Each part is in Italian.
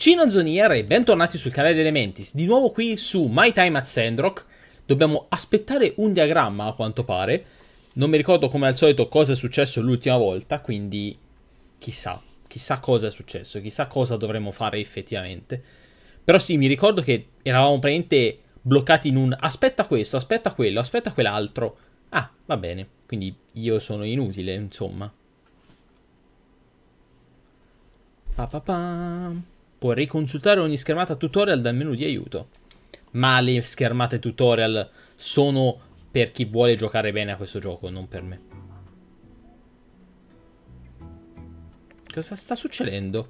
Cinozonier e bentornati sul canale di Elementis, di nuovo qui su My Time at Sandrock. Dobbiamo aspettare un diagramma a quanto pare. Non mi ricordo come al solito cosa è successo l'ultima volta, quindi chissà cosa è successo, chissà cosa dovremmo fare effettivamente. Però sì, mi ricordo che eravamo praticamente bloccati in un aspetta questo, aspetta quello, aspetta quell'altro. Ah, va bene, quindi io sono inutile, insomma. Puoi riconsultare ogni schermata tutorial dal menu di aiuto. Ma le schermate tutorial sono per chi vuole giocare bene a questo gioco, non per me. Cosa sta succedendo?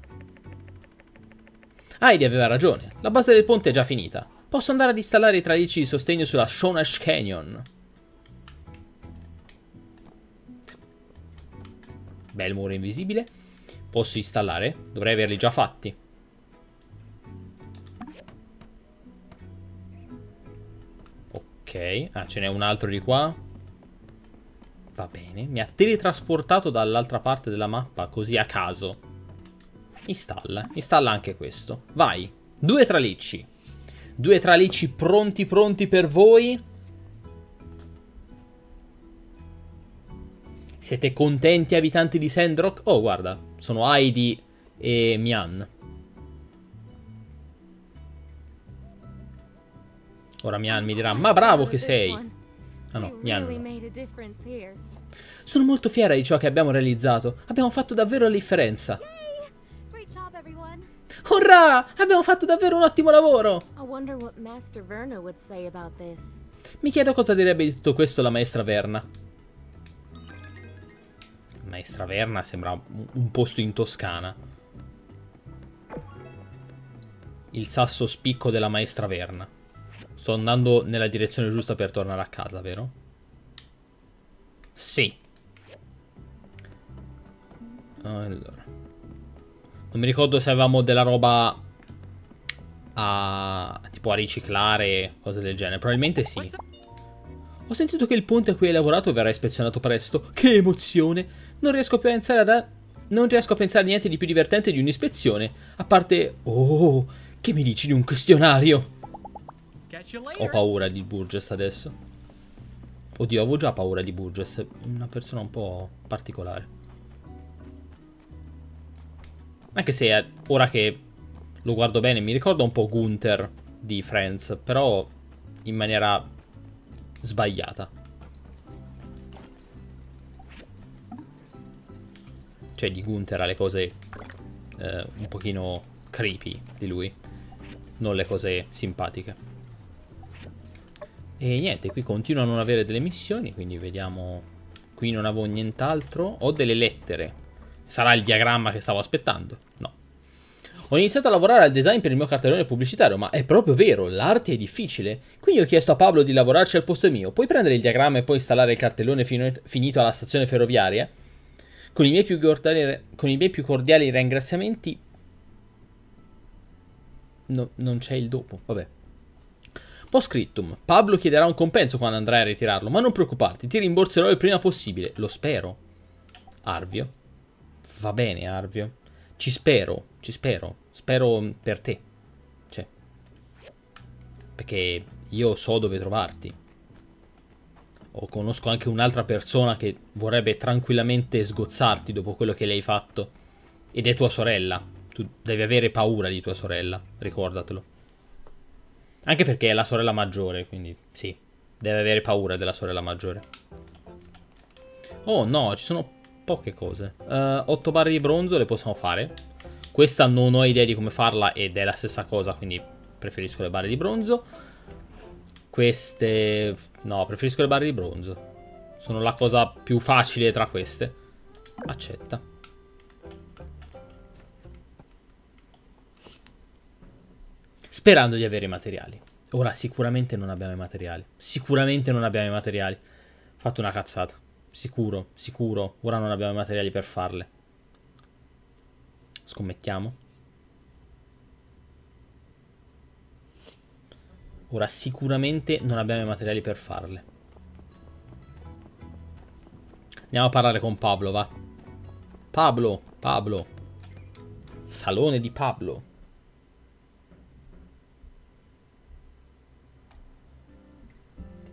Heidi aveva ragione, la base del ponte è già finita. Posso andare ad installare i tralicci di sostegno sulla Shonash Canyon. Bel muro invisibile. Posso installare? Dovrei averli già fatti. Ok, ah, ce n'è un altro di qua. Va bene, mi ha teletrasportato dall'altra parte della mappa, così a caso. Installa anche questo. Vai, 2 tralicci. 2 tralicci pronti per voi. Siete contenti, abitanti di Sandrock? Oh, guarda, sono Heidi e Mian. Ora Mian mi dirà, ma bravo che sei. Ah no, Mian. Sono molto fiera di ciò che abbiamo realizzato. Abbiamo fatto davvero la differenza. Urrà! Abbiamo fatto davvero un ottimo lavoro. Mi chiedo cosa direbbe di tutto questo la maestra Verna. Maestra Verna sembra un posto in Toscana. Il sasso spicco della maestra Verna. Sto andando nella direzione giusta per tornare a casa, vero? Sì. Allora. Non mi ricordo se avevamo della roba tipo a riciclare, cose del genere. Probabilmente sì. Ho sentito che il ponte a cui hai lavorato verrà ispezionato presto. Che emozione! Non riesco a pensare a niente di più divertente di un'ispezione. A parte... Oh, che mi dici di un questionario? Ho paura di Burgess adesso. Oddio, avevo già paura di Burgess. Una persona un po' particolare. Anche se ora che lo guardo bene mi ricorda un po' Gunther di Friends. Però in maniera sbagliata. Cioè di Gunther ha le cose un pochino creepy di lui. Non le cose simpatiche. E niente, qui continuo a non avere delle missioni, quindi vediamo. Qui non avevo nient'altro. Ho delle lettere. Sarà il diagramma che stavo aspettando? No. Ho iniziato a lavorare al design per il mio cartellone pubblicitario, ma è proprio vero, l'arte è difficile. Quindi ho chiesto a Pablo di lavorarci al posto mio. Puoi prendere il diagramma e poi installare il cartellone finito alla stazione ferroviaria? Con i miei più cordiali ringraziamenti. No, non c'è il dopo, vabbè. Postscriptum. Pablo chiederà un compenso quando andrai a ritirarlo, ma non preoccuparti, ti rimborserò il prima possibile. Lo spero. Arvio. Va bene, Arvio. Ci spero. Spero per te. Cioè. Perché io so dove trovarti. Conosco anche un'altra persona che vorrebbe tranquillamente sgozzarti dopo quello che le hai fatto. Ed è tua sorella. Tu devi avere paura di tua sorella, ricordatelo. Anche perché è la sorella maggiore, quindi sì, deve avere paura della sorella maggiore. Oh no, ci sono poche cose. 8 barre di bronzo le possiamo fare. Questa non ho idea di come farla ed è la stessa cosa, quindi preferisco le barre di bronzo. Queste... no, preferisco le barre di bronzo. Sono la cosa più facile tra queste. Accetta. Sperando di avere i materiali. Ora sicuramente non abbiamo i materiali. Sicuramente non abbiamo i materiali. Fatto una cazzata. Sicuro. Ora non abbiamo i materiali per farle. Scommettiamo. Ora sicuramente non abbiamo i materiali per farle. Andiamo a parlare con Pablo, va. Pablo. Salone di Pablo.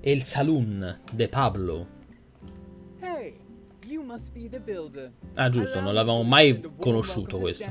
È il saloon de Pablo. Hey, you must be the builder. Ah, giusto, non l'avevamo mai conosciuto questo.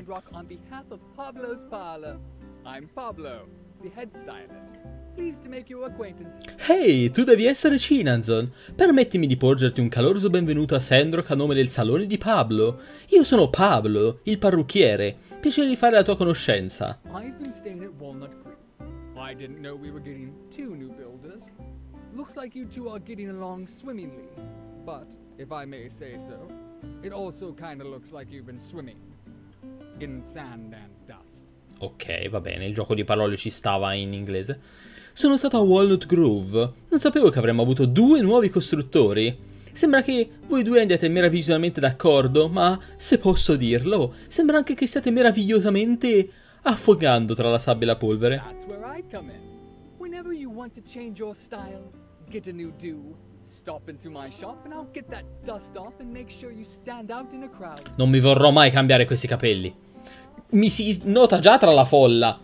I'm Pablo, the head stylist. Pleased to make your acquaintance. Ehi, tu devi essere Chinanzon. Permettimi di porgerti un caloroso benvenuto a Sandrock a nome del salone di Pablo. Io sono Pablo, il parrucchiere. Piacere di fare la tua conoscenza. I've been staying at Walnut Creek. I didn't know we were getting two new builders. Looks like you two are getting along swimmingly. But, if I may say so, it also kind of looks like you've been swimming in sand and dust. Ok, va bene, il gioco di parole ci stava in inglese. Sono stato a Walnut Grove. Non sapevo che avremmo avuto due nuovi costruttori. Sembra che voi due andiate meravigliosamente d'accordo, ma se posso dirlo, sembra anche che stiate meravigliosamente affogando tra la sabbia e la polvere. That's where I come in. Whenever you want to change your style, get a new do, stop into my shop and I'll get that dust off and make sure you stand out in a crowd. Non mi vorrò mai cambiare questi capelli. Mi si nota già tra la folla.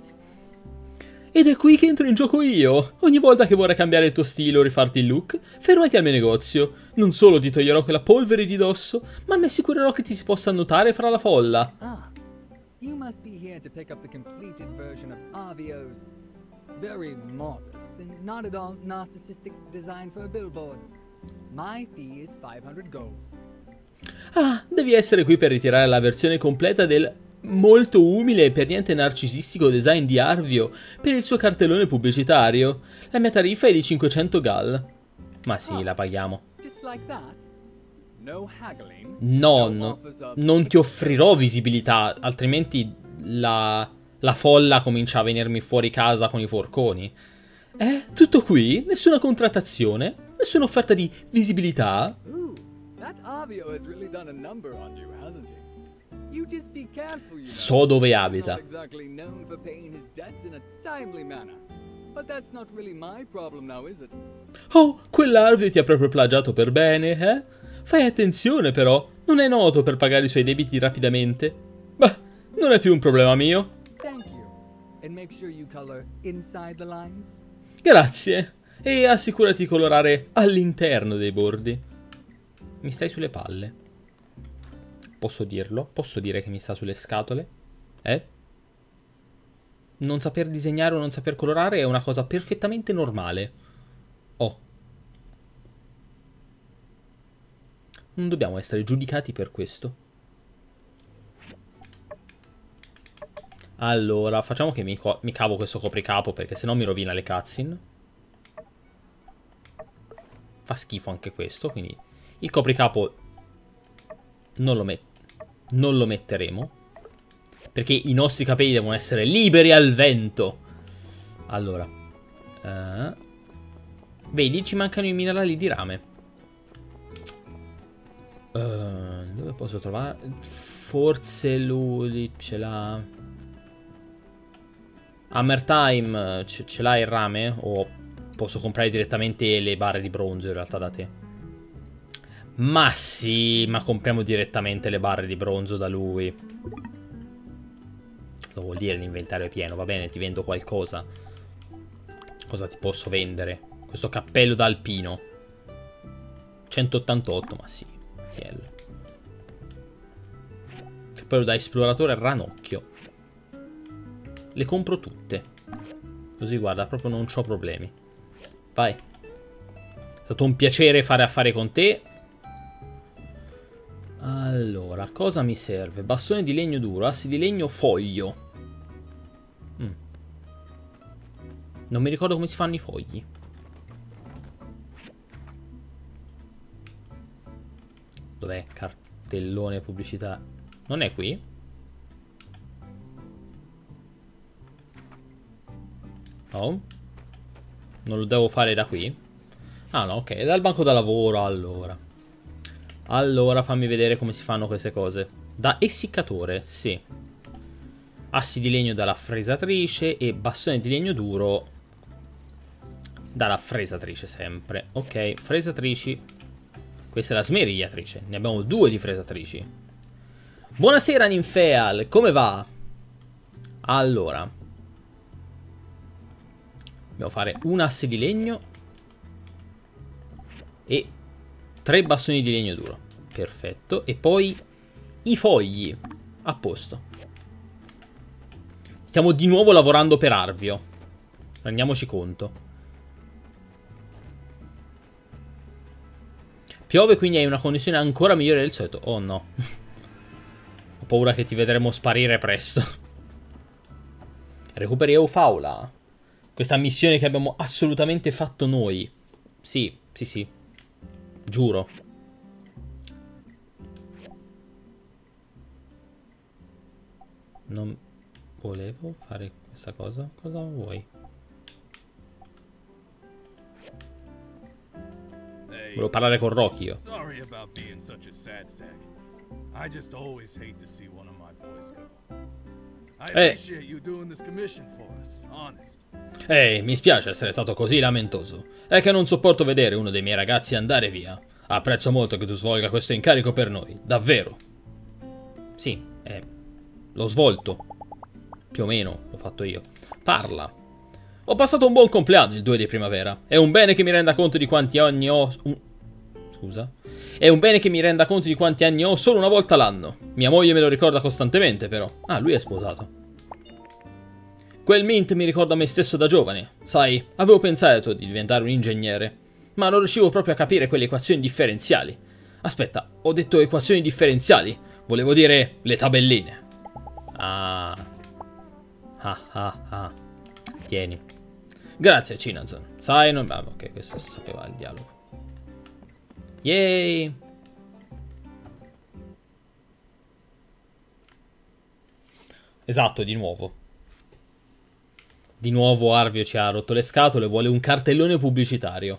Ed è qui che entro in gioco io. Ogni volta che vorrai cambiare il tuo stile o rifarti il look, fermati al mio negozio. Non solo ti toglierò quella polvere di dosso, ma mi assicurerò che ti si possa notare fra la folla. Ah, you must be here to pick up the completed version of RVO's very modest and not at all narcissistic design for a billboard. My fee is 500 gold. Ah, devi essere qui per ritirare la versione completa del molto umile e per niente narcisistico design di Arvio per il suo cartellone pubblicitario. La mia tariffa è di 500 gal. Ma sì, la paghiamo. Just like that? No haggling? No, non ti offrirò visibilità, altrimenti la folla comincia a venirmi fuori casa con i forconi. Tutto qui? Nessuna contrattazione? Nessuna offerta di visibilità? Ooh, that RVO has really done a number on you, hasn't he? You just be careful, you know. So dove abita. Not exactly known for paying his debts in a timely manner. But that's not really my problem now, is it? Oh, quell'Arvio ti ha proprio plagiato per bene, eh? Fai attenzione però, non è noto per pagare i suoi debiti rapidamente. Beh, non è più un problema mio. Thank you. And make sure you color inside the lines. Grazie. E assicurati di colorare all'interno dei bordi. Mi stai sulle palle. Posso dirlo? Posso dire che mi sta sulle scatole? Non saper disegnare o non saper colorare è una cosa perfettamente normale. Oh. Non dobbiamo essere giudicati per questo. Allora, facciamo che mi cavo questo copricapo perché sennò mi rovina le cutscene. Fa schifo anche questo, quindi il copricapo non lo metteremo. Perché i nostri capelli devono essere liberi al vento. Allora. Vedi, ci mancano i minerali di rame. Dove posso trovare? Forse lui ce l'ha. Hammer Time, ce l'ha il rame? O posso comprare direttamente le barre di bronzo in realtà da te? Ma sì, ma compriamo direttamente le barre di bronzo da lui. Lo vuol dire l'inventario è pieno, va bene, ti vendo qualcosa. Cosa ti posso vendere? Questo cappello da alpino. 188, ma sì, tiello. Cappello da esploratore ranocchio. Le compro tutte. Così guarda, proprio non c'ho problemi. Vai. È stato un piacere fare affari con te. Allora, cosa mi serve? Bastone di legno duro, assi di legno, foglio. Non mi ricordo come si fanno i fogli. Dov'è? Cartellone pubblicità. Non è qui? No? Non lo devo fare da qui? Ah no, ok, dal banco da lavoro, allora. Allora, fammi vedere come si fanno queste cose. Da essiccatore, sì. Assi di legno dalla fresatrice e bastone di legno duro dalla fresatrice sempre. Ok, fresatrici. Questa è la smerigliatrice. Ne abbiamo due di fresatrici. Buonasera Ninfeal, come va? Allora. Dobbiamo fare un asse di legno. E 3 bastoni di legno duro. Perfetto. E poi i fogli. A posto. Stiamo di nuovo lavorando per Arvio. Rendiamoci conto. Piove, quindi hai una connessione ancora migliore del solito. Oh no. Ho paura che ti vedremo sparire presto. Recuperi Eufaula. Questa missione che abbiamo assolutamente fatto noi. Sì, sì, sì. Giuro. Non volevo fare questa cosa. Cosa vuoi? Volevo parlare con Rocky io. Sorry about being such a sad sack. I just always hate to see one of my boys go. I appreciate you doing this commission for us, honest. Ehi, mi spiace essere stato così lamentoso. È che non sopporto vedere uno dei miei ragazzi andare via. Apprezzo molto che tu svolga questo incarico per noi, davvero. Sì, l'ho svolto. Più o meno, l'ho fatto io. Parla. Ho passato un buon compleanno il 2 di primavera. È un bene che mi renda conto di quanti anni ho... Scusa. È un bene che mi renda conto di quanti anni ho solo una volta l'anno. Mia moglie me lo ricorda costantemente, però. Ah, lui è sposato. Quel mint mi ricorda me stesso da giovane. Sai, avevo pensato di diventare un ingegnere, ma non riuscivo proprio a capire quelle equazioni differenziali. Aspetta, ho detto equazioni differenziali. Volevo dire le tabelline. Ah. Ah ah ah. Tieni. Grazie, Cinazon. Sai, non... Ah, ok, questo sapeva il dialogo. Yay! Esatto, di nuovo. Di nuovo Arvio ci ha rotto le scatole, vuole un cartellone pubblicitario.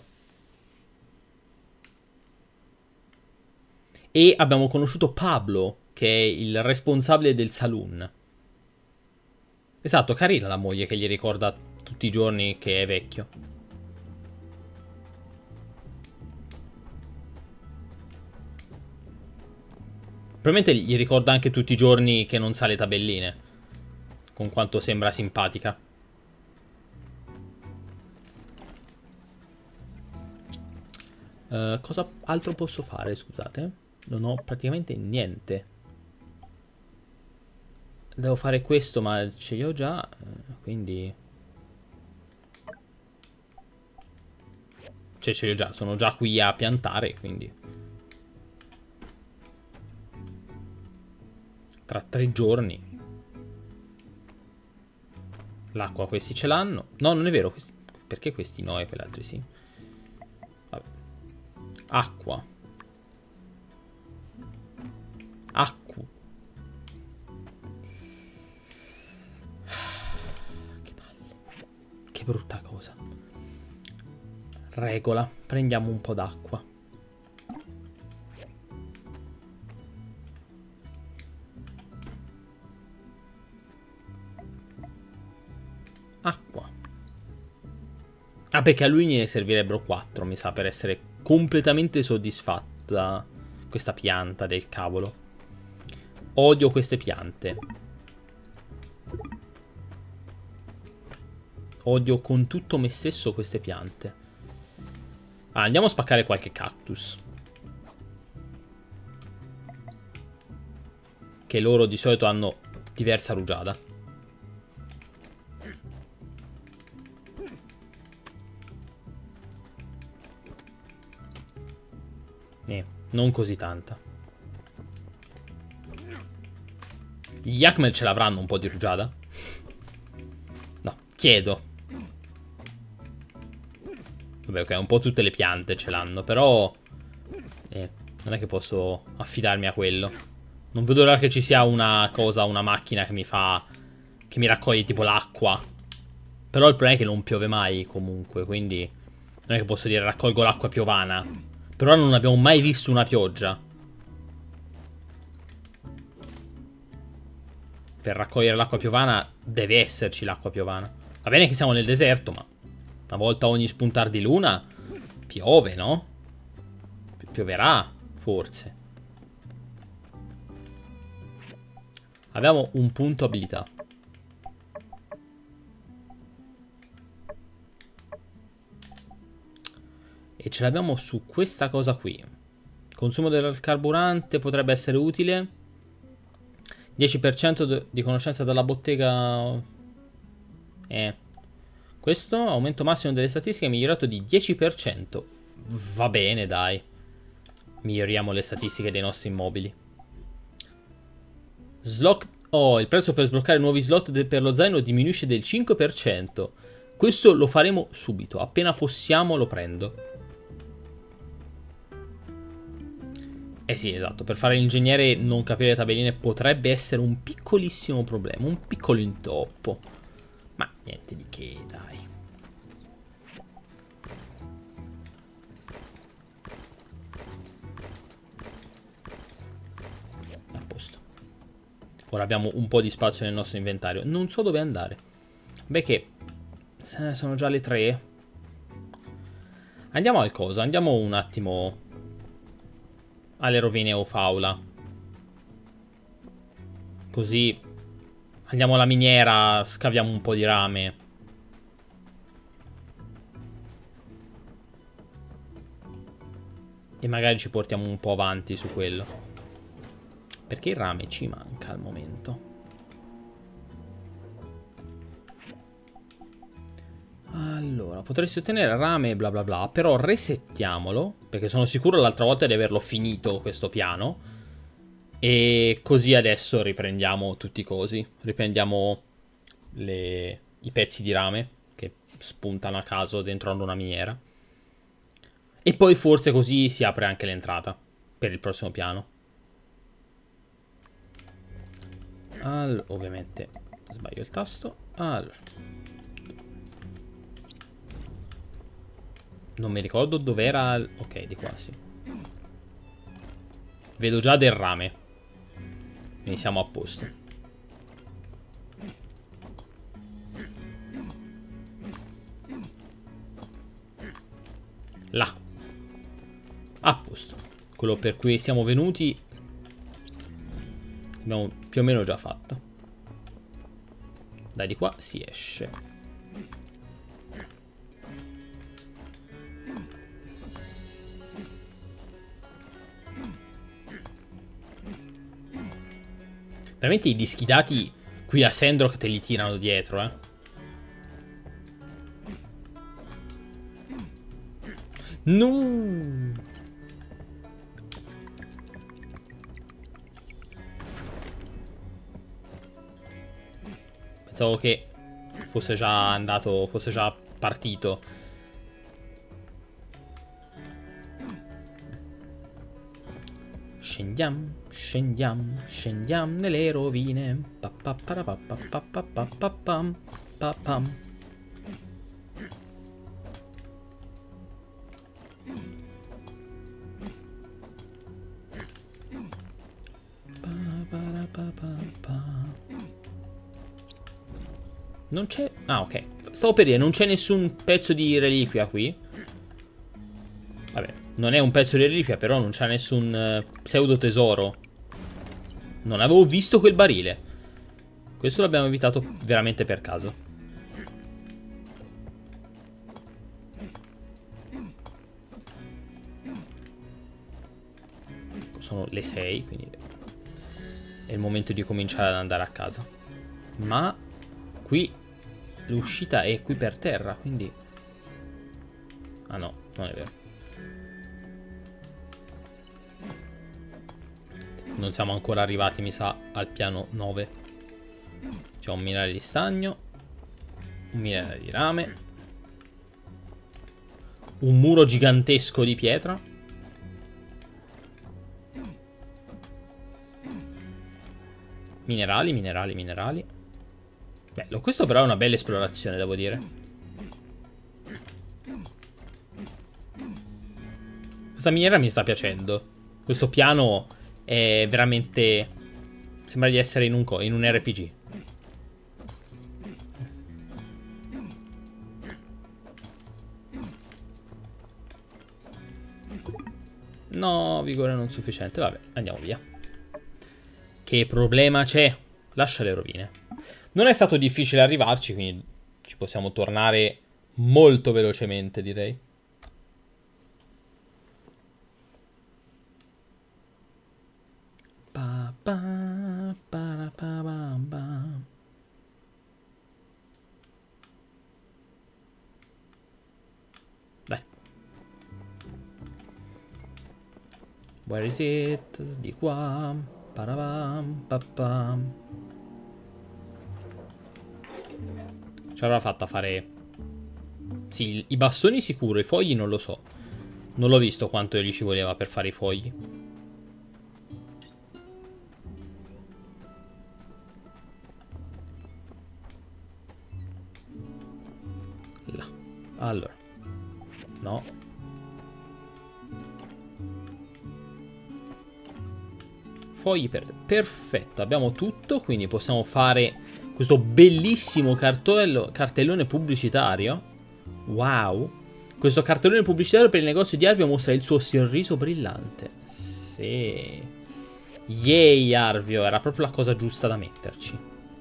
E abbiamo conosciuto Pablo, che è il responsabile del saloon. Esatto, carina la moglie che gli ricorda tutti i giorni che è vecchio. Probabilmente gli ricorda anche tutti i giorni che non sa le tabelline. Con quanto sembra simpatica. Cosa altro posso fare, scusate? Non ho praticamente niente. Devo fare questo, ma ce li ho già, quindi... Cioè, ce li ho già, sono già qui a piantare, quindi... Tra 3 giorni. L'acqua questi ce l'hanno. No, non è vero, perché questi no e quell'altri sì? Vabbè. Acqua. Acqua. Che palle. Che brutta cosa. Regola. Prendiamo un po' d'acqua. Acqua. Ah, perché a lui ne servirebbero 4, mi sa, per essere completamente soddisfatta questa pianta del cavolo. Odio queste piante. Odio con tutto me stesso queste piante. Ah, andiamo a spaccare qualche cactus. Che loro di solito hanno diversa rugiada. Non così tanta. Gli Yakmel ce l'avranno un po' di rugiada? No, chiedo. Vabbè, ok, un po' tutte le piante ce l'hanno, però... non è che posso affidarmi a quello. Non vedo l'ora che ci sia una cosa, una macchina che mi fa... che mi raccoglie tipo l'acqua. Però il problema è che non piove mai comunque, quindi... non è che posso dire raccolgo l'acqua piovana. Per ora non abbiamo mai visto una pioggia. Per raccogliere l'acqua piovana deve esserci l'acqua piovana. Va bene che siamo nel deserto, ma una volta ogni spuntar di luna piove, no? Pioverà, forse. Abbiamo un punto abilità. E ce l'abbiamo su questa cosa qui. Consumo del carburante potrebbe essere utile. 10% di conoscenza dalla bottega. Questo aumento massimo delle statistiche migliorato di 10%. Va bene, dai. Miglioriamo le statistiche dei nostri immobili. Slot. Oh, il prezzo per sbloccare nuovi slot per lo zaino diminuisce del 5%. Questo lo faremo subito. Appena possiamo lo prendo. Eh sì, esatto. Per fare l'ingegnere non capire le tabelline potrebbe essere un piccolissimo problema. Un piccolo intoppo. Ma niente di che, dai. A posto. Ora abbiamo un po' di spazio nel nostro inventario. Non so dove andare. Beh che... sono già le 3. Andiamo al coso. Andiamo un attimo... alle rovine o faula. Così andiamo alla miniera, scaviamo un po' di rame. E magari ci portiamo un po' avanti su quello. Perché il rame ci manca al momento. Allora, potresti ottenere rame bla bla bla. Però resettiamolo, perché sono sicuro l'altra volta di averlo finito questo piano. E così adesso riprendiamo tutti i cosi. Riprendiamo i pezzi di rame che spuntano a caso dentro una miniera. E poi forse così si apre anche l'entrata per il prossimo piano. Allora, ovviamente sbaglio il tasto. Allora, non mi ricordo dov'era. Ok, di qua sì. Vedo già del rame. Quindi siamo a posto. Là. A posto. Quello per cui siamo venuti abbiamo più o meno già fatto. Dai, di qua si esce. Veramente i dischi dati qui a Sandrock te li tirano dietro, eh. No! Pensavo che fosse già andato, fosse già partito. Scendiamo, scendiamo, scendiamo nelle rovine. Pa-pa-pa-ra-pa-pa-pa-pa-pa-pam. Non c'è... Ah, ok. Stavo per dire, non c'è nessun pezzo di reliquia qui. Vabbè, non è un pezzo di reliquia, però non c'è nessun pseudo tesoro. Non avevo visto quel barile. Questo l'abbiamo evitato veramente per caso. Sono le 6, quindi è il momento di cominciare ad andare a casa. Ma qui l'uscita è qui per terra, quindi... Ah no, non è vero. Non siamo ancora arrivati, mi sa, al piano 9. C'è un minerale di stagno, un minerale di rame, un muro gigantesco di pietra. Minerali, minerali, minerali. Bello, questo però è una bella esplorazione, devo dire. Questa miniera mi sta piacendo. Questo piano è veramente... Sembra di essere in un RPG. No, vigore non sufficiente. Vabbè, andiamo via. Che problema c'è? Lascia le rovine. Non è stato difficile arrivarci, quindi ci possiamo tornare molto velocemente, direi. Dai. Where is it? Di qua. Parabam, papam. Ce l'avrà fatta fare... Sì, i bastoni sicuro, i fogli non lo so. Non l'ho visto quanto gli ci voleva per fare i fogli. Là. Allora. No. Fogli per te. Perfetto, abbiamo tutto, quindi possiamo fare questo bellissimo cartellone pubblicitario. Wow. Questo cartellone pubblicitario per il negozio di Arvio mostra il suo sorriso brillante. Sì. Yay, Arvio, era proprio la cosa giusta da metterci.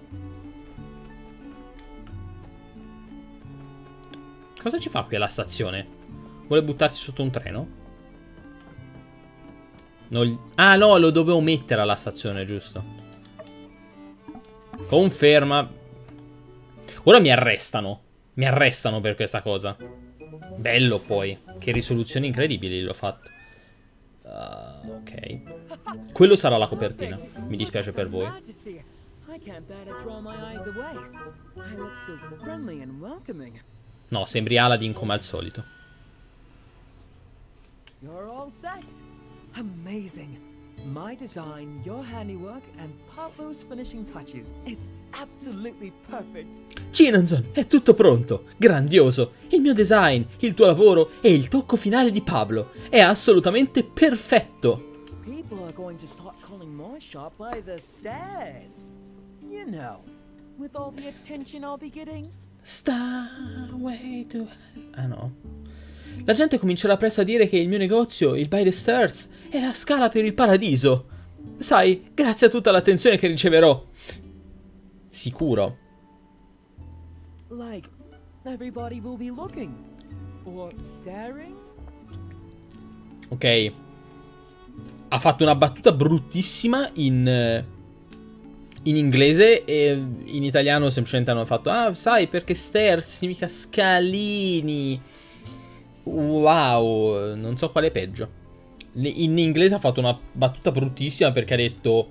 Cosa ci fa qui alla stazione? Vuole buttarsi sotto un treno? Ah no, lo dovevo mettere alla stazione, giusto? Conferma. Ora mi arrestano. Mi arrestano per questa cosa. Bello poi. Che risoluzioni incredibili l'ho fatto. Ok. Quello sarà la copertina. Mi dispiace per voi. No, sembri Aladdin come al solito. You're all set. Amazing. My design, your handiwork, and Pablo's finishing touches. It's absolutely perfect. Chinanzon, è tutto pronto. Grandioso. Il mio design, il tuo lavoro e il tocco finale di Pablo. È assolutamente perfetto. People are going to start calling my shop by the stairs. You know, with all the attention I'll be getting. Stairway to... Ah no. La gente comincerà presto a dire che il mio negozio, il By the Stairs, è la scala per il paradiso. Sai, grazie a tutta l'attenzione che riceverò. Sicuro. Like, everybody will be looking. Or staring. Ok. Ha fatto una battuta bruttissima in inglese e in italiano semplicemente hanno fatto: ah, sai, perché stairs significa scalini. Wow, non so quale è peggio. In inglese ha fatto una battuta bruttissima perché ha detto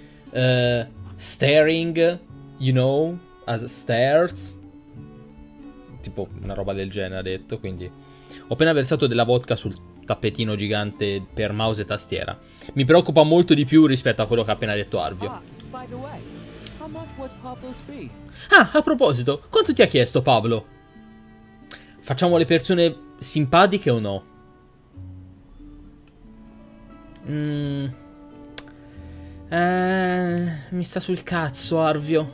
staring, you know, as stairs. Tipo una roba del genere ha detto, quindi ho appena versato della vodka sul tappetino gigante per mouse e tastiera. Mi preoccupa molto di più rispetto a quello che ha appena detto Arvio. By the way, how much was Pablo's fee? Ah, a proposito, quanto ti ha chiesto Pablo? Facciamo le persone simpatiche o no? Mi sta sul cazzo, Arvio.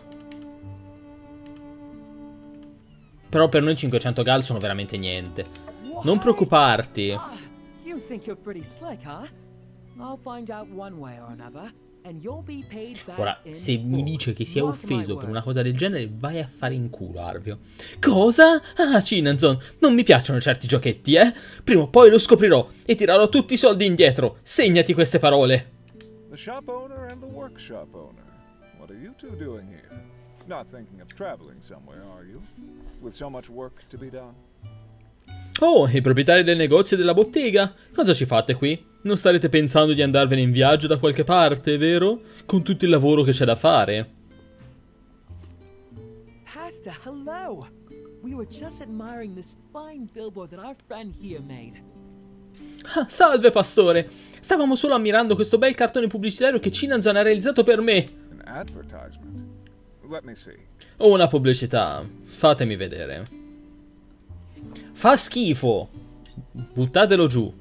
Però per noi 500 gal sono veramente niente. Non preoccuparti. You think you're pretty slick, huh? I'll find out one way or another. Ora, se mi dice che si è offeso per una cosa del genere, vai a fare in culo, Arvio. Cosa? Ah, Chinanzon, non mi piacciono certi giochetti, eh? Prima o poi lo scoprirò e tirerò tutti i soldi indietro. Segnati queste parole. The shop owner and the workshop owner. What are you two doing here? Not thinking of traveling somewhere, are you? With so much work to be done. Oh, i proprietari del negozio e della bottega. Cosa ci fate qui? Non starete pensando di andarvene in viaggio da qualche parte, vero? Con tutto il lavoro che c'è da fare. Pastor, hello. We were just admiring this fine billboard that our friend here made. Ah, salve, pastore. Stavamo solo ammirando questo bel cartone pubblicitario che Chinanzon ha realizzato per me. An advertisement. Let me see. Oh, una pubblicità. Fatemi vedere. Fa schifo. Buttatelo giù.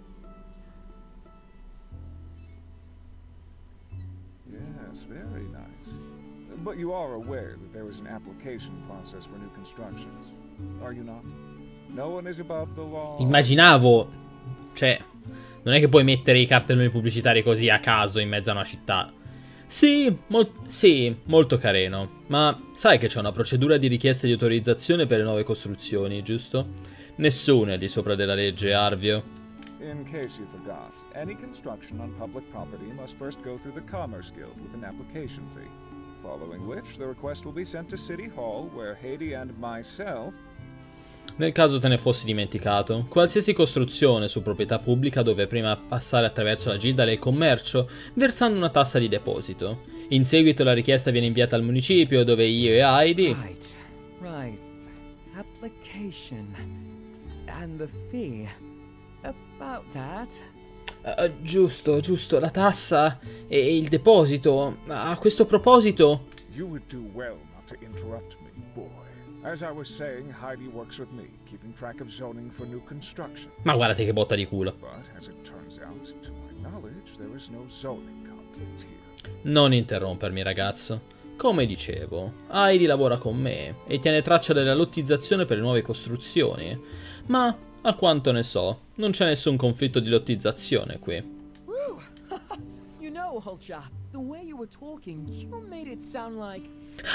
Yes, very nice. But you are aware that there is an application process for new constructions, are you not? No one is above the law. Immaginavo. Cioè, non è che puoi mettere i cartelloni pubblicitari così a caso in mezzo a una città. Sì, molto carino. Ma sai che c'è una procedura di richiesta di autorizzazione per le nuove costruzioni, giusto? Nessuno è di sopra della legge, Arvio. In case you forgot, any construction on public property must first go through the Commerce Guild with an application fee, following which the request will be sent to City Hall, where Haiti and myself... Nel caso te ne fossi dimenticato, qualsiasi costruzione su proprietà pubblica deve prima passare attraverso la Gilda del Commercio, versando una tassa di deposito. In seguito la richiesta viene inviata al municipio, dove io e Heidi... Right. Application. And the fee. About that. Giusto, la tassa e il deposito. A questo proposito... You would do well not to interrupt me, boy. As I was saying, Heidi works with me, keeping track of zoning for new construction. Ma guardate che botta di culo. But as it turns out, to my knowledge, there is no zoning conflict here. Non interrompermi, ragazzo. Come dicevo, Heidi lavora con me e tiene traccia della lottizzazione per le nuove costruzioni. Ma, a quanto ne so, non c'è nessun conflitto di lottizzazione qui. Woo! You know, old chap, the way you were talking, you made it sound like...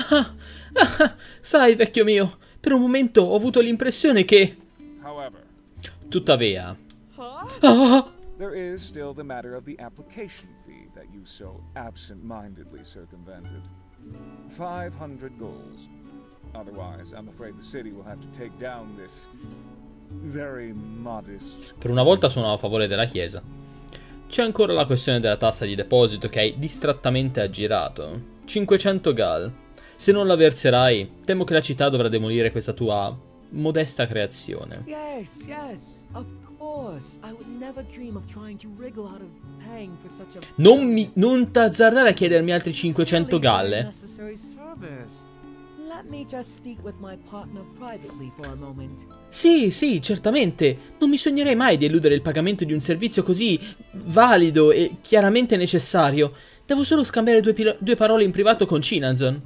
Sai, vecchio mio, per un momento ho avuto l'impressione che... However, Tuttavia... there is still the matter of the application fee that you so absent-mindedly circumvented. 500 goals. Otherwise, I'm afraid the city will have to take down this very modest... Per una volta sono a favore della chiesa. C'è ancora la questione della tassa di deposito che hai distrattamente aggirato. 500 gal. Se non la verserai, temo che la città dovrà demolire questa tua modesta creazione. Yes, of course. I would never dream of trying to wriggle out of paying for such a... Non t'azzardare a chiedermi altri 500 galle. Necessary service. Let me just speak with my partner privately for a moment. Sì, certamente. Non mi sognerei mai di eludere il pagamento di un servizio così valido e chiaramente necessario. Devo solo scambiare due parole in privato con Chinazon.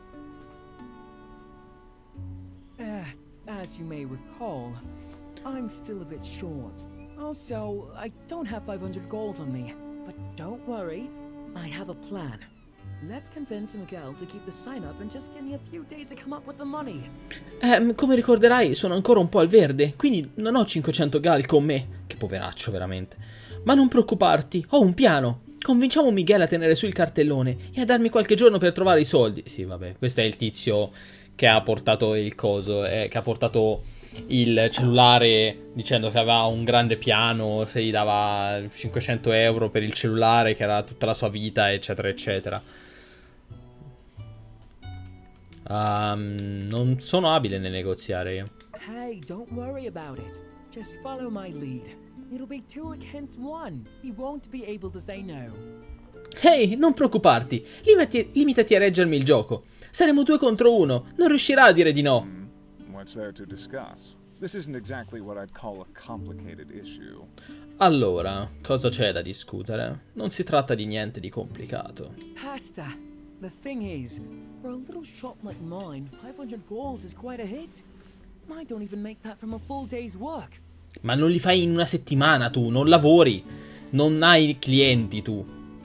As you may recall, I'm still a bit short. Also, I don't have 500 goals on me. But don't worry, I have a plan. Let's convince Miguel to keep the sign up and just give me a few days to come up with the money. Come ricorderai, sono ancora un po' al verde, quindi non ho 500 gal con me. Che poveraccio, veramente. Ma non preoccuparti, ho un piano. Convinciamo Miguel a tenere su il cartellone e a darmi qualche giorno per trovare i soldi. Sì, vabbè, questo è il tizio che ha portato il coso, che ha portato il cellulare dicendo che aveva un grande piano, se gli dava 500 euro per il cellulare, che era tutta la sua vita, eccetera, eccetera. Non sono abile nel negoziare io. Hey, don't worry about it. Just follow my lead. It'll be 2 against 1. He won't be able to say no. Ehi, non preoccuparti. Limitati a reggermi il gioco. Saremo 2 contro 1. Non riuscirà a dire di no. What's there to discuss? This isn't exactly what I'd call a complicated issue. Allora, cosa c'è da discutere? Non si tratta di niente di complicato. Pasta. The thing is, for a little shop like mine, 500 goals is quite a hit. I don't even make that from a full day's work. Ma non li fai in una settimana tu, non lavori, non hai clienti tu.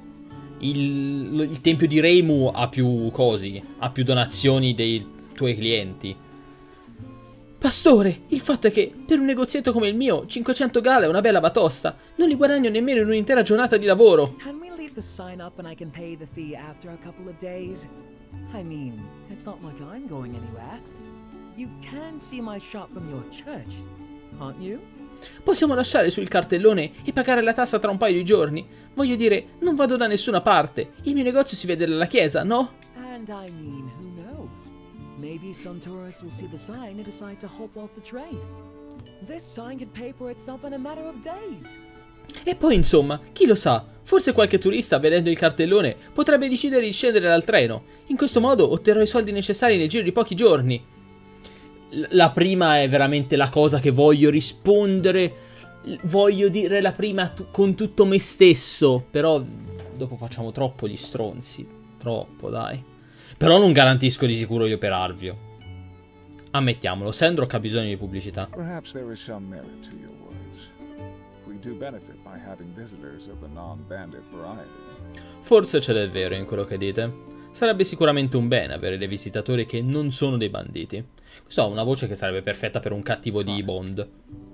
Il tempio di Reimu ha più cosi, ha più donazioni dei tuoi clienti. Pastore, il fatto è che per un negozietto come il mio 500 gala è una bella batosta. Non li guadagno nemmeno in un'intera giornata di lavoro. Can we leave the sign up and I can pay the fee after a couple of days? I mean, it's not like I'm going anywhere. You can see my shop from your church, aren't you? Possiamo lasciare sul cartellone e pagare la tassa tra un paio di giorni. Voglio dire, non vado da nessuna parte. Il mio negozio si vede dalla chiesa, no? And I mean, who knows? Maybe some tourists will see the sign and decide to hop off the train. This sign could pay for itself in a matter of days. E poi, insomma, chi lo sa? Forse qualche turista, vedendo il cartellone, potrebbe decidere di scendere dal treno. In questo modo otterrò i soldi necessari nel giro di pochi giorni. La prima è veramente la cosa che voglio rispondere. Voglio dire la prima con tutto me stesso. Però dopo facciamo troppo gli stronzi. Troppo, dai. Però non garantisco di sicuro di operarvio. Ammettiamolo, Sandrock ha bisogno di pubblicità. Perhaps there is some merit to your words. We do benefit by having visitors of the non-bandit variety. Forse c'è del vero in quello che dite. Sarebbe sicuramente un bene avere dei visitatori che non sono dei banditi. Questa è una voce che sarebbe perfetta per un cattivo di Bond.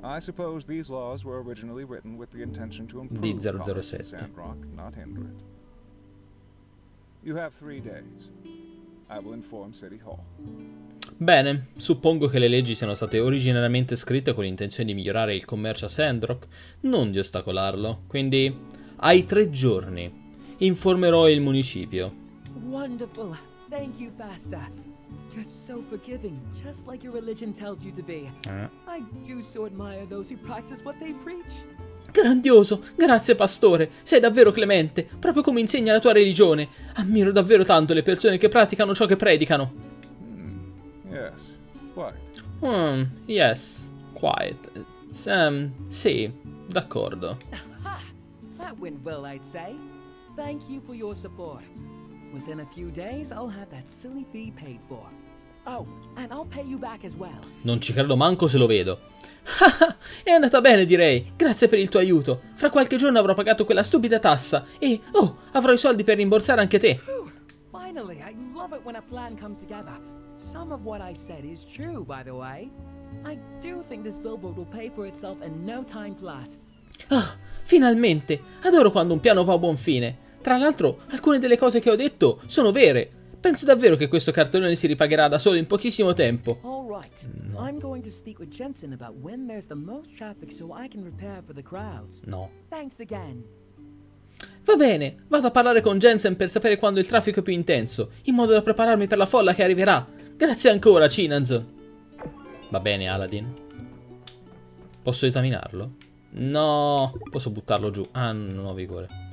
I suppose these laws were originally written with the intention to improve Di commerce in 007. Sandrock, not hinder it. You have 3 days. I will inform City Hall. Bene, suppongo che le leggi siano state originariamente scritte con l'intenzione di migliorare il commercio a Sandrock, non di ostacolarlo. Quindi hai 3 giorni. Informerò il municipio. Wonderful. Thank you, Basta. You're so forgiving, just like your religion tells you to be. I do so admire those who practice what they preach. Grandioso, grazie pastore, sei davvero clemente, proprio come insegna la tua religione. Ammiro davvero tanto le persone che praticano ciò che predicano. Yes, what? Yes, quiet. Sì, d'accordo. Ha! That went well, I'd say. Thank you for your support. Within a few days, I'll have that silly fee paid for. Oh, and I'll pay you back as well. Non ci credo manco se lo vedo. È andata bene, direi. Grazie per il tuo aiuto. Fra qualche giorno avrò pagato quella stupida tassa e, avrò i soldi per rimborsare anche te. Finally, I love it when a plan comes together. Some of what I said is true, by the way. I do think this billboard will pay for itself in no time flat. Ah, finalmente! Adoro quando un piano va a buon fine. Tra l'altro, alcune delle cose che ho detto sono vere. Penso davvero che questo cartellone si ripagherà da solo in pochissimo tempo. All right. I'm going to speak with Jensen about when there's the most traffic so I can prepare for the crowds. No. Thanks again. Va bene, vado a parlare con Jensen per sapere quando il traffico è più intenso, in modo da prepararmi per la folla che arriverà. Grazie ancora, Chinanzo. Va bene, Aladdin. Posso esaminarlo? No, posso buttarlo giù. Ah, non ho vigore.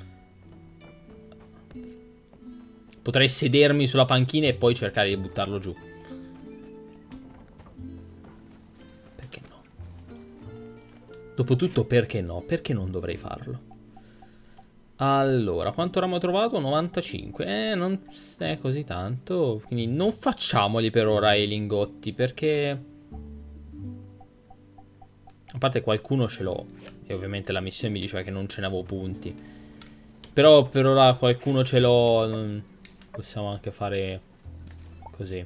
Potrei sedermi sulla panchina e poi cercare di buttarlo giù. Perché no? Dopotutto, perché no? Perché non dovrei farlo? Allora, quanto eravamo trovato? 95. Non è così tanto. Quindi non facciamoli per ora i lingotti, perché... A parte qualcuno ce l'ho. E ovviamente la missione mi diceva che non ce n'avevo punti. Però per ora qualcuno ce l'ho. Possiamo anche fare così.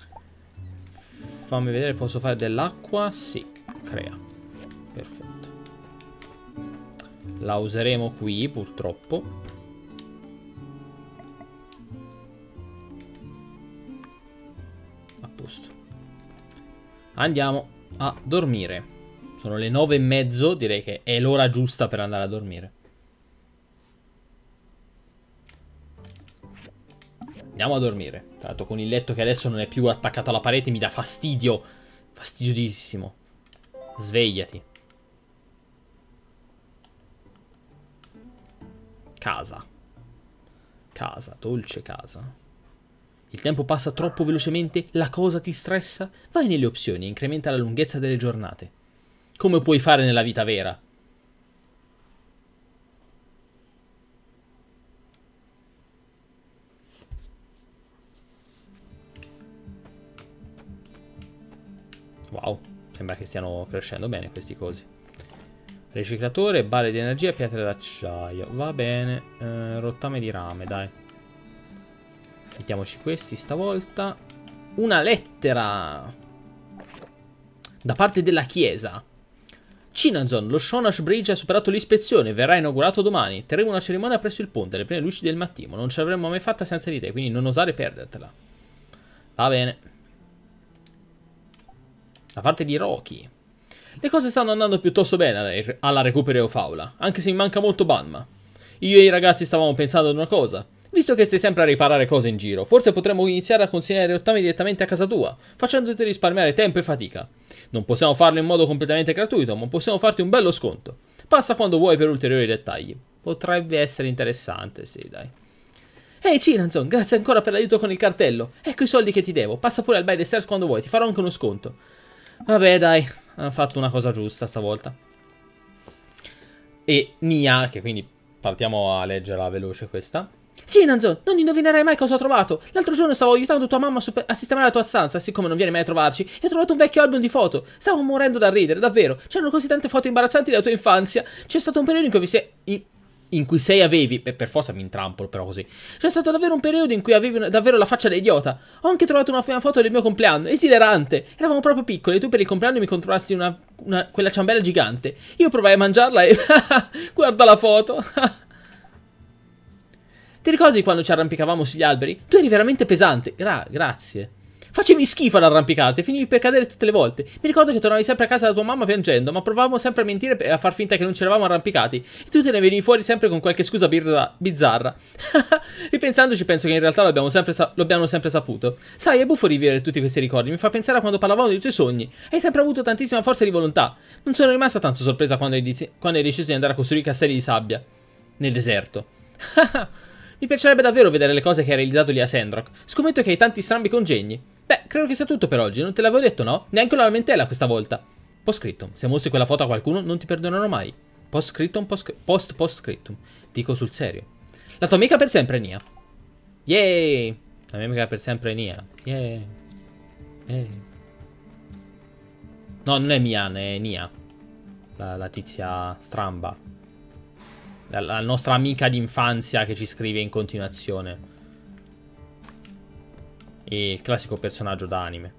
Fammi vedere, posso fare dell'acqua? Sì, crea. Perfetto. La useremo qui, purtroppo. A posto. Andiamo a dormire. Sono le 9:30, direi che è l'ora giusta per andare a dormire. Andiamo a dormire. Tra l'altro con il letto che adesso non è più attaccato alla parete mi dà fastidio. Fastidiosissimo. Svegliati. Casa. Casa, dolce casa. Il tempo passa troppo velocemente, la cosa ti stressa? Vai nelle opzioni e incrementa la lunghezza delle giornate. Come puoi fare nella vita vera. Wow, sembra che stiano crescendo bene questi cosi. Riciclatore, barre di energia, pietre d'acciaio. Va bene, rottame di rame, dai. Mettiamoci questi stavolta. Una lettera da parte della chiesa. Chinanzon, lo Shonash Bridge ha superato l'ispezione, verrà inaugurato domani. Terremo una cerimonia presso il ponte, alle prime luci del mattino. Non ce l'avremmo mai fatta senza di te, quindi non osare perdertela. Va bene. Da parte di Rocky. Le cose stanno andando piuttosto bene alla Recupero Faula, anche se mi manca molto Banma. Io e i ragazzi stavamo pensando ad una cosa. Visto che stai sempre a riparare cose in giro, forse potremmo iniziare a consegnare i rottami direttamente a casa tua, facendoti risparmiare tempo e fatica. Non possiamo farlo in modo completamente gratuito, ma possiamo farti un bello sconto. Passa quando vuoi per ulteriori dettagli. Potrebbe essere interessante, sì, dai. Ehi, Chinanzon, grazie ancora per l'aiuto con il cartello. Ecco i soldi che ti devo. Passa pure al By the Stairs quando vuoi, ti farò anche uno sconto. Vabbè, dai, hanno fatto una cosa giusta stavolta. E Nia, che quindi partiamo a leggerla veloce questa. Chinanzon, non indovinerai mai cosa ho trovato. L'altro giorno stavo aiutando tua mamma a sistemare la tua stanza, siccome non vieni mai a trovarci, e ho trovato un vecchio album di foto. Stavo morendo da ridere, davvero. C'erano così tante foto imbarazzanti della tua infanzia. C'è stato un periodo in cui avevi, per forza mi intrampolo però così. C'è stato davvero un periodo in cui avevi davvero la faccia da idiota. Ho anche trovato una foto del mio compleanno, esilerante. Eravamo proprio piccoli e tu per il compleanno mi controllassi una quella ciambella gigante. Io provai a mangiarla e... guarda la foto. Ti ricordi quando ci arrampicavamo sugli alberi? Tu eri veramente pesante. Grazie. Facevi schifo ad arrampicate, finivi per cadere tutte le volte. Mi ricordo che tornavi sempre a casa da tua mamma piangendo, ma provavamo sempre a mentire e a far finta che non ci eravamo arrampicati. E tu te ne venivi fuori sempre con qualche scusa bizzarra. Ripensandoci penso che in realtà l'abbiamo sempre saputo. Sai, è buffo rivivere tutti questi ricordi, mi fa pensare a quando parlavamo dei tuoi sogni. Hai sempre avuto tantissima forza di volontà. Non sono rimasta tanto sorpresa quando hai deciso di andare a costruire castelli di sabbia nel deserto. Mi piacerebbe davvero vedere le cose che hai realizzato lì a Sandrock. Scommetto che hai tanti strambi congegni. Beh, credo che sia tutto per oggi, non te l'avevo detto, no? Neanche una lamentela questa volta. Postscriptum, se mostri quella foto a qualcuno non ti perdonerò mai. Postscriptum, postscriptum. Dico sul serio. La tua amica per sempre è Nia. Yay! La mia amica per sempre è Nia. Yay. No, non è Mian, è Nia. La tizia stramba. La nostra amica d'infanzia che ci scrive in continuazione. E il classico personaggio d'anime.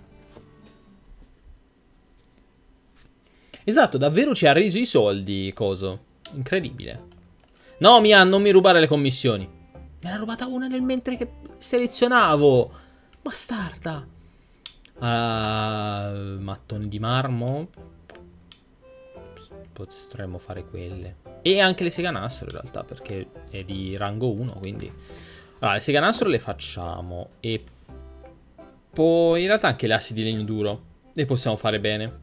Esatto, davvero ci ha reso i soldi, coso. Incredibile. No, Mian, non mi rubare le commissioni. Me l'ha rubata una nel mentre che selezionavo. Bastarda. Mattoni di marmo. Potremmo fare quelle. E anche le seganastro in realtà, perché è di rango 1, quindi... Allora, le seganastro le facciamo. E poi in realtà anche le assi di legno duro le possiamo fare bene.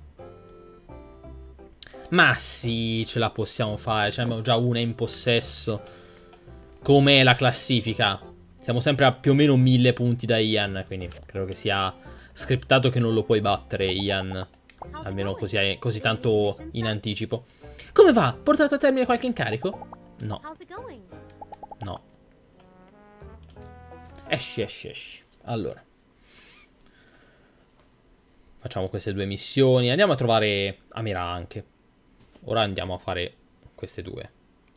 Ma sì, ce la possiamo fare. Ce ne abbiamo già una in possesso. Com'è la classifica? Siamo sempre a più o meno 1000 punti da Ian, quindi credo che sia scriptato che non lo puoi battere, Ian. Almeno così tanto in anticipo. Come va? Portato a termine qualche incarico? No. No. Esci. Allora. Facciamo queste due missioni. Andiamo a trovare Amira anche. Ora andiamo a fare queste due.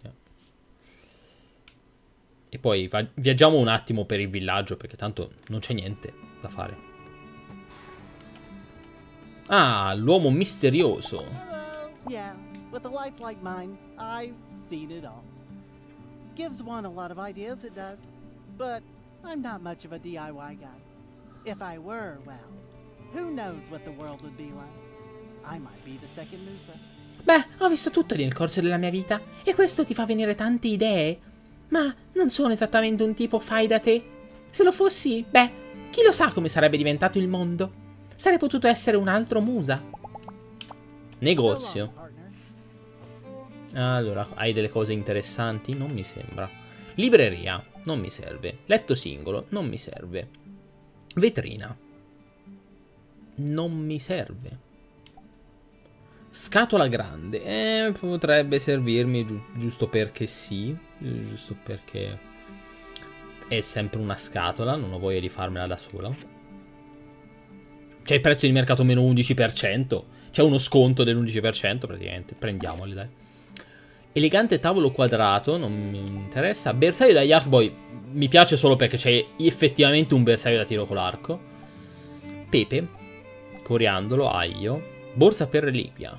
E poi viaggiamo un attimo per il villaggio, perché tanto non c'è niente da fare. Ah, l'uomo misterioso. Yeah, with a life like mine, I've seen it all. Gives one a lot of ideas, it does. But I'm not much of a DIY guy. If I were, well, who knows what the world would be like. I might be the second Musa. Beh, ho visto tutto nel corso della mia vita, e questo ti fa venire tante idee. Ma non sono esattamente un tipo fai da te. Se lo fossi, beh, chi lo sa come sarebbe diventato il mondo. Sarei potuto essere un altro Musa. Negozio. Allora, hai delle cose interessanti? Non mi sembra. Libreria, non mi serve. Letto singolo, non mi serve. Vetrina, non mi serve. Scatola grande, potrebbe servirmi giusto perché sì. Giusto perché è sempre una scatola, non ho voglia di farmela da sola. C'è il prezzo di mercato meno 11%. C'è uno sconto dell'11% praticamente. Prendiamoli, dai. Elegante tavolo quadrato, non mi interessa. Bersaglio da Yachtboy mi piace solo perché c'è effettivamente un bersaglio da tiro con l'arco. Pepe, coriandolo, aglio. Borsa per reliquia.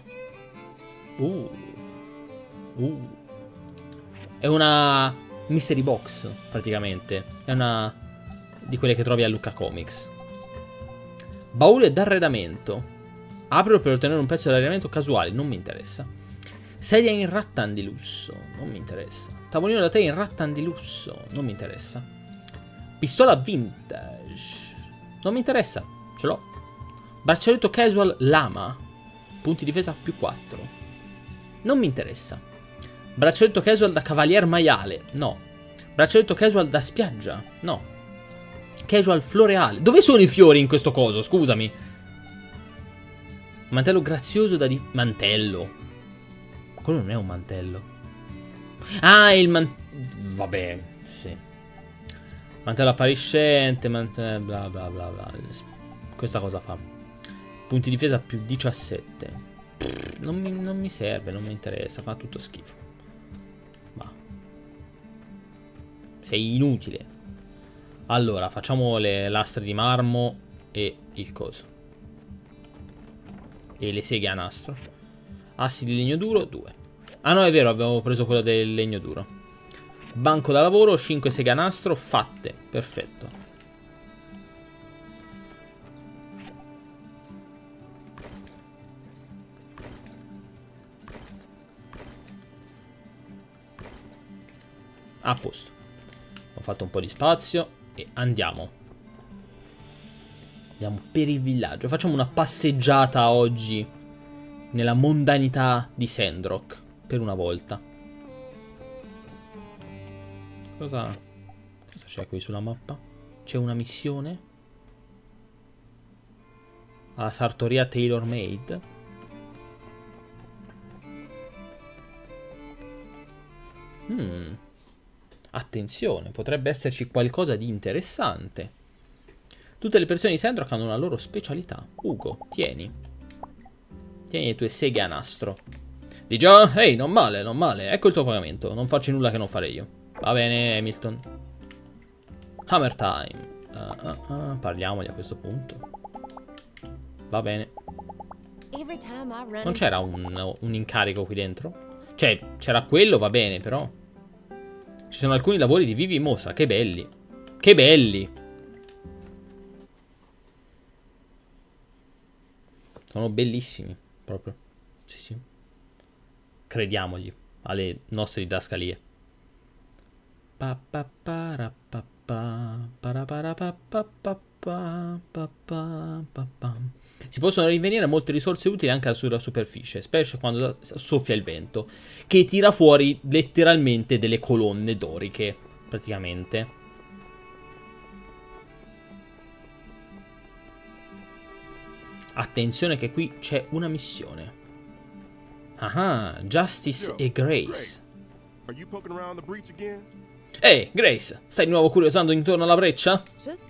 È una mystery box, praticamente. È una di quelle che trovi a Lucca Comics. Baule d'arredamento. Aprilo per ottenere un pezzo di arredamento casuale, non mi interessa. Sedia in rattan di lusso, non mi interessa. Tavolino da tè in rattan di lusso, non mi interessa. Pistola vintage, non mi interessa, ce l'ho. Braccialetto casual lama, punti difesa più 4, non mi interessa. Braccialetto casual da cavalier maiale, no. Braccialetto casual da spiaggia, no. Casual floreale. Dove sono i fiori in questo coso? Scusami. Mantello grazioso da mantello. Quello non è un mantello. Ah, è il vabbè, sì. Mantello appariscente, bla bla bla bla. Questa cosa fa? Punti difesa più 17. Non mi serve, non mi interessa, fa tutto schifo. Va. Sei inutile. Allora, facciamo le lastre di marmo e il coso. e le seghe a nastro. Assi di legno duro, 2. Ah no, è vero, avevo preso quello del legno duro. Banco da lavoro, 5 seghe a nastro, fatte. Perfetto. A posto. Ho fatto un po' di spazio e andiamo. Andiamo per il villaggio. Facciamo una passeggiata oggi nella mondanità di Sandrock. Per una volta. Cosa c'è qui sulla mappa? C'è una missione? Alla sartoria Tailor Made. Attenzione, potrebbe esserci qualcosa di interessante. Tutte le persone di Sandrock hanno una loro specialità. Ugo, tieni. Tieni le tue seghe a nastro. Di già? Ehi, non male, non male. Ecco il tuo pagamento. Non faccio nulla che non farei io. Va bene, Hamilton. Hammer time. Parliamogli a questo punto. Va bene. Non c'era un incarico qui dentro? Cioè, c'era quello, va bene, però. Ci sono alcuni lavori di Vivi Mosa. Che belli. Che belli. Sono bellissimi. Proprio. Sì, sì. Crediamogli alle nostre didascalie. Si possono rinvenire molte risorse utili anche sulla superficie, specie quando soffia il vento, che tira fuori letteralmente delle colonne doriche, praticamente. Attenzione che qui c'è una missione. Ah, Justice e Grace. Ehi, Grace, stai di nuovo curiosando intorno alla breccia?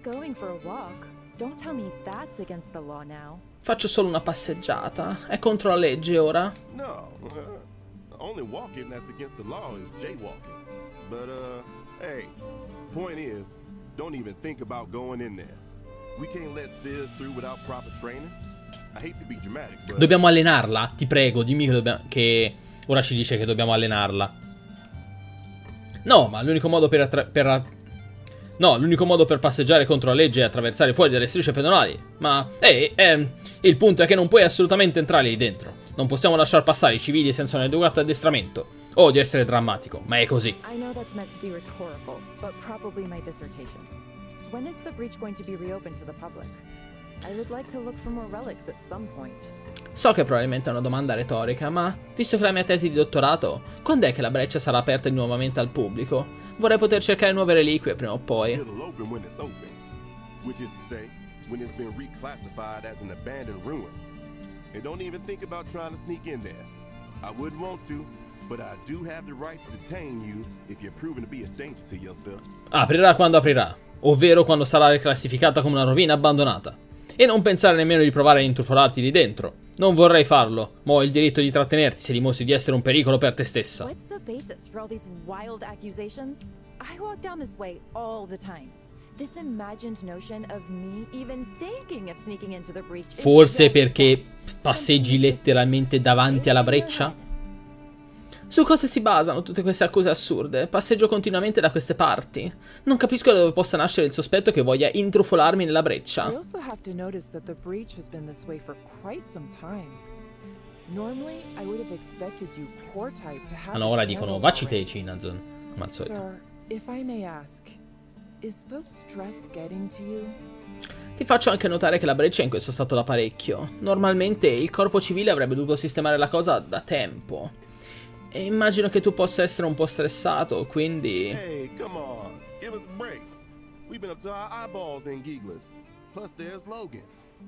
Faccio solo una passeggiata. È contro la legge ora? No, only walking that's against the law is jaywalking. But hey, point is, don't even think about going in there. We can't let Sis through without proper training. I hate to be dramatic, but... Dobbiamo allenarla, ti prego, dimmi che ora ci dice che dobbiamo allenarla. No, ma l'unico modo l'unico modo per passeggiare contro la legge è attraversare fuori dalle strisce pedonali. Ma, il punto è che non puoi assolutamente entrare lì dentro. Non possiamo lasciar passare i civili senza un adeguato addestramento. Odio essere drammatico, ma è così. I know that's meant to be rhetorical, but probably my dissertation. When is the breach going to be reopened to the public? I would like to look for more relics at some point. So che probabilmente è una domanda retorica, ma visto che la mia tesi di dottorato, quando è che la breccia sarà aperta nuovamente al pubblico? Vorrei poter cercare nuove reliquie prima o poi. Aprirà quando aprirà, ovvero quando sarà riclassificata come una rovina abbandonata. E non pensare nemmeno di provare a intrufolarti lì dentro. Non vorrei farlo, ma ho il diritto di trattenerti se dimostri di essere un pericolo per te stessa. Forse perché passeggi letteralmente davanti alla breccia? Su cosa si basano tutte queste accuse assurde? Passeggio continuamente da queste parti. Non capisco da dove possa nascere il sospetto che voglia intrufolarmi nella breccia. Ah no, ora dicono vacci te, Cinazon, come al solito. Ti faccio anche notare che la breccia è in questo stato da parecchio. Normalmente il corpo civile avrebbe dovuto sistemare la cosa da tempo. E immagino che tu possa essere un po' stressato, quindi... Hey, come on, give us a break. We've been up to our eyeballs in Giggler's. Plus there's Logan.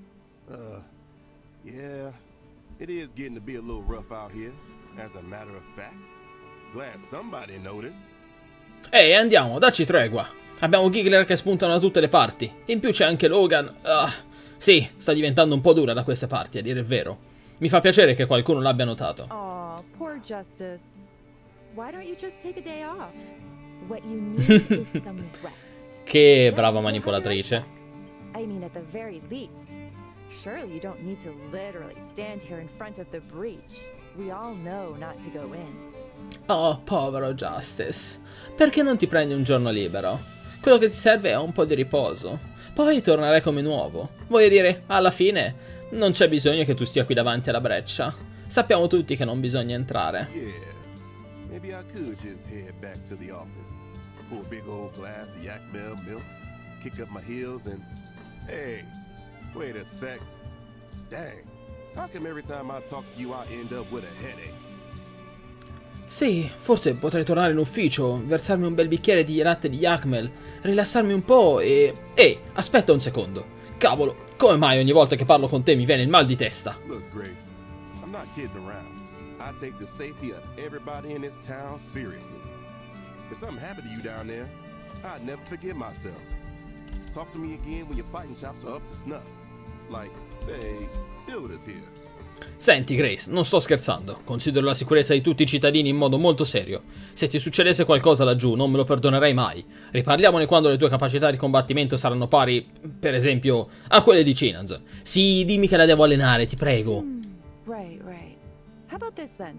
Yeah, it is getting to be a little rough out here, as a matter of fact. Glad somebody noticed. Ehi, andiamo, dacci tregua. Abbiamo Giggler che spuntano da tutte le parti. In più c'è anche Logan. Sì, sta diventando un po' dura da queste parti, a dire il vero. Mi fa piacere che qualcuno l'abbia notato. Poor Justice. Why don't you just take a day off? What you need is some rest. Che brava manipolatrice. I mean, at the very least, surely you don't need to literally stand here in front of the breach. We all know not to go in. Oh, povero Justice. Perché non ti prendi un giorno libero? Quello che ti serve è un po' di riposo. Poi tornerai come nuovo. Voglio dire, alla fine, non c'è bisogno che tu stia qui davanti alla breccia. Sappiamo tutti che non bisogna entrare. Yeah, maybe I could just head back to the office, pour a big old glass of yak milk, kick up my heels and... Hey, wait a sec. Dang, how come every time I talk to you I end up with a headache? Sì, forse potrei tornare in ufficio, versarmi un bel bicchiere di latte di Yakmel, rilassarmi un po' e... Ehi, aspetta un secondo. Cavolo, come mai ogni volta che parlo con te mi viene il mal di testa? Look, Grace, I'm not kidding around. I take the safety of everybody in this town seriously. If something happened to you down there, I'd never forgive myself. Talk to me again when your fighting chops are up to snuff. Like, say, builders here. Senti Grace, non sto scherzando, considero la sicurezza di tutti i cittadini in modo molto serio. Se ti succedesse qualcosa laggiù non me lo perdonerei mai. Riparliamone quando le tue capacità di combattimento saranno pari, per esempio, a quelle di Chinanzon. Sì, dimmi che la devo allenare, ti prego. Right. How about this then?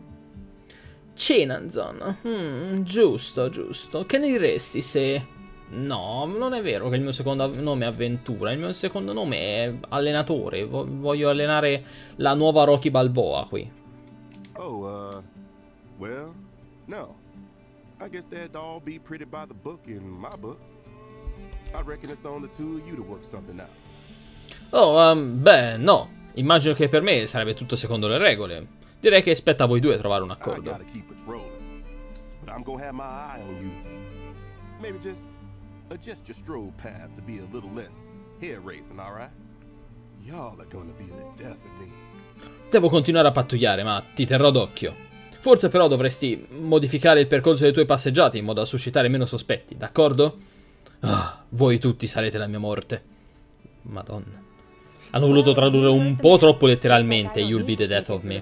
Chinanzon, giusto. Che ne diresti se... No, non è vero che il mio secondo nome è Avventura, il mio secondo nome è Allenatore. Voglio allenare la nuova Rocky Balboa qui. Oh, well, no. I guess that'd all be pretty by the book in my book. I reckon it's on the two of you to work something out. Oh, beh, no. Immagino che per me sarebbe tutto secondo le regole. Direi che spetta a voi due trovare un I accordo. gotta keep patrolling, but I'm gonna have my eye on you. Maybe just adjust your stroll path to be a little less hair-raising, alright? Y'all are gonna be the death of me. Devo continuare a pattugliare, ma ti terrò d'occhio. Forse però dovresti modificare il percorso delle tue passeggiate in modo da suscitare meno sospetti, d'accordo? Voi tutti sarete la mia morte. Madonna. Hanno voluto tradurre un po' troppo letteralmente "You'll be the death of me".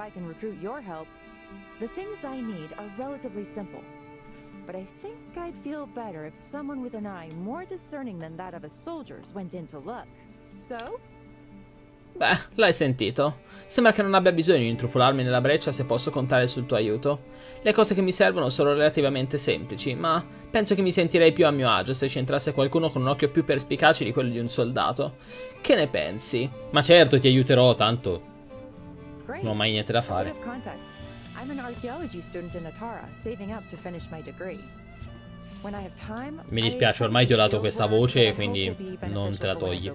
The things I need are relatively simple, but I think I'd feel better if someone with an eye more discerning than that of a soldier's went in to look. So? Beh, l'hai sentito. Sembra che non abbia bisogno di intrufolarmi nella breccia se posso contare sul tuo aiuto. Le cose che mi servono sono relativamente semplici, ma penso che mi sentirei più a mio agio se ci entrasse qualcuno con un occhio più perspicace di quello di un soldato. Che ne pensi? Ma certo, ti aiuterò, tanto non ho mai niente da fare. I'm an archaeology student in Atara, saving up to finish my degree. When I have time, Mi dispiace, ormai ti ho dato questa voce, quindi non te la togli.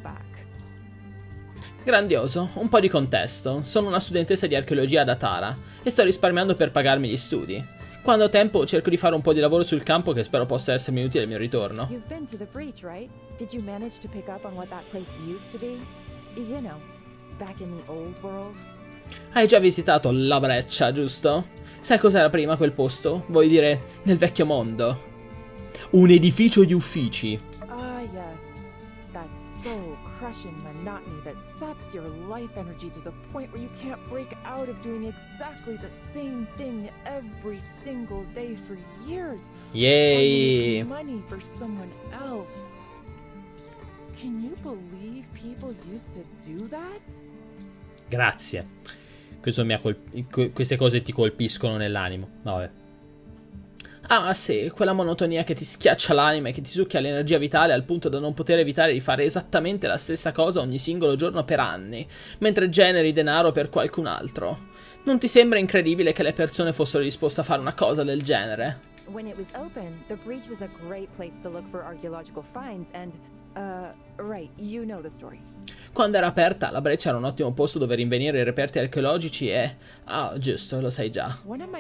Grandioso, un po' di contesto. Sono una studentessa di archeologia ad Atara e sto risparmiando per pagarmi gli studi. Quando ho tempo cerco di fare un po' di lavoro sul campo che spero possa essermi utile al mio ritorno. You've been to the breach, right? Did you manage to pick up on what that place used to be? You know, back in the old world. Hai già visitato la breccia, giusto? Sai cos'era prima quel posto? Vuoi dire nel vecchio mondo? Un edificio di uffici. Ah, yes. That soul-crushing monotony that saps your life energy to the point where you can't break out of doing exactly the same thing every single day for years. Yay! Money for someone else. Can you believe people used to do that? Grazie. Queste cose ti colpiscono nell'animo. Vabbè. Ah sì, quella monotonia che ti schiaccia l'anima e che ti succhia l'energia vitale al punto da non poter evitare di fare esattamente la stessa cosa ogni singolo giorno per anni, mentre generi denaro per qualcun altro. Non ti sembra incredibile che le persone fossero disposte a fare una cosa del genere? When it was open, the breach was a great place to look for archaeological finds and right, you know the story. Quando era aperta, la breccia era un ottimo posto dove rinvenire i reperti archeologici e... Ah, giusto, lo sai già.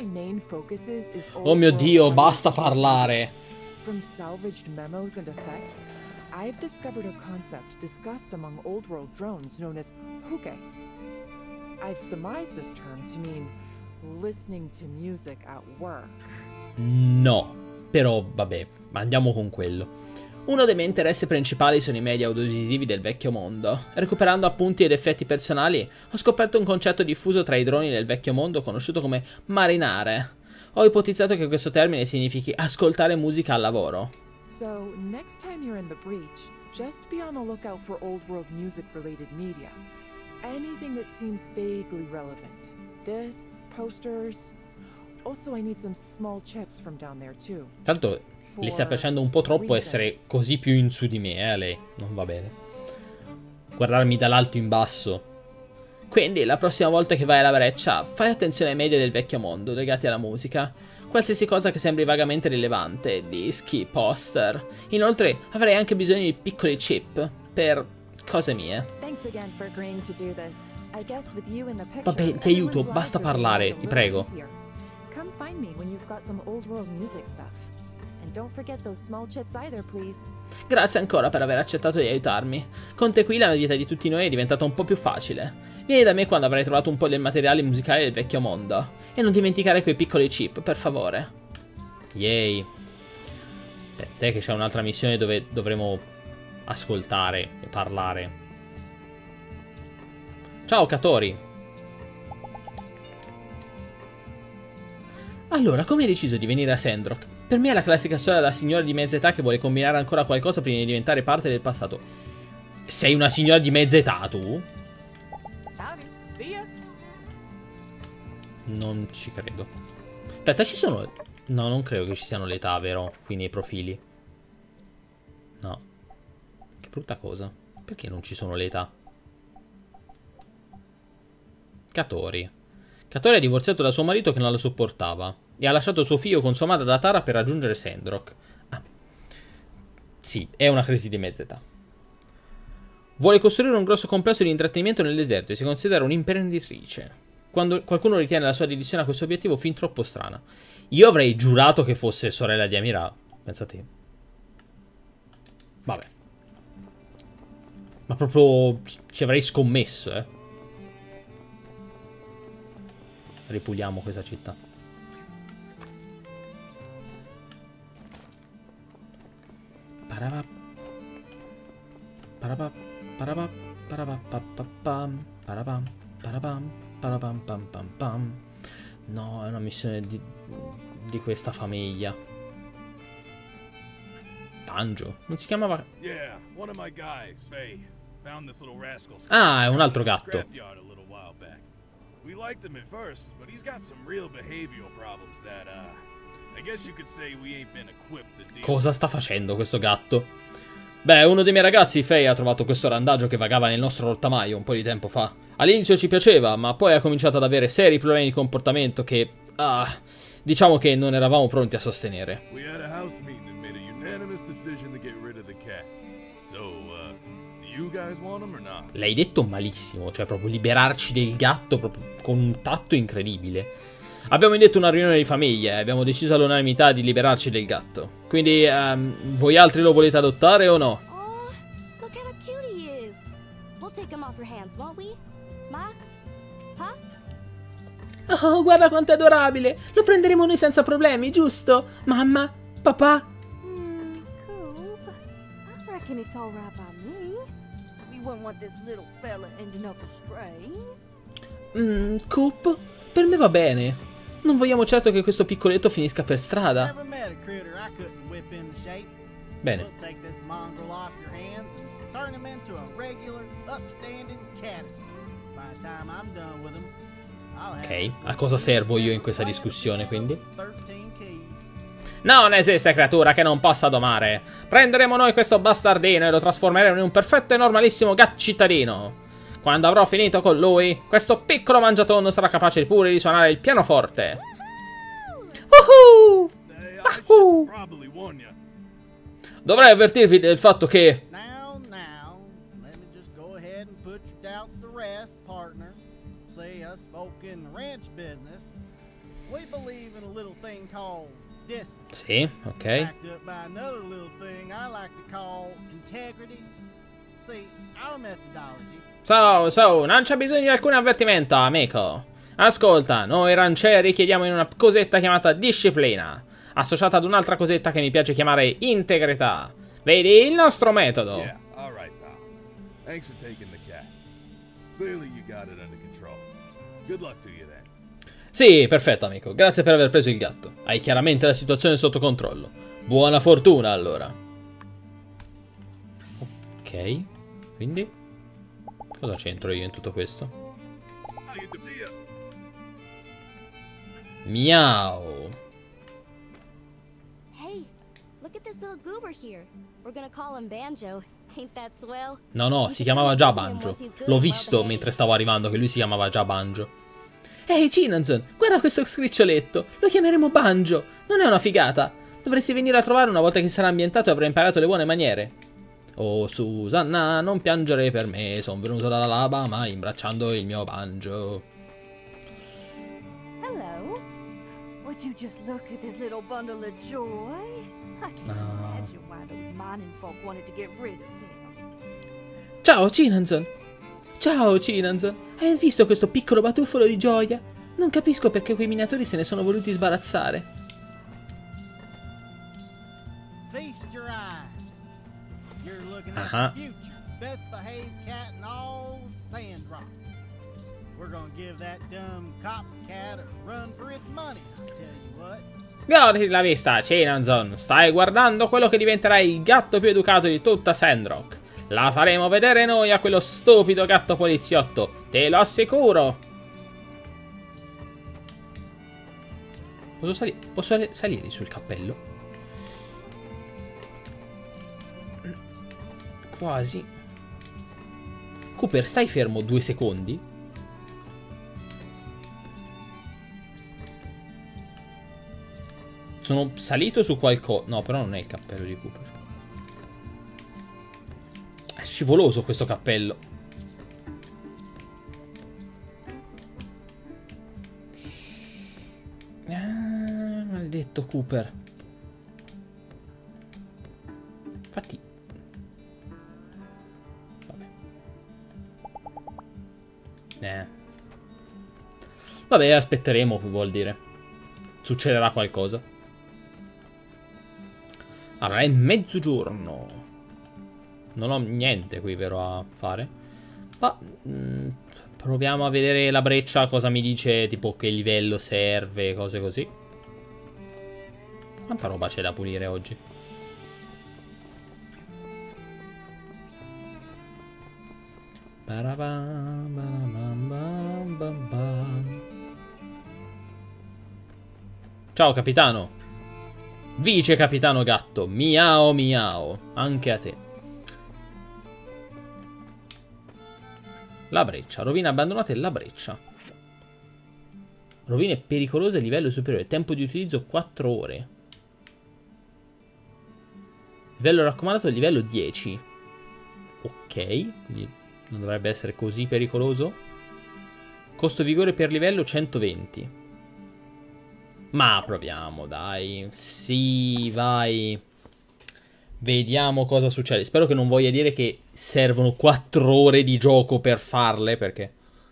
Oh mio Dio, basta parlare! From salvaged memos and effects, I've discovered a concept discussed among old world drones known as huke. I've surmised this term to mean listening to music at work. No, però vabbè, andiamo con quello. Uno dei miei interessi principali sono i media audiovisivi del vecchio mondo. Recuperando appunti ed effetti personali, ho scoperto un concetto diffuso tra i droni del vecchio mondo conosciuto come marinare. Ho ipotizzato che questo termine significhi ascoltare musica al lavoro. So, next time you're in the breach, just be on the lookout for old world music related media. Anything that seems vaguely relevant. Discs, posters. Also, I need some small chips from down there too. Tanto le sta piacendo un po' troppo essere così più in su di me, lei. Non va bene. Guardarmi dall'alto in basso. Quindi, la prossima volta che vai alla breccia, fai attenzione ai media del vecchio mondo legati alla musica. Qualsiasi cosa che sembri vagamente rilevante, dischi, poster. Inoltre, avrei anche bisogno di piccoli chip per cose mie. Vabbè, ti aiuto, basta parlare, ti prego. Come find me when you've got some old world music stuff. And don't forget those small chips either, please. Grazie ancora per aver accettato di aiutarmi. Con te qui la vita di tutti noi è diventata un po' più facile. Vieni da me quando avrai trovato un po' del materiale musicale del vecchio mondo. E non dimenticare quei piccoli chip, per favore. Yay. Per te che c'è un'altra missione dove dovremo ascoltare e parlare. Ciao Katori. Allora, come hai deciso di venire a Sandrock? Per me è la classica storia da signora di mezza età che vuole combinare ancora qualcosa prima di diventare parte del passato. Sei una signora di mezza età, tu? Non ci credo. Aspetta, ci sono... No, non credo che ci siano le età, vero? Qui nei profili. No. Che brutta cosa. Perché non ci sono le età? Katori. Katori è divorziato da suo marito che non la sopportava e ha lasciato suo figlio con sua madre da Tara per raggiungere Sandrock. Ah. Sì, è una crisi di mezza età. Vuole costruire un grosso complesso di intrattenimento nel deserto e si considera un'imprenditrice. Quando qualcuno ritiene la sua dedizione a questo obiettivo fin troppo strana. Io avrei giurato che fosse sorella di Amira. Pensate. Vabbè. Ma proprio ci avrei scommesso, eh. Ripuliamo questa città. Parabap. Parabap. Parabap. Parabap. Parabam. Parabam. Parabam pam pam pam. No, è una missione di questa famiglia. Banjo. Non si chiamava... Ah, è un altro gatto. We liked him at first, but he's got some real behavioral problems that, I guess you could say we ain't been equipped to deal. Cosa sta facendo questo gatto? Beh, uno dei miei ragazzi, Faye, ha trovato questo randagio che vagava nel nostro rottamaio un po' di tempo fa. All'inizio ci piaceva, ma poi ha cominciato ad avere seri problemi di comportamento che, diciamo che non eravamo pronti a sostenere. We had a house meeting and made a unanimous decision to get rid of the cat. So, do you guys want him or not? L'hai detto malissimo, cioè proprio liberarci del gatto proprio con un tatto incredibile. Abbiamo indetto una riunione di famiglia e abbiamo deciso all'unanimità di liberarci del gatto. Quindi, voi altri lo volete adottare o no? Oh, look how cute he is. We'll take him off your hands, won't we? Ma? Pa? Oh, guarda quanto è adorabile. Lo prenderemo noi senza problemi, giusto? Mamma? Papà? Coop, I reckon it's all right by me. We wouldn't want this little fella ending up astray. Coop? Per me va bene. Non vogliamo certo che questo piccoletto finisca per strada. Bene. Ok, a cosa servo io in questa discussione, quindi? Non esiste creatura che non possa domare. Prenderemo noi questo bastardino e lo trasformeremo in un perfetto e normalissimo gat cittadino. Quando avrò finito con lui, questo piccolo mangiatondo sarà capace pure di suonare il pianoforte. Woohoo! Wahoo! Dovrei avvertirvi del fatto che... Now, let me just go ahead and put your doubts to rest, partner. Say us folk in the ranch business, we believe in a little thing called distance. Sì, ok. Backed up by another little thing I like to call integrity. See, our methodology... So, non c'è bisogno di alcun avvertimento, amico. Ascolta, noi rancieri chiediamo in una cosetta chiamata disciplina, associata ad un'altra cosetta che mi piace chiamare integrità. Vedi il nostro metodo. Yeah, all right, pal. Thanks for taking the cat. Clearly you got it under control. Good luck to you then. Sì, perfetto, amico. Grazie per aver preso il gatto. Hai chiaramente la situazione sotto controllo. Buona fortuna, allora. Ok, quindi... Cosa c'entro io in tutto questo? Miau. Hey, look at this little goober here. We're gonna call him Banjo. Ain't that swell? No, si chiamava già Banjo. L'ho visto mentre stavo arrivando che lui si chiamava già Banjo. Ehi, Chinanzon, guarda questo scriccioletto. Lo chiameremo Banjo. Non è una figata? Dovresti venire a trovare una volta che sarà ambientato e avrà imparato le buone maniere. Oh, Susanna, non piangere per me. Sono venuto dall'Alabama imbracciando il mio banjo. Hello. Would you just look at this little bundle of joy? I can't imagine why those mining folk wanted to get rid of him. Ciao, Chinanzon. Ciao, Chinanzon. Hai visto questo piccolo batuffolo di gioia? Non capisco perché quei minatori se ne sono voluti sbarazzare. Feast your eyes. You're looking at the future. Best behaved cat in all Sandrock. We're gonna give that dumb copycat a run for its money, I'll tell you what. Goditi la vista, Chinanzon. Stai guardando quello che diventerà il gatto più educato di tutta Sandrock. La faremo vedere noi a quello stupido gatto poliziotto. Te lo assicuro. Posso salire sul cappello? Quasi. Cooper, stai fermo 2 secondi. Sono salito su qualcosa. No, però non è il cappello di Cooper. È scivoloso questo cappello. Maledetto Cooper. Infatti. Vabbè. Vabbè, aspetteremo, vuol dire. Succederà qualcosa. Allora, è mezzogiorno. Non ho niente qui però a fare. Ma proviamo a vedere la breccia. Cosa mi dice, tipo che livello serve, cose così. Quanta roba c'è da pulire oggi? Ciao capitano. Vice capitano gatto. Miao miao. Anche a te. La breccia. Rovine abbandonate e la breccia. Rovine pericolose livello superiore. Tempo di utilizzo 4 ore. Livello raccomandato livello 10. Ok. Quindi non dovrebbe essere così pericoloso. Costo vigore per livello 120. Ma proviamo, dai. Sì, vai. Vediamo cosa succede. Spero che non voglia dire che servono 4 ore di gioco per farle, perché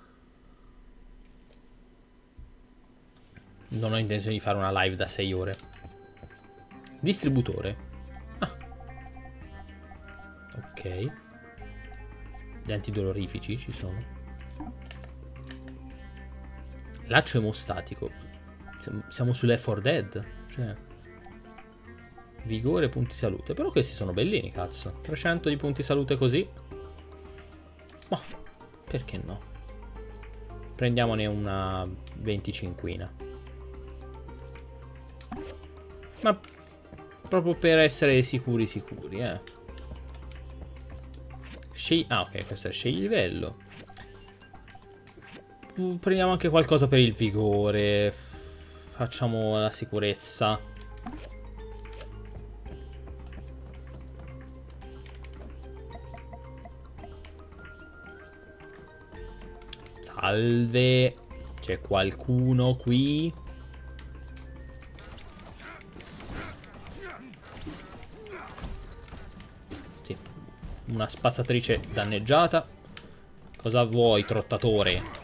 non ho intenzione di fare una live da 6 ore. Distributore. Ah. Ok. Gli antidolorifici ci sono. Laccio emostatico. Siamo sull'Left 4 Dead. Cioè, vigore, punti salute. Però questi sono bellini, cazzo. 300 di punti salute così. Ma perché no? Prendiamone una 25ina. Ma proprio per essere sicuri, Ah, ok, questo è scegli livello. Prendiamo anche qualcosa per il vigore. Facciamo la sicurezza. Salve. C'è qualcuno qui? Sì. Una spazzatrice danneggiata. Cosa vuoi, trottatore?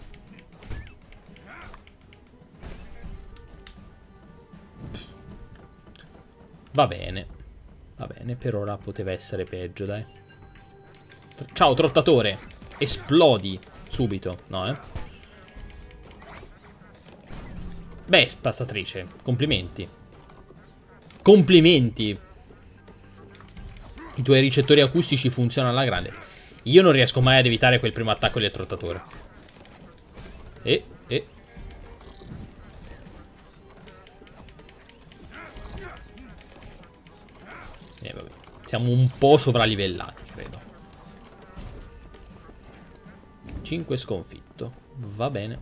Va bene, per ora poteva essere peggio, dai. Ciao, trottatore. Esplodi subito, no, Beh, spazzatrice, complimenti. Complimenti. I tuoi ricettori acustici funzionano alla grande. Io non riesco mai ad evitare quel primo attacco del trottatore. Vabbè. Siamo un po' sovralivellati, credo. 5 sconfitto. Va bene.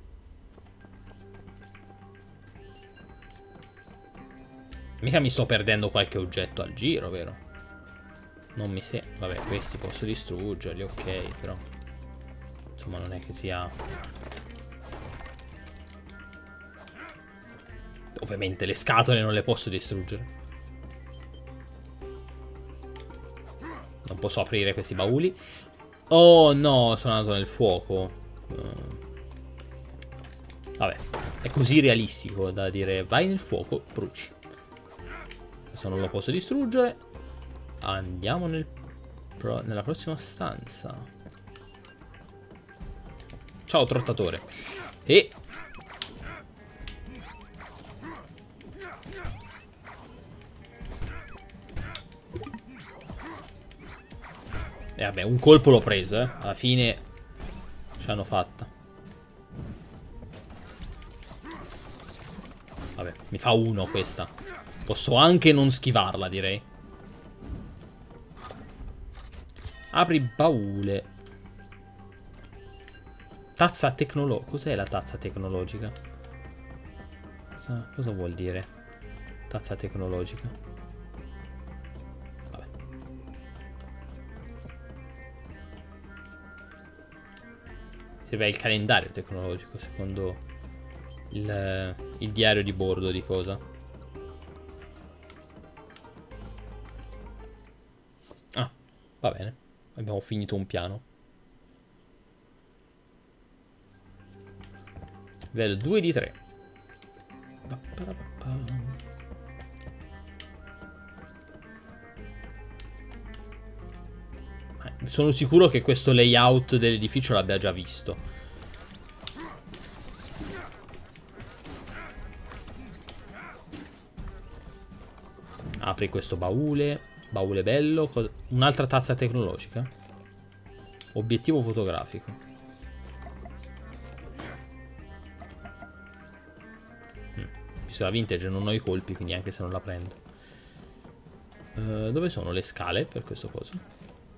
Mica mi sto perdendo qualche oggetto al giro, vero? Non mi sembra. Vabbè, questi posso distruggerli, ok, però insomma non è che sia... Ovviamente le scatole non le posso distruggere. Non posso aprire questi bauli. Oh no, sono andato nel fuoco. Vabbè, è così realistico da dire vai nel fuoco, bruci. Questo non lo posso distruggere. Andiamo nella prossima stanza. Ciao trottatore. E vabbè, un colpo l'ho preso, alla fine ci hanno fatta. Vabbè, mi fa 1 questa. Posso anche non schivarla, direi. Apri baule. Tazza tecnologica. Cos'è la tazza tecnologica? Cosa vuol dire? Tazza tecnologica. Serve il calendario tecnologico, secondo il diario di bordo di cosa. Ah, va bene. Abbiamo finito un piano. Livello 2 di 3. Sono sicuro che questo layout dell'edificio l'abbia già visto. Apri questo baule. Baule bello. Un'altra tazza tecnologica. Obiettivo fotografico. Visto la vintage non ho i colpi, quindi anche se non la prendo. Dove sono le scale per questo coso?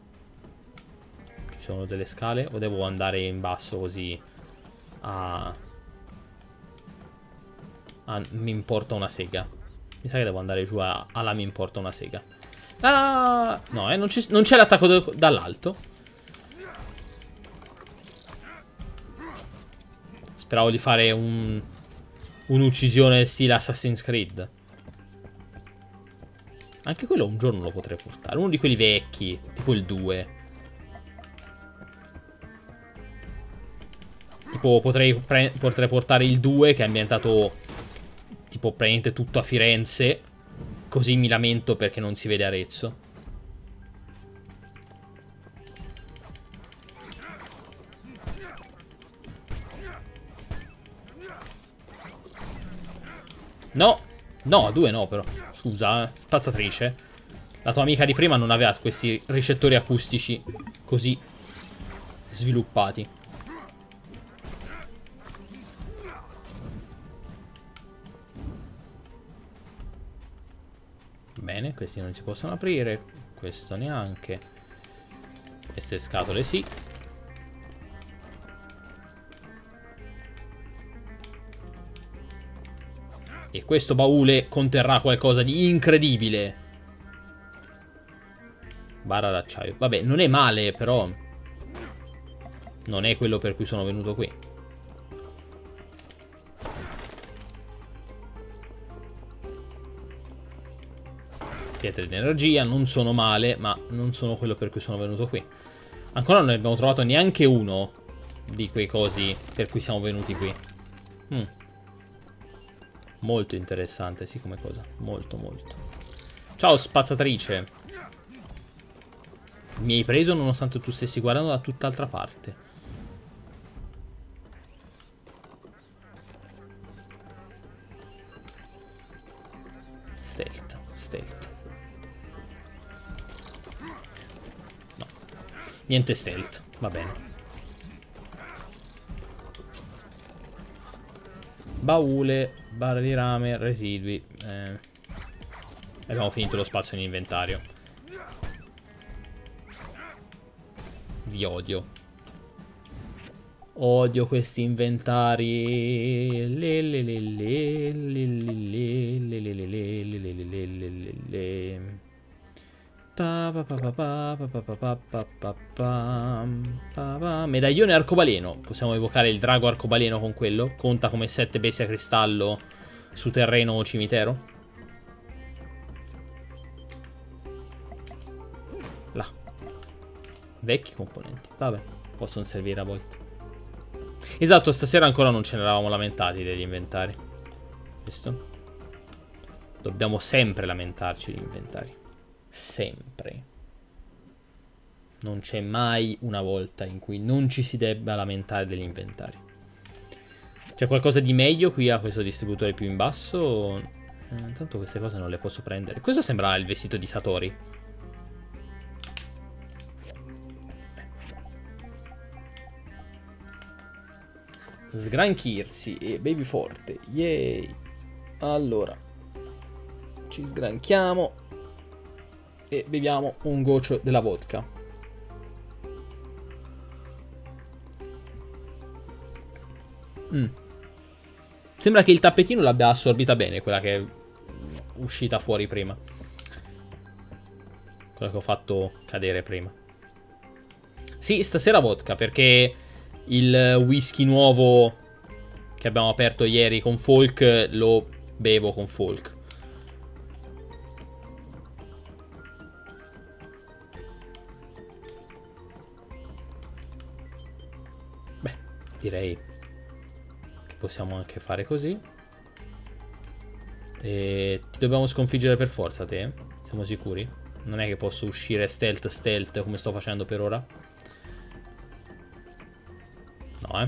Ci sono delle scale o devo andare in basso così mi importa una sega? Mi sa che devo andare giù alla mi importa una sega. Ah, no, non c'è l'attacco dall'alto. Speravo di fare un'uccisione stile Assassin's Creed. Anche quello un giorno lo potrei portare. Uno di quelli vecchi, tipo il 2. Tipo potrei portare il 2 che è ambientato tipo praticamente tutto a Firenze. Così mi lamento perché non si vede Arezzo. No, no, a 2 no però. Scusa, spazzatrice. La tua amica di prima non aveva questi ricettori acustici così sviluppati. Bene, questi non si possono aprire. Questo neanche. Queste scatole sì. E questo baule conterrà qualcosa di incredibile. Barra d'acciaio. Vabbè, non è male, però non è quello per cui sono venuto qui. Pietre di energia non sono male, ma non sono quello per cui sono venuto qui. Ancora non ne abbiamo trovato neanche uno di quei cosi per cui siamo venuti qui. Molto interessante, sì, come cosa. Molto, molto. Ciao, spazzatrice. Mi hai preso nonostante tu stessi guardando da tutt'altra parte. Stealth, stealth. No. Niente stealth, va bene. Baule, barra di rame, residui. Abbiamo finito lo spazio in inventario. Vi odio. Odio questi inventari. Medaglione arcobaleno. Possiamo evocare il drago arcobaleno con quello? Conta come 7 bestie a cristallo su terreno cimitero? Là. Vecchi componenti. Vabbè, possono servire a volte. Esatto, stasera ancora non ce ne eravamo lamentati degli inventari. Visto? Dobbiamo sempre lamentarci degli inventari. Sempre. Non c'è mai una volta in cui non ci si debba lamentare degli inventari. C'è qualcosa di meglio qui a questo distributore più in basso? Intanto queste cose non le posso prendere. Questo sembra il vestito di Satori. Sgranchirsi e bevi forte. Yay. Allora, ci sgranchiamo e beviamo un goccio della vodka. Sembra che il tappetino l'abbia assorbita bene, quella che è uscita fuori prima. Quella che ho fatto cadere prima. Sì, stasera vodka, perché il whisky nuovo che abbiamo aperto ieri con Folk lo bevo con Folk. Beh, direi che possiamo anche fare così. E ti dobbiamo sconfiggere per forza, te? Siamo sicuri? Non è che posso uscire stealth come sto facendo per ora? No,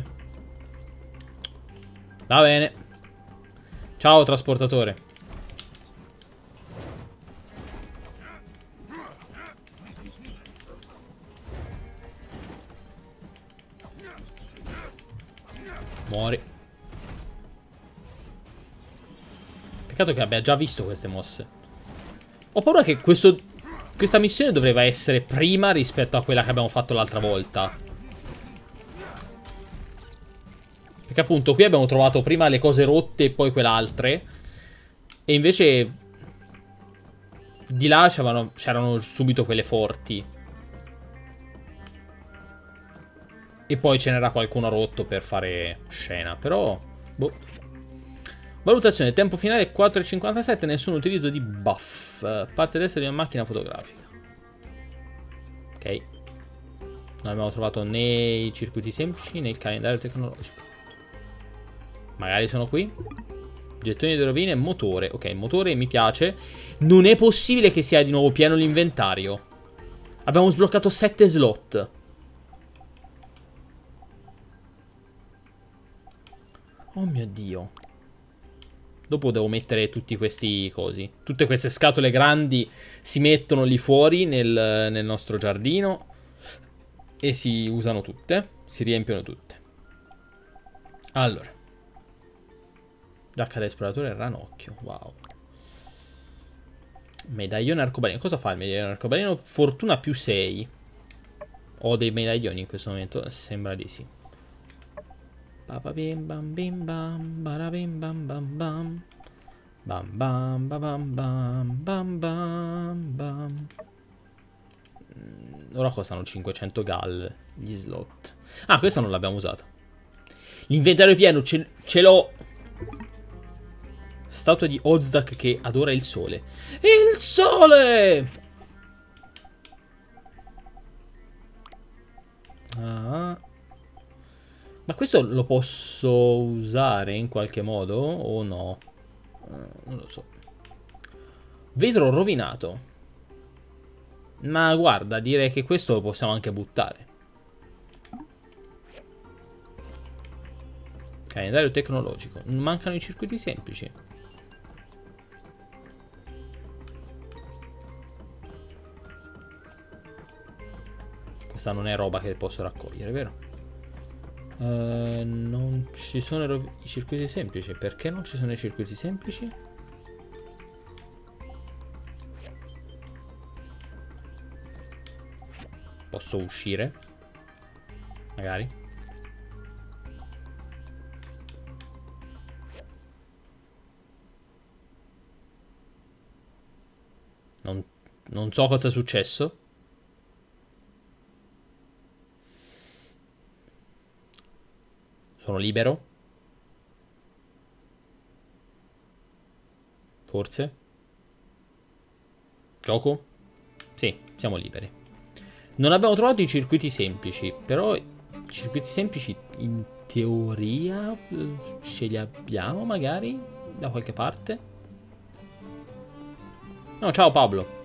va bene. Ciao, trasportatore. Muori. Peccato che abbia già visto queste mosse. Ho paura che questa missione dovrebbe essere prima rispetto a quella che abbiamo fatto l'altra volta. Perché appunto qui abbiamo trovato prima le cose rotte e poi quell'altre. E invece di là c'erano subito quelle forti. E poi ce n'era qualcuno rotto per fare scena. Però, boh. Valutazione, tempo finale 4,57, nessun utilizzo di buff. Parte destra di una macchina fotografica. Ok. Non abbiamo trovato né i circuiti semplici né il calendario tecnologico. Magari sono qui. Gettoni di rovine, motore. Ok, motore mi piace. Non è possibile che sia di nuovo pieno l'inventario. Abbiamo sbloccato 7 slot. Oh mio Dio. Dopo devo mettere tutti questi cosi. Tutte queste scatole grandi si mettono lì fuori nel nostro giardino. E si usano tutte. Si riempiono tutte. Allora. Giacca da esploratore e ranocchio. Wow. Medaglione arcobaleno. Cosa fa il medaglione arcobaleno? Fortuna più 6. Ho dei medaglioni in questo momento. Sembra di sì. Bim bam bim bam. Barabim bam bam bam. Bam bam bam bam bam bam bam. Ora costano 500 gal gli slot. Ah, questa non l'abbiamo usata. L'inventario pieno ce l'ho. Statua di Ozdak che adora il sole. Il sole! Ah. Ma questo lo posso usare in qualche modo o no? Non lo so. Vetro rovinato. Ma guarda, direi che questo lo possiamo anche buttare. Calendario tecnologico. Mancano i circuiti semplici. questa non è roba che posso raccogliere, vero? Non ci sono i circuiti semplici. Perché non ci sono i circuiti semplici? Posso uscire? Magari. Non so cosa è successo. Sono libero? Forse? Gioco? Sì, siamo liberi. Non abbiamo trovato i circuiti semplici, però i circuiti semplici in teoria ce li abbiamo magari da qualche parte. No, ciao Pablo.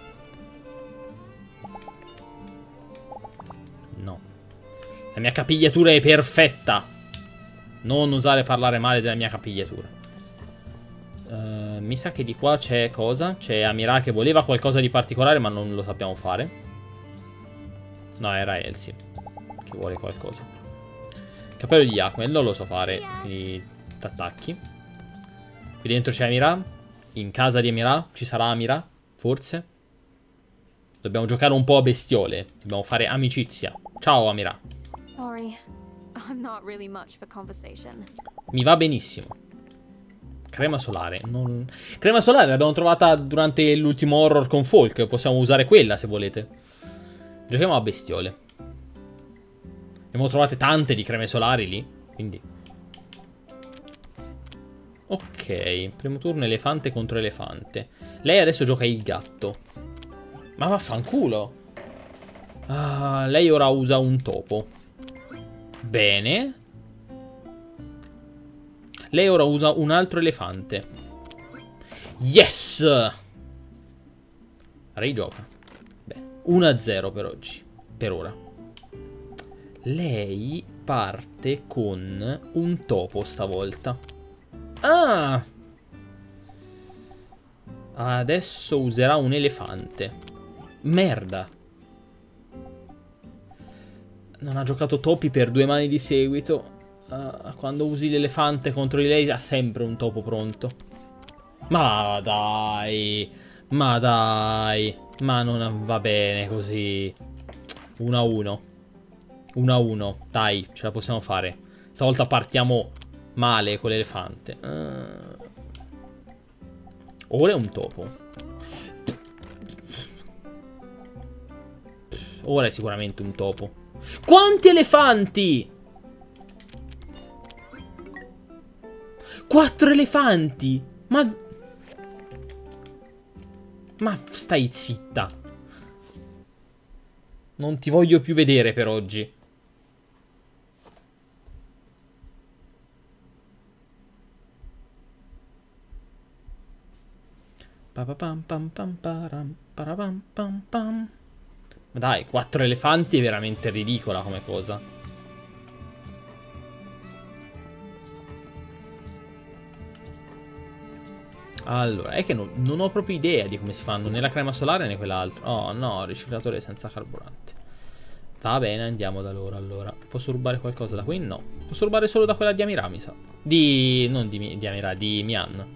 No. La mia capigliatura è perfetta. Non osare parlare male della mia capigliatura. Mi sa che di qua c'è cosa? C'è Amira che voleva qualcosa di particolare, ma non lo sappiamo fare. No, era Elsie che vuole qualcosa. Cappello di Yakmel, non lo so fare. Quindi t'attacchi. Qui dentro c'è Amira. In casa di Amira ci sarà Amira, forse. Dobbiamo giocare un po' a bestiole. Dobbiamo fare amicizia. Ciao Amira. Sorry. I'm not really much for conversation. Mi va benissimo. Crema solare. Crema solare l'abbiamo trovata durante l'ultimo horror con Folk. Possiamo usare quella se volete. Giochiamo a bestiole. Abbiamo trovate tante di creme solari lì. Quindi ok. Primo turno elefante contro elefante. Lei adesso gioca il gatto. Ma vaffanculo. Lei ora usa un topo. Bene. Lei ora usa un altro elefante. Yes! Lei gioca. Bene. 1-0 per oggi. Per ora. Lei parte con un topo stavolta. Ah! Adesso userà un elefante. Merda. Non ha giocato topi per 2 mani di seguito. Quando usi l'elefante contro di lei ha sempre un topo pronto. Ma dai. Ma dai. Ma non va bene così. 1-1. 1-1. Dai, ce la possiamo fare. Stavolta partiamo male con l'elefante. Ora è un topo. Ora è sicuramente un topo. Quanti elefanti? 4 elefanti. Ma stai zitta. Non ti voglio più vedere per oggi. Ma dai, 4 elefanti è veramente ridicola come cosa. Allora, è che non ho proprio idea di come si fanno né la crema solare né quell'altro. Oh no, riciclatore senza carburante. Va bene, andiamo da loro allora. Posso rubare qualcosa da qui? No. Posso rubare solo da quella di Amira, mi sa. Non di Amira, di Mian.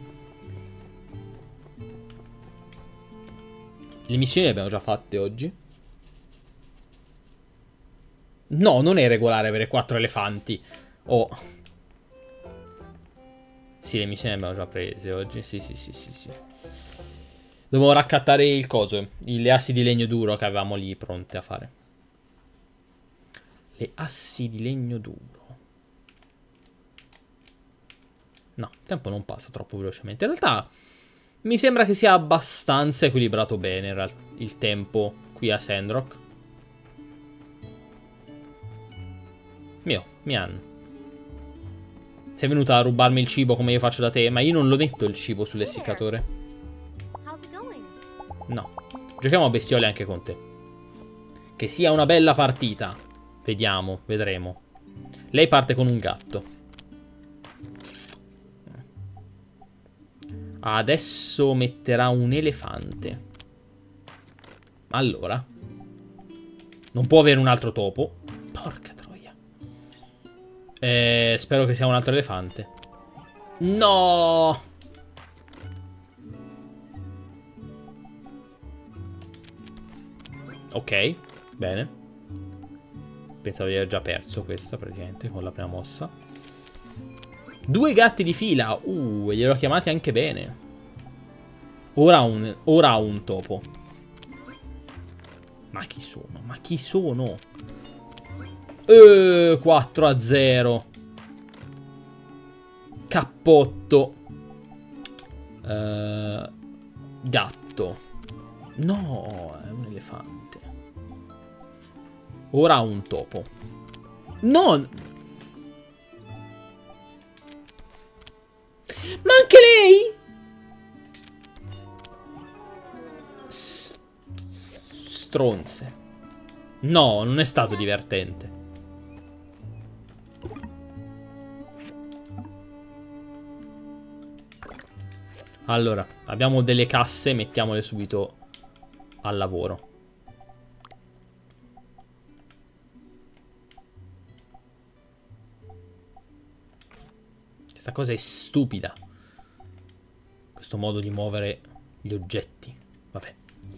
Le missioni le abbiamo già fatte oggi. No, non è regolare avere 4 elefanti. Oh. Sì, le missioni le abbiamo già prese oggi. Sì. Dobbiamo raccattare il coso. Le assi di legno duro che avevamo lì pronte a fare. Le assi di legno duro. No, il tempo non passa troppo velocemente. In realtà mi sembra che sia abbastanza equilibrato bene il tempo qui a Sandrock. Mian. Sei venuta a rubarmi il cibo come io faccio da te, ma io non lo metto il cibo sull'essiccatore. No. Giochiamo a bestiole anche con te. Che sia una bella partita. Vedremo. Lei parte con un gatto. Adesso metterà un elefante. Allora. Non può avere un altro topo. Porca troia. Spero che sia un altro elefante. No! Ok, bene. Pensavo di aver già perso questa praticamente con la prima mossa. 2 gatti di fila. E gliel'ho chiamati anche bene. Ora ha un topo. Ma chi sono? Ma chi sono? 4-0. Cappotto. Gatto. No, è un elefante. Ora ha un topo. No! Ma anche lei? Stronze. No, non è stato divertente. Allora, abbiamo delle casse, mettiamole subito al lavoro. Questa cosa è stupida. Questo modo di muovere gli oggetti. Vabbè.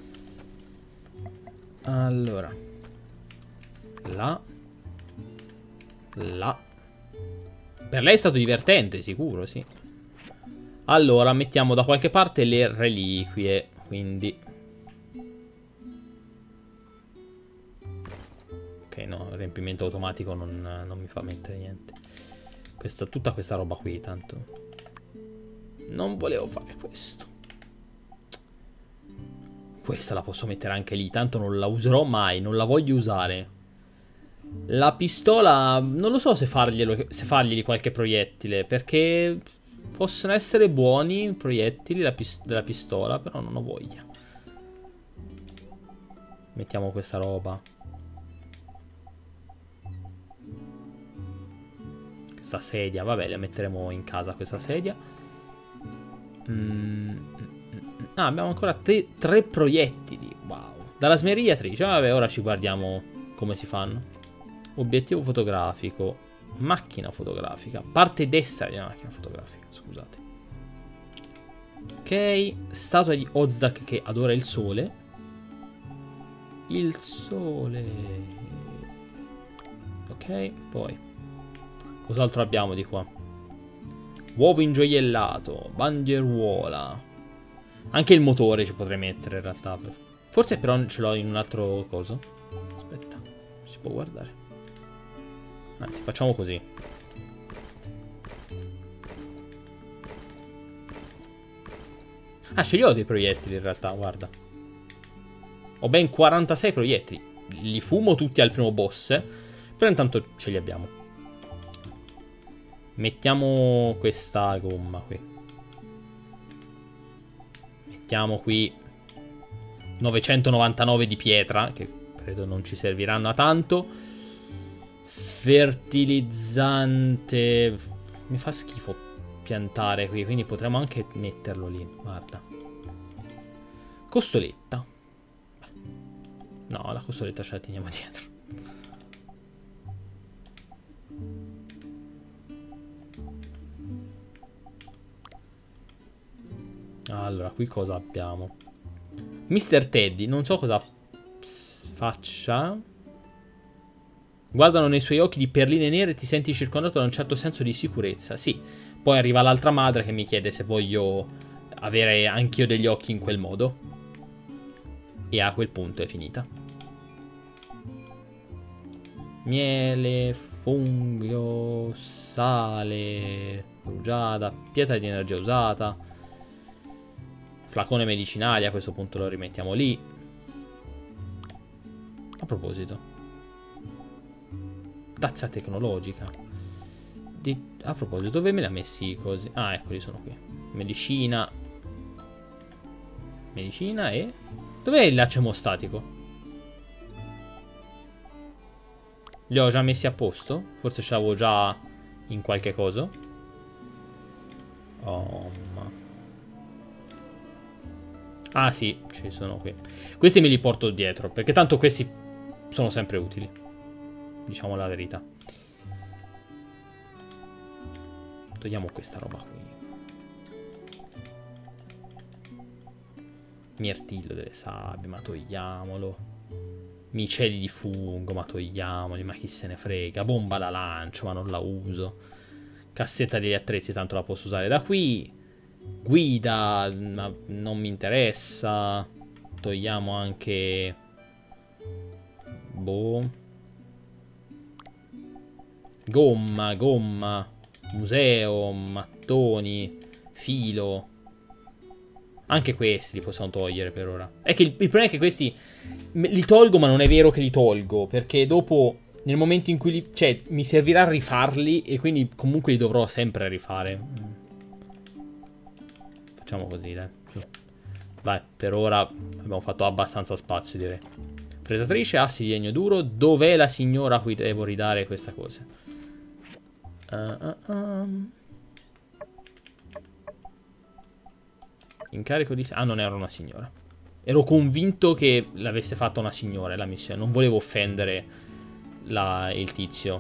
Allora. Là. Là. Per lei è stato divertente, sicuro, sì. Allora, mettiamo da qualche parte le reliquie. Quindi... ok, no, il riempimento automatico non mi fa mettere niente. Tutta questa roba qui, tanto... non volevo fare questo. Questa la posso mettere anche lì, tanto non la userò mai, non la voglio usare. La pistola, non lo so se fargli qualche proiettile, perché possono essere buoni i proiettili della pistola, però non ho voglia. Mettiamo questa roba. Questa sedia, vabbè, la metteremo in casa questa sedia. Abbiamo ancora 3 proiettili. Wow. Dalla smerigliatrice. Vabbè, ora ci guardiamo come si fanno. Obiettivo fotografico. Macchina fotografica. Parte destra della macchina fotografica, scusate. Ok. Statua di Ozdak che adora il sole. Il sole. Ok, poi. Cos'altro abbiamo di qua? Uovo ingioiellato. Bandieruola. Anche il motore ci potrei mettere in realtà. Forse però ce l'ho in un altro coso. Aspetta, si può guardare. Anzi, facciamo così. Ah, ce li ho dei proiettili in realtà, guarda. Ho ben 46 proiettili. Li fumo tutti al primo boss, però intanto ce li abbiamo. Mettiamo questa gomma qui. Mettiamo qui 999 di pietra, che credo non ci serviranno a tanto. Fertilizzante. Mi fa schifo piantare qui, quindi potremmo anche metterlo lì. Guarda. Costoletta. No, la costoletta ce la teniamo dietro. Allora, qui cosa abbiamo? Mr. Teddy, non so cosa faccia. Guardano nei suoi occhi di perline nere e ti senti circondato da un certo senso di sicurezza. Sì, poi arriva l'altra madre che mi chiede se voglio avere anch'io degli occhi in quel modo. E a quel punto è finita. Miele, fungo, sale, rugiada, pietra di energia usata. Flacone medicinali, a questo punto lo rimettiamo lì. A proposito, tazza tecnologica. A proposito, dove me li ha messi così? Ah, eccoli, sono qui. Medicina. Medicina e... dov'è il laccio emostatico? Li ho già messi a posto? Forse ce l'avevo già in qualche coso. Oh, ma... ah sì, ci sono qui. Questi me li porto dietro, perché tanto questi sono sempre utili. Diciamo la verità. Togliamo questa roba qui. Mirtillo delle sabbie, ma togliamolo. Micelli di fungo, ma togliamoli, ma chi se ne frega. Bomba da lancio, ma non la uso. Cassetta degli attrezzi, tanto la posso usare da qui. Guida, ma non mi interessa. Togliamo anche... boh. Gomma. Museo, mattoni, filo. Anche questi li possiamo togliere per ora. È che il problema è che questi li tolgo, ma non è vero che li tolgo, perché dopo, nel momento in cui li... cioè, mi servirà a rifarli e quindi comunque li dovrò sempre rifare. Facciamo così, dai. Vai, per ora abbiamo fatto abbastanza spazio, direi. Fresatrice, assi di legno duro. Dov'è la signora a cui devo ridare questa cosa? Incarico di... ah, non era una signora. Ero convinto che l'avesse fatta una signora la missione. Non volevo offendere il tizio.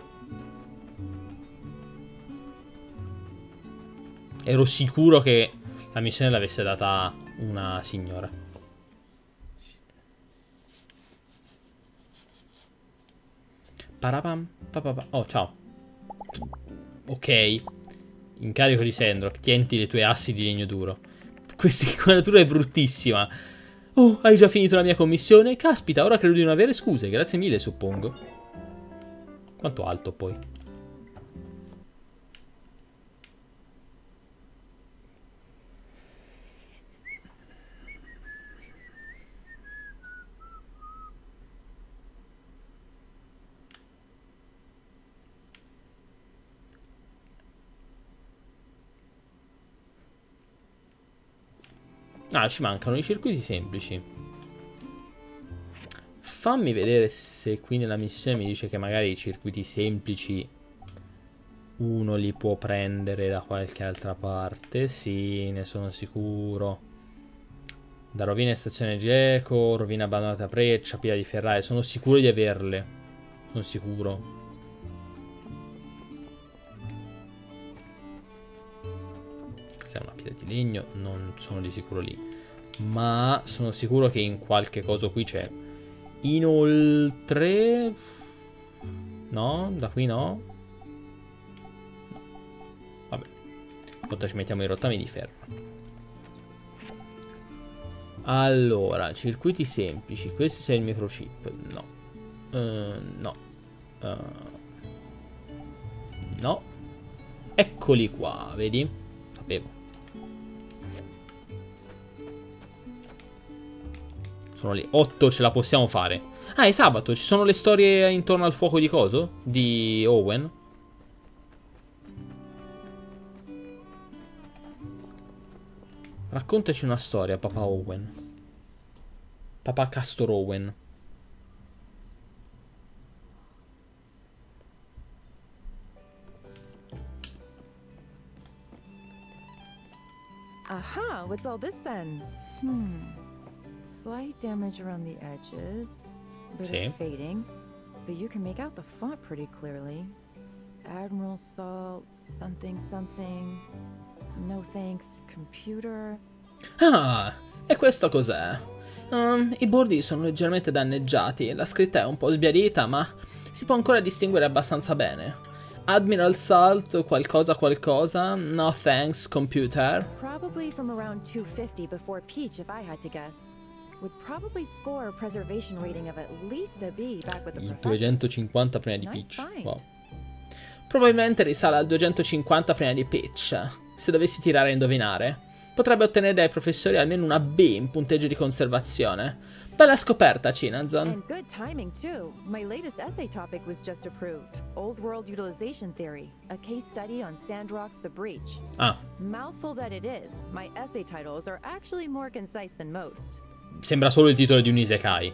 Ero sicuro che la missione l'avesse data una signora. Parapam, papapam. Oh, ciao. Ok. Incarico di Sandrock. Tienti le tue assi di legno duro. Questa inquadratura è bruttissima. Oh, hai già finito la mia commissione? Caspita, ora credo di non avere scuse. Grazie mille, suppongo. Quanto alto, poi? Ah, ci mancano i circuiti semplici. Fammi vedere se qui nella missione mi dice che magari i circuiti semplici uno li può prendere da qualche altra parte. Sì, ne sono sicuro. Da rovina e stazione Geco, rovina abbandonata a Breccia, pila di ferraie. Sono sicuro di averle. Sono sicuro. Questa è una pila di legno, non sono di sicuro lì. Ma sono sicuro che in qualche coso qui c'è. Inoltre... no, da qui no. Vabbè. Poi ci mettiamo i rottami di ferro. Allora, circuiti semplici. Questo sei il microchip. No. No. No. Eccoli qua, vedi? Sapevo. Sono le 8, ce la possiamo fare. Ah, è sabato, ci sono le storie intorno al fuoco di coso? Di Owen? Raccontaci una storia, papà Owen. Papà Castor Owen. Aha, what's all this then? Slight damage around the edges, a bit of fading, but you can make out the font pretty clearly. Admiral Salt, something something. No thanks, computer. Ah, e questo cos'è? I bordi sono leggermente danneggiati, la scritta è un po' sbiadita, ma si può ancora distinguere abbastanza bene. Admiral Salt, qualcosa. No thanks, computer. Probably from around 250 before Peach, if I had to guess. Would probably score a preservation rating of at least a B back with the Il professors. 250 prima di Peach. Wow. Probabilmente risale al 250 prima di Peach. Se dovessi tirare a indovinare, potrebbe ottenere dai professori almeno una B in punteggio di conservazione. Bella scoperta, Cinazon. And good timing too. My latest essay topic was just approved. Old World Utilization Theory, a case study on Sandrock's The Breach. Ah. Mouthful that it is, my essay titles are actually more concise than most. Sembra solo il titolo di un isekai.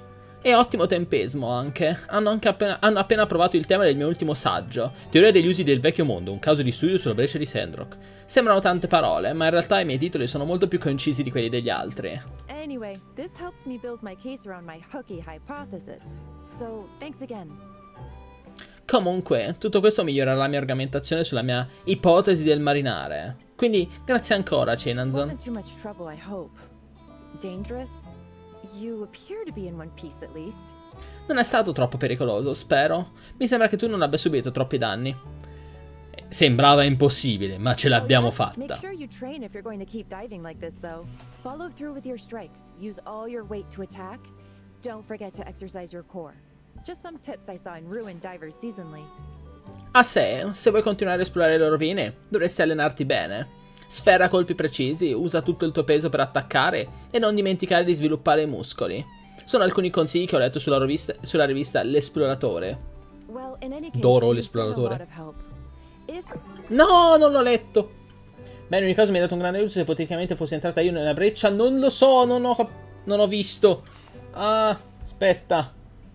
E ottimo tempismo anche. Hanno appena approvato il tema del mio ultimo saggio. Teoria degli usi del vecchio mondo, un caso di studio sulla breccia di Sandrock. Sembrano tante parole, ma in realtà i miei titoli sono molto più concisi di quelli degli altri. Anyway, this helps me build my case around my hooky hypothesis. So, thanks again. Comunque, tutto questo migliorerà la mia argomentazione sulla mia ipotesi del marinare. Quindi, grazie ancora, Chenanzon. Wasn't too much trouble, I hope. Dangerous? You appear to be in one piece at least. Non è stato troppo pericoloso, spero. Mi sembra che tu non abbia subito troppi danni. Sembrava impossibile, ma ce l'abbiamo fatta. Make sure you train if you're going to keep diving like this, though. Follow through with your strikes. Use all your weight to attack. Don't forget to exercise your core. Just some tips I saw in Ruin Divers Seasonally. A sé, se vuoi continuare a esplorare le rovine, dovresti allenarti bene. Sfera colpi precisi, usa tutto il tuo peso per attaccare e non dimenticare di sviluppare i muscoli. Sono alcuni consigli che ho letto sulla rivista L'Esploratore. Doro l'Esploratore. No, non l'ho letto. Beh, in ogni caso mi hai dato un grande aiuto. Se ipoteticamente fossi entrata io nella breccia, non lo so, non ho visto. Ah, aspetta.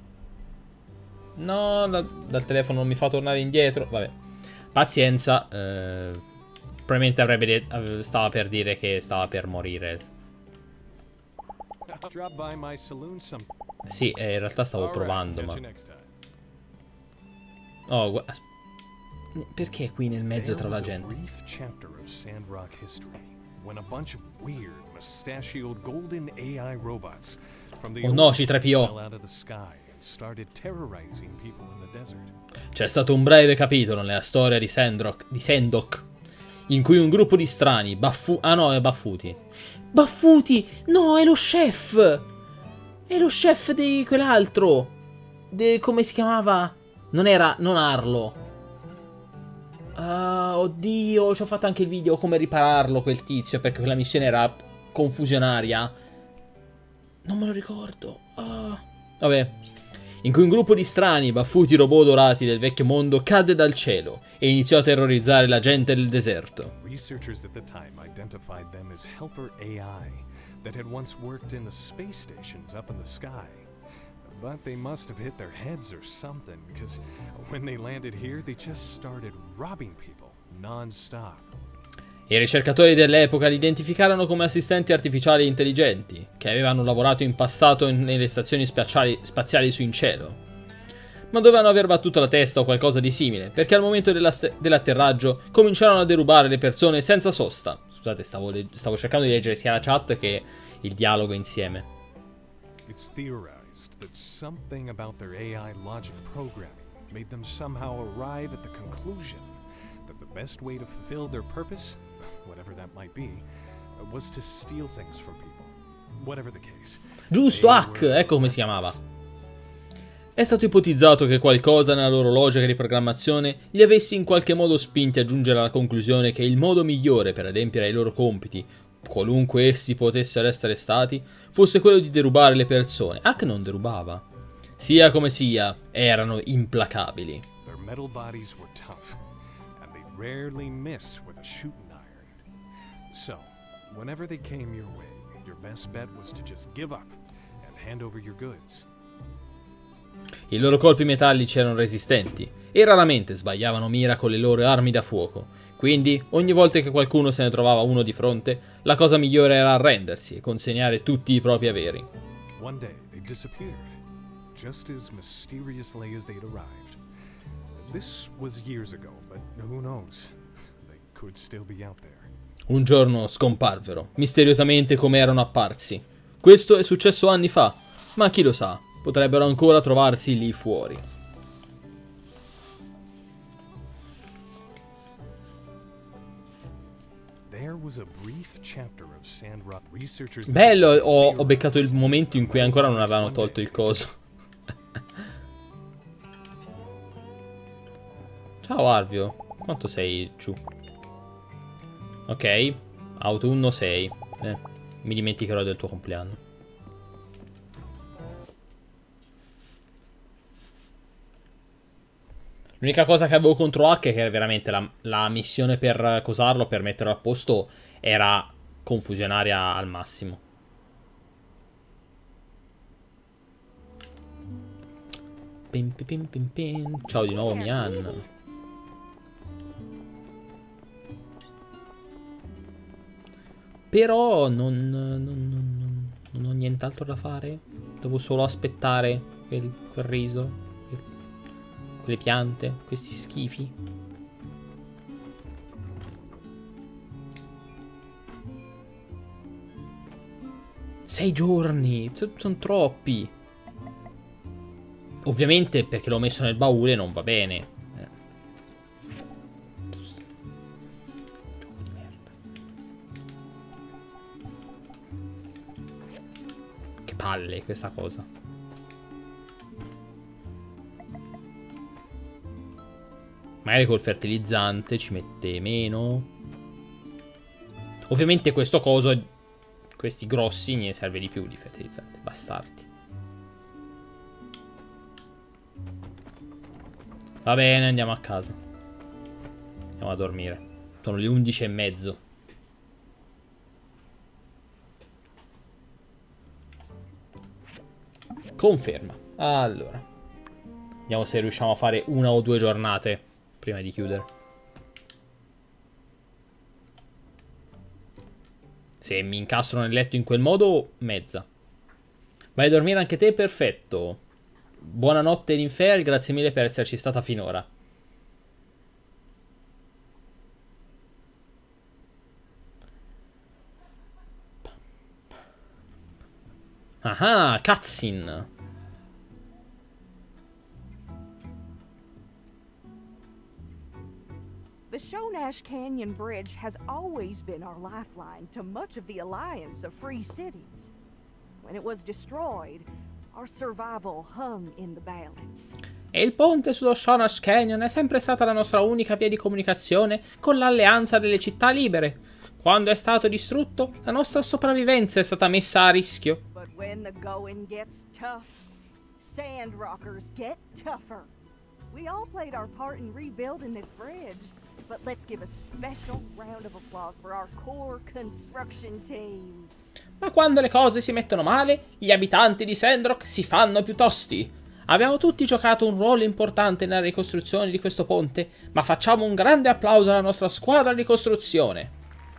No, dal telefono non mi fa tornare indietro. Vabbè, pazienza. Probabilmente stava per dire che stava per morire. Sì, in realtà stavo provando, ma... Oh, perché è qui nel mezzo tra la gente? Oh no, C-3PO! C'è stato un breve capitolo nella storia di Sandrock, in cui un gruppo di strani Baffuti. No, è lo chef! È lo chef di quell'altro! Come si chiamava? Non Arlo. Oddio, ci ho fatto anche il video come ripararlo quel tizio, perché quella missione era confusionaria. Non me lo ricordo. Vabbè. In cui un gruppo di strani, baffuti robot dorati del vecchio mondo cadde dal cielo e iniziò a terrorizzare la gente del deserto. Researchers at the time identified them as helper AI that had once worked in the space stations up in the sky. But they must have hit their heads or something, because when they landed here, they just started robbing people non-stop. I ricercatori dell'epoca li identificarono come assistenti artificiali intelligenti, che avevano lavorato in passato nelle stazioni spaziali su in cielo. Ma dovevano aver battuto la testa o qualcosa di simile, perché al momento dell'atterraggio cominciarono a derubare le persone senza sosta. Scusate, stavo cercando di leggere sia la chat che il dialogo insieme. It's theorized that something about their AI logic programming made them somehow arrive at the conclusion that the best way to fulfill their purpose, whatever that might be, was to steal things from people. Whatever the case. Giusto, Hack, ecco come si chiamava. È stato ipotizzato che qualcosa nella loro logica di programmazione li avesse in qualche modo spinti a giungere alla conclusione che il modo migliore per adempiere ai loro compiti, qualunque essi potessero essere stati, fosse quello di derubare le persone. Hack non derubava. Sia come sia, erano implacabili. Their metal bodies were tough, and they'd rarely miss with a shooting iron. So, whenever they came your way, your best bet was to just give up and hand over your goods. I loro colpi metallici erano resistenti e raramente sbagliavano mira con le loro armi da fuoco. Quindi, ogni volta che qualcuno se ne trovava uno di fronte, la cosa migliore era arrendersi e consegnare tutti i propri averi. One day they disappeared, just as mysteriously as they'd arrived. This was years ago, but who knows? They could still be out there. Un giorno scomparvero, misteriosamente come erano apparsi. Questo è successo anni fa, ma chi lo sa, potrebbero ancora trovarsi lì fuori. Bello, ho beccato il momento in cui ancora non avevano tolto il coso. Ciao Arvio, quanto sei giù? Ok, autunno 6. Mi dimenticherò del tuo compleanno. L'unica cosa che avevo contro Hack è che veramente la missione per cosarlo, per metterlo a posto, era confusionaria al massimo. Pim, pim, pim, pim. Ciao di nuovo Mian. Però non ho nient'altro da fare. Devo solo aspettare quel riso, quelle piante, questi schifi. Sei giorni, sono troppi. Ovviamente perché l'ho messo nel baule non va bene. Che palle questa cosa. Magari col fertilizzante ci mette meno. Ovviamente questo coso, questi grossi, ne serve di più di fertilizzante. Bastardi. Va bene, andiamo a casa. Andiamo a dormire. Sono le 11:30. Conferma. Allora. Vediamo se riusciamo a fare 1 o 2 giornate prima di chiudere. Se mi incastro nel letto in quel modo, mezza. Vai a dormire anche te? Perfetto. Buonanotte Ninfer, grazie mille per esserci stata finora. Ah, cutscene. The Shonash Canyon Bridge has always been our lifeline to much of the alliance of free cities. When it was destroyed, our survival hung in the balance. E il ponte sullo Shonash Canyon è sempre stata la nostra unica via di comunicazione con l'alleanza delle città libere. Quando è stato distrutto, la nostra sopravvivenza è stata messa a rischio. But when the going gets tough, Sandrockers get tougher. We all played our part in rebuilding this bridge, but let's give a special round of applause for our core construction team. Ma quando le cose si mettono male, gli abitanti di Sandrock si fanno più tosti. Abbiamo tutti giocato un ruolo importante nella ricostruzione di questo ponte, ma facciamo un grande applauso alla nostra squadra di costruzione.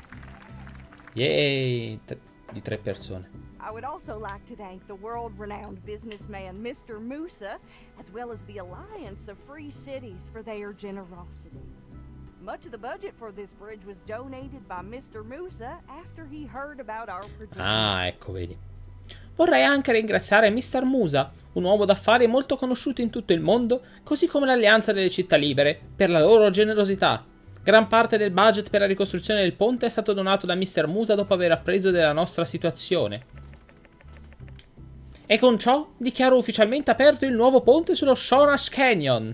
Yay! Di 3 persone. I would also like to thank the world-renowned businessman Mr. Musa, as well as the Alliance of Free Cities for their generosity. Much of the budget for this bridge was donated by Mr. Musa after he heard about our project. Ah, ecco, vedi. Vorrei anche ringraziare Mr. Musa, un uomo d'affari molto conosciuto in tutto il mondo, così come l'Alleanza delle Città Libere, per la loro generosità. Gran parte del budget per la ricostruzione del ponte è stato donato da Mr. Musa dopo aver appreso della nostra situazione. E con ciò dichiaro ufficialmente aperto il nuovo ponte sullo Shonash Canyon.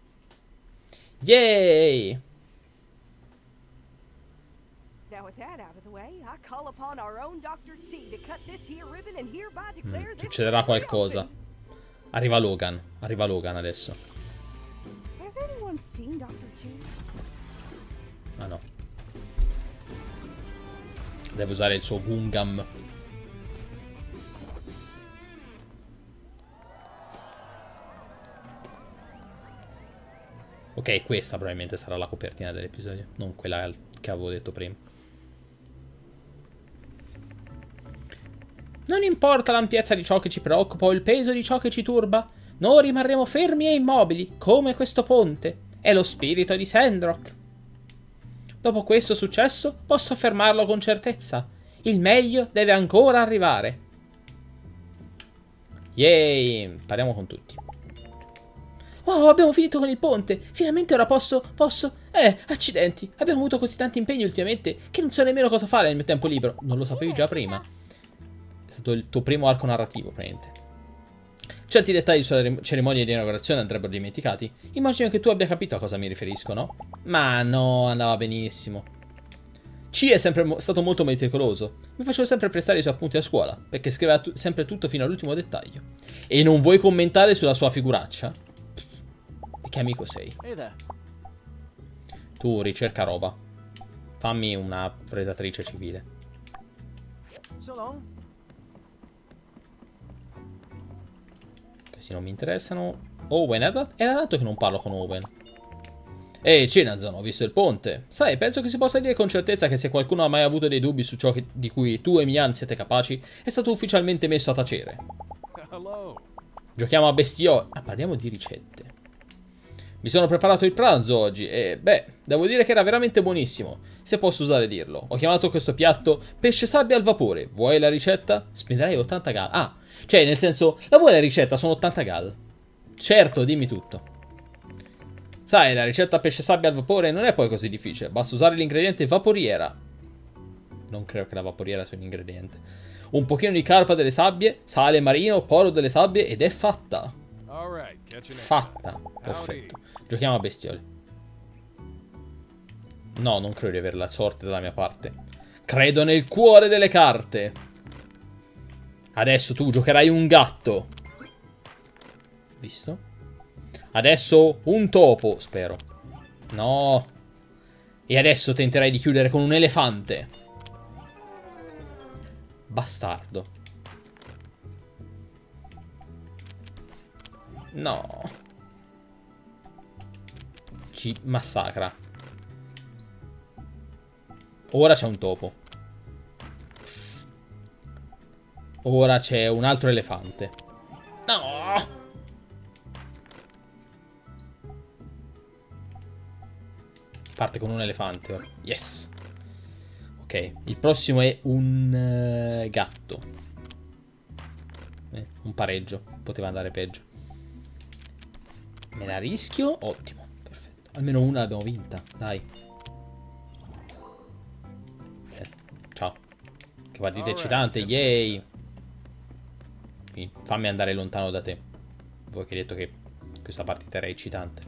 Yay! Now with that out of the way, I call upon our own Dr. T to cut this here ribbon and hereby declare this. Succederà qualcosa. Arriva Logan adesso. Has anyone seen Dr. T? Ah no. Deve usare il suo Gungam. Ok, questa probabilmente sarà la copertina dell'episodio, non quella che avevo detto prima. Non importa l'ampiezza di ciò che ci preoccupa o il peso di ciò che ci turba, noi rimarremo fermi e immobili, come questo ponte. È lo spirito di Sandrock. Dopo questo successo, posso affermarlo con certezza. Il meglio deve ancora arrivare. Yay! Parliamo con tutti. Wow, abbiamo finito con il ponte. Finalmente ora posso... accidenti. Abbiamo avuto così tanti impegni ultimamente che non so nemmeno cosa fare nel mio tempo libero. Non lo sapevi già prima. È stato il tuo primo arco narrativo, praticamente. Certi dettagli sulla cerimonia di inaugurazione andrebbero dimenticati. Immagino che tu abbia capito a cosa mi riferisco, no? Ma no, andava benissimo. C è sempre stato molto meticoloso. Mi facevo sempre prestare i suoi appunti a scuola, perché scriveva sempre tutto fino all'ultimo dettaglio. E non vuoi commentare sulla sua figuraccia? Che amico sei? Tu ricerca roba. Fammi una fresatrice civile. Questi non mi interessano. Owen, era tanto che non parlo con Owen. Ehi, Cinazon, ho visto il ponte. Sai, penso che si possa dire con certezza che se qualcuno ha mai avuto dei dubbi su ciò di cui tu e Mian siete capaci, è stato ufficialmente messo a tacere. Hello. Giochiamo a bestiole. Ah, parliamo di ricette. Mi sono preparato il pranzo oggi e, beh, devo dire che era veramente buonissimo, se posso usare dirlo. Ho chiamato questo piatto pesce sabbia al vapore. Vuoi la ricetta? Spenderai 80 gal. Ah, cioè, nel senso, la vuoi la ricetta? Sono 80 gal. Certo, dimmi tutto. Sai, la ricetta pesce sabbia al vapore non è poi così difficile. Basta usare l'ingrediente vaporiera. Non credo che la vaporiera sia un ingrediente. Un pochino di carpa delle sabbie, sale marino, poro delle sabbie ed è fatta. Fatta. Perfetto. Giochiamo a bestiole. No, non credo di avere la sorte dalla mia parte. Credo nel cuore delle carte. Adesso tu giocherai un gatto. Visto? Adesso un topo, spero. No. E adesso tenterai di chiudere con un elefante. Bastardo. No. Ci massacra. Ora c'è un topo. Ora c'è un altro elefante. No. Parte con un elefante. Yes. Ok. Il prossimo è un gatto. Un pareggio. Poteva andare peggio. Me la rischio? Ottimo. Perfetto. Almeno una l'abbiamo vinta. Dai. Ciao. Che partita eccitante. Yay. Quindi fammi andare lontano da te. Voi che hai detto che questa partita era eccitante.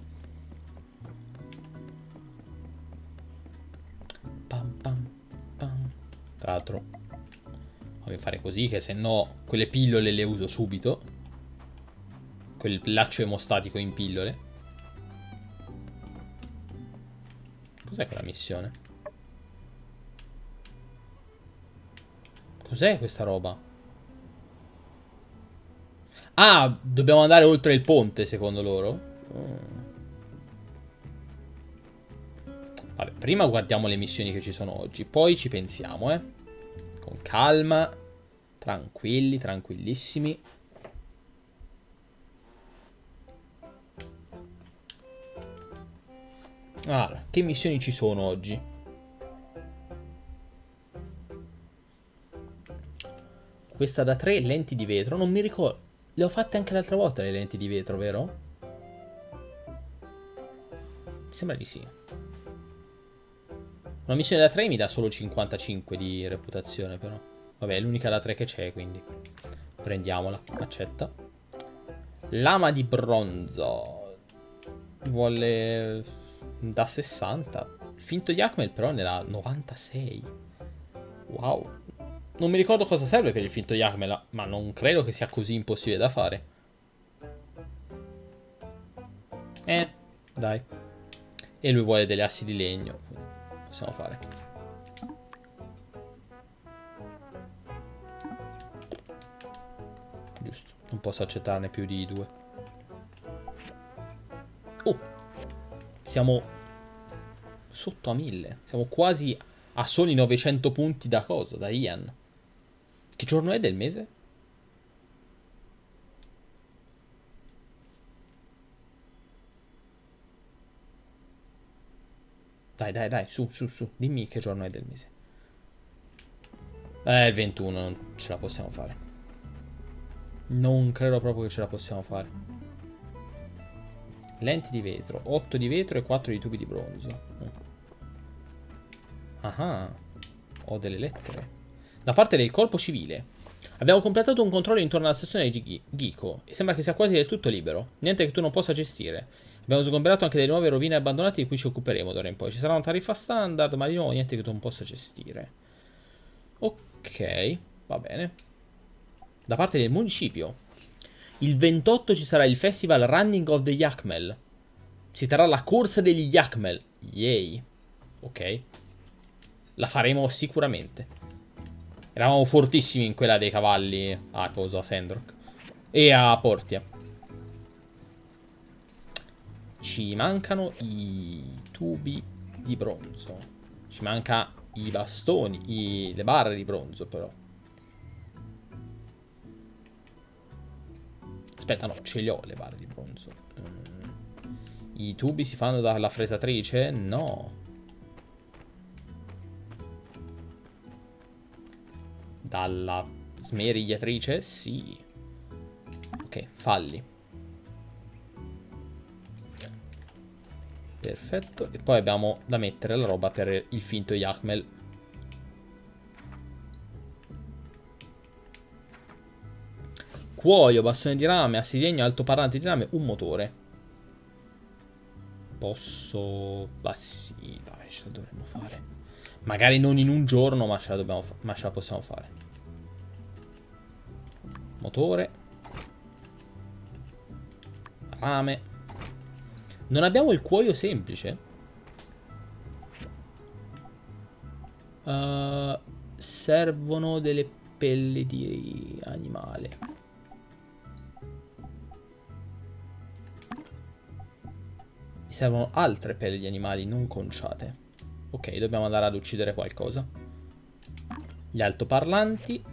Tra l'altro voglio fare così, che se no quelle pillole le uso subito. Quel laccio emostatico in pillole. Cos'è quella missione? Cos'è questa roba? Ah, dobbiamo andare oltre il ponte secondo loro? Vabbè, prima guardiamo le missioni che ci sono oggi, poi ci pensiamo, con calma, tranquilli, tranquillissimi. Allora, che missioni ci sono oggi? Questa da 3, lenti di vetro, non mi ricordo. Le ho fatte anche l'altra volta le lenti di vetro, vero? Mi sembra di sì. Una missione da 3 mi dà solo 55 di reputazione, però. Vabbè, è l'unica da 3 che c'è, quindi prendiamola. Accetta. Lama di bronzo. Vuole da 60. Il finto di Yakmel però ne dà 96. Wow. Non mi ricordo cosa serve per il finto Yakmel, ma non credo che sia così impossibile da fare. Dai. E lui vuole delle assi di legno. Possiamo fare. Giusto. Non posso accettarne più di 2. Oh. Siamo sotto a 1000. Siamo quasi a soli 900 punti da cosa? Da Ian. Che giorno è del mese? Dai, su, dimmi che giorno è del mese. Il 21, non ce la possiamo fare. Non credo proprio che ce la possiamo fare. Lenti di vetro, 8 di vetro e 4 di tubi di bronzo. Ah, ho delle lettere. Da parte del corpo civile. Abbiamo completato un controllo intorno alla stazione di Ghiko e sembra che sia quasi del tutto libero. Niente che tu non possa gestire. Abbiamo sgomberato anche delle nuove rovine abbandonate di cui ci occuperemo d'ora in poi. Ci sarà una tariffa standard, ma di nuovo niente che tu non possa gestire. Ok, va bene. Da parte del municipio. Il 28 ci sarà il festival Running of the Yakmel. Si terrà la corsa degli Yakmel. Yay. Ok. La faremo sicuramente. Eravamo fortissimi in quella dei cavalli a cosa, a Sandrock. E a Portia. Ci mancano i tubi di bronzo. Ci manca i bastoni, le barre di bronzo però. Aspetta, no, ce li ho le barre di bronzo. I tubi si fanno dalla fresatrice? No. Dalla smerigliatrice? Sì. Ok, falli. Perfetto. E poi abbiamo da mettere la roba per il finto Yakmel. Cuoio, bastone di rame, assi di legno, altoparlante di rame, un motore. Posso... Ma sì, dai, ce la dovremmo fare. Magari non in un giorno, ma ce la possiamo fare. Motore. Rame. Non abbiamo il cuoio semplice? Servono delle pelli di animale. Mi servono altre pelli di animali non conciate. Ok, dobbiamo andare ad uccidere qualcosa. Gli altoparlanti.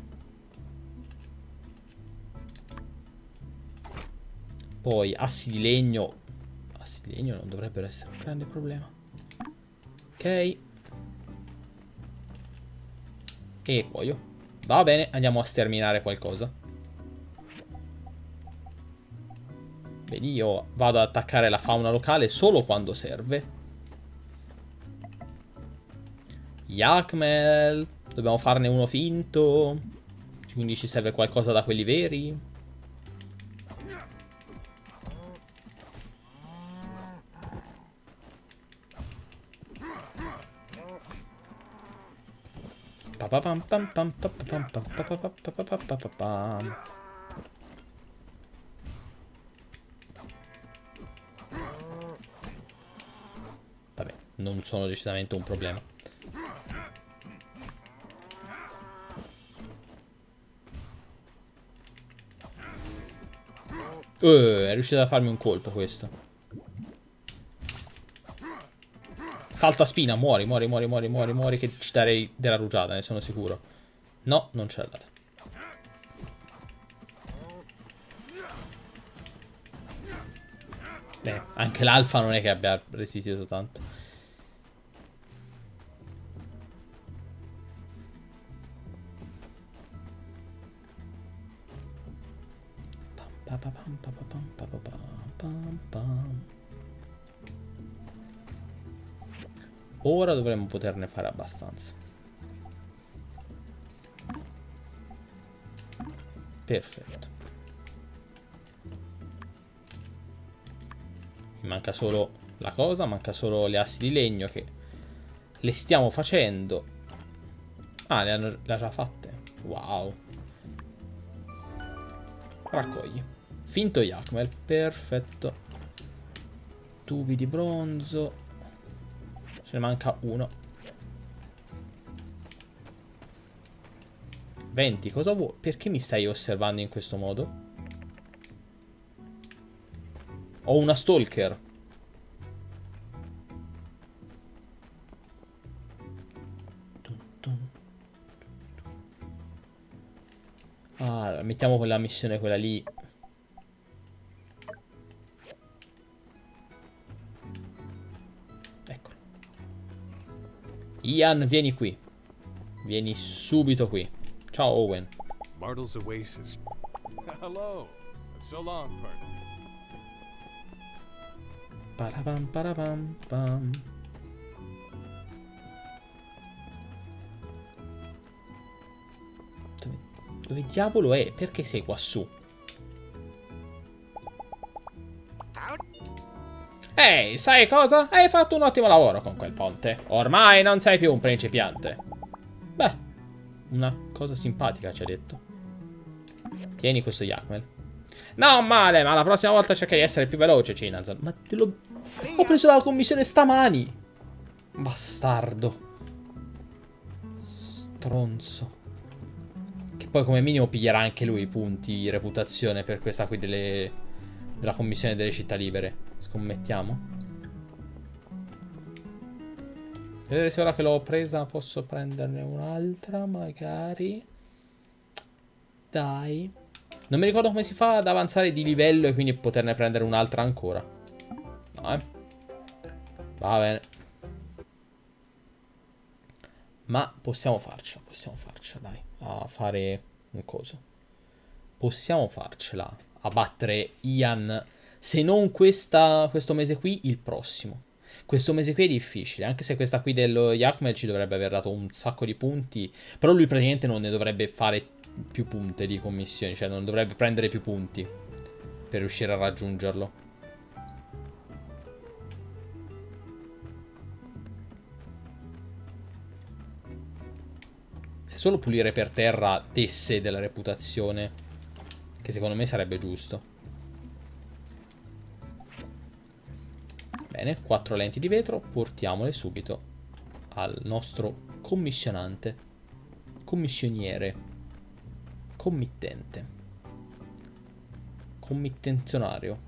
Poi assi di legno. Assi di legno non dovrebbero essere un grande problema. Ok. E cuoio. Va bene, andiamo a sterminare qualcosa. Vedi, io vado ad attaccare la fauna locale solo quando serve. Yakmel. Dobbiamo farne uno finto. Quindi ci serve qualcosa da quelli veri. Vabbè, non sono decisamente un problema. È riuscito a farmi un colpo questo. Salta spina, muori, che ci darei della rugiada, ne sono sicuro. No, non ce l'ha data. Anche l'alfa non è che abbia resistito tanto. Ora dovremmo poterne fare abbastanza. Perfetto. Mi manca solo la cosa, manca solo le assi di legno che le stiamo facendo. Ah, le ha già fatte. Wow. Raccogli. Finto Yakmel, perfetto. Tubi di bronzo. Ce ne manca uno. 20, cosa vuoi? Perché mi stai osservando in questo modo? Ho una stalker. Allora, mettiamo quella missione, quella lì. Ecco. Ian, vieni qui. Vieni subito qui. Ciao Owen. Martle's Oasis. Hello. So long, partner. Parabam parabam pam. Dove diavolo è? Perché sei qua su? Ehi, sai cosa? Hai fatto un ottimo lavoro con quel ponte. Ormai non sei più un principiante. Beh, una cosa simpatica ci ha detto. Tieni questo Yakmel. Non male, ma la prossima volta cerca di essere più veloce, Cinazon. Ma te l'ho... Ho preso la commissione stamani. Bastardo. Stronzo. Che poi come minimo piglierà anche lui i punti di reputazione per questa qui della commissione delle città libere. Scommettiamo. Vedere se ora che l'ho presa posso prenderne un'altra, magari. Dai. Non mi ricordo come si fa ad avanzare di livello e quindi poterne prendere un'altra ancora. No, va bene. Ma possiamo farcela, dai. A fare un coso. Possiamo farcela a battere Ian. Se non questo mese qui, il prossimo. Questo mese qui è difficile, anche se questa qui dello Yakmel ci dovrebbe aver dato un sacco di punti. Però lui praticamente non ne dovrebbe fare più punte di commissioni, cioè non dovrebbe prendere più punti per riuscire a raggiungerlo. Se solo pulire per terra desse della reputazione, che secondo me sarebbe giusto. Bene, 4 lenti di vetro, portiamole subito al nostro commissionante, commissioniere, committente, committenzionario.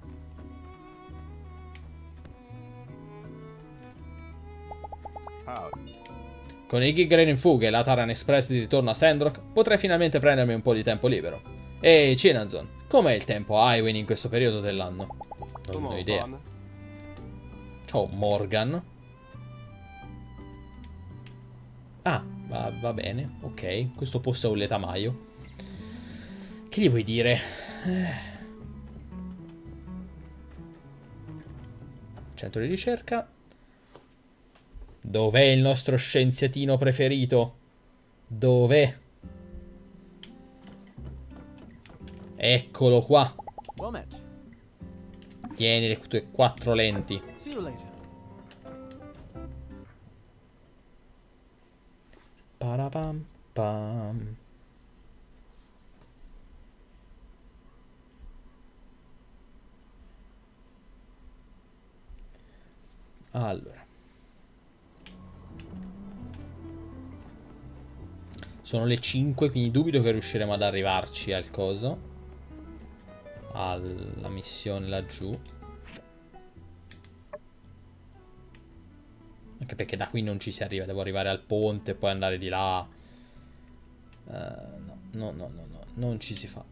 Con i gig in fuga e la Taran Express di ritorno a Sandrock, potrei finalmente prendermi un po' di tempo libero. Ehi, Chinazon, com'è il tempo a Highwind in questo periodo dell'anno? Non ho idea. Ciao Morgan. Ah, va bene, ok. Questo posto è un letamaio. Che gli vuoi dire? Centro di ricerca. Dov'è il nostro scienziatino preferito? Dov'è? Eccolo qua. Tieni le tue 4 lenti. Parapam pam. Allora. Sono le 5, quindi dubito che riusciremo ad arrivarci al coso. Alla missione laggiù. Anche perché da qui non ci si arriva. Devo arrivare al ponte e poi andare di là. No. Non ci si fa.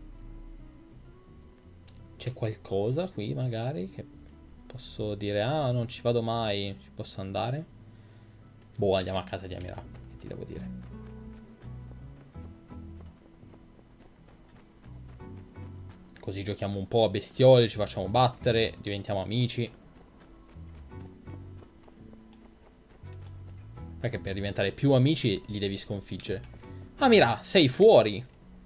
C'è qualcosa qui magari che posso dire: ah, non ci vado mai, ci posso andare? Boh, andiamo a casa di Amira, che ti devo dire. Così giochiamo un po' a bestiole, ci facciamo battere, diventiamo amici. Perché per diventare più amici li devi sconfiggere. Amira, sei fuori!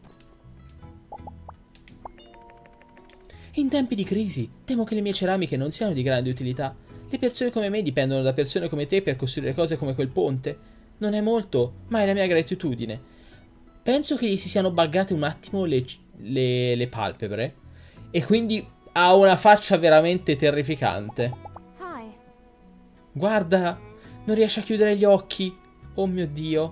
In tempi di crisi, temo che le mie ceramiche non siano di grande utilità. Le persone come me dipendono da persone come te per costruire cose come quel ponte. Non è molto, ma è la mia gratitudine. Penso che gli si siano buggate un attimo le palpebre e quindi ha una faccia veramente terrificante. Hi. Guarda, non riesce a chiudere gli occhi. Oh mio Dio.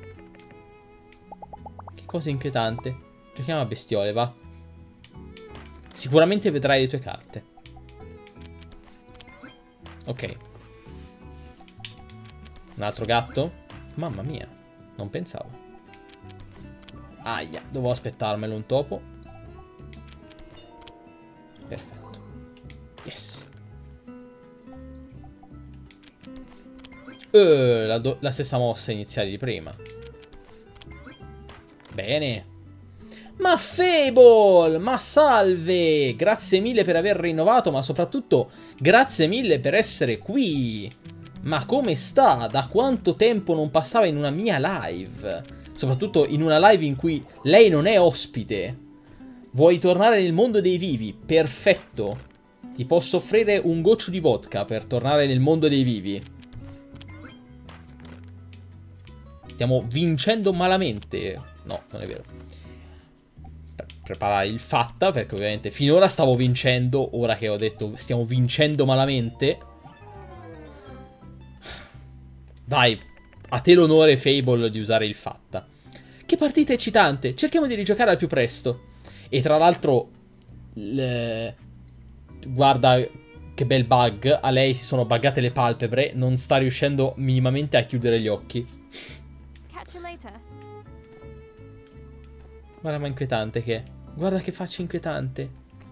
Che cosa inquietante. Giochiamo a bestiole, va. Sicuramente vedrai le tue carte. Ok. Un altro gatto? Mamma mia, non pensavo. Aia, dovevo aspettarmelo un topo. Perfetto. Yes. La stessa mossa iniziale di prima. Bene. Ma Fable! Ma salve! Grazie mille per aver rinnovato, ma soprattutto grazie mille per essere qui. Ma come sta? Da quanto tempo non passava in una mia live? Soprattutto in una live in cui lei non è ospite. Vuoi tornare nel mondo dei vivi? Perfetto. Ti posso offrire un goccio di vodka per tornare nel mondo dei vivi. Stiamo vincendo malamente. No, non è vero. Preparare il fatta, perché ovviamente finora stavo vincendo. Ora che ho detto stiamo vincendo malamente. Vai. A te l'onore, Fable, di usare il fatta. Che partita eccitante. Cerchiamo di rigiocare al più presto. E tra l'altro guarda Che bel bug. A lei si sono buggate le palpebre. Non sta riuscendo minimamente a chiudere gli occhi. Catch you later. Guarda ma inquietante che è. Guarda che faccia inquietante.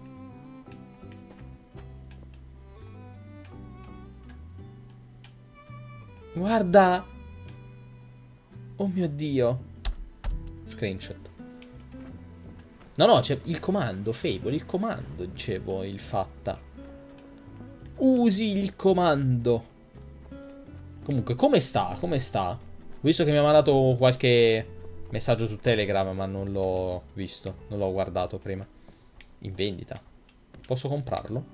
Guarda. Oh mio Dio. Screenshot. No, c'è il comando, Fable, il comando, dicevo, il fatta. Usi il comando. Comunque, come sta? Come sta? Ho visto che mi ha mandato qualche messaggio su Telegram, ma non l'ho visto. Non l'ho guardato prima. In vendita. Posso comprarlo?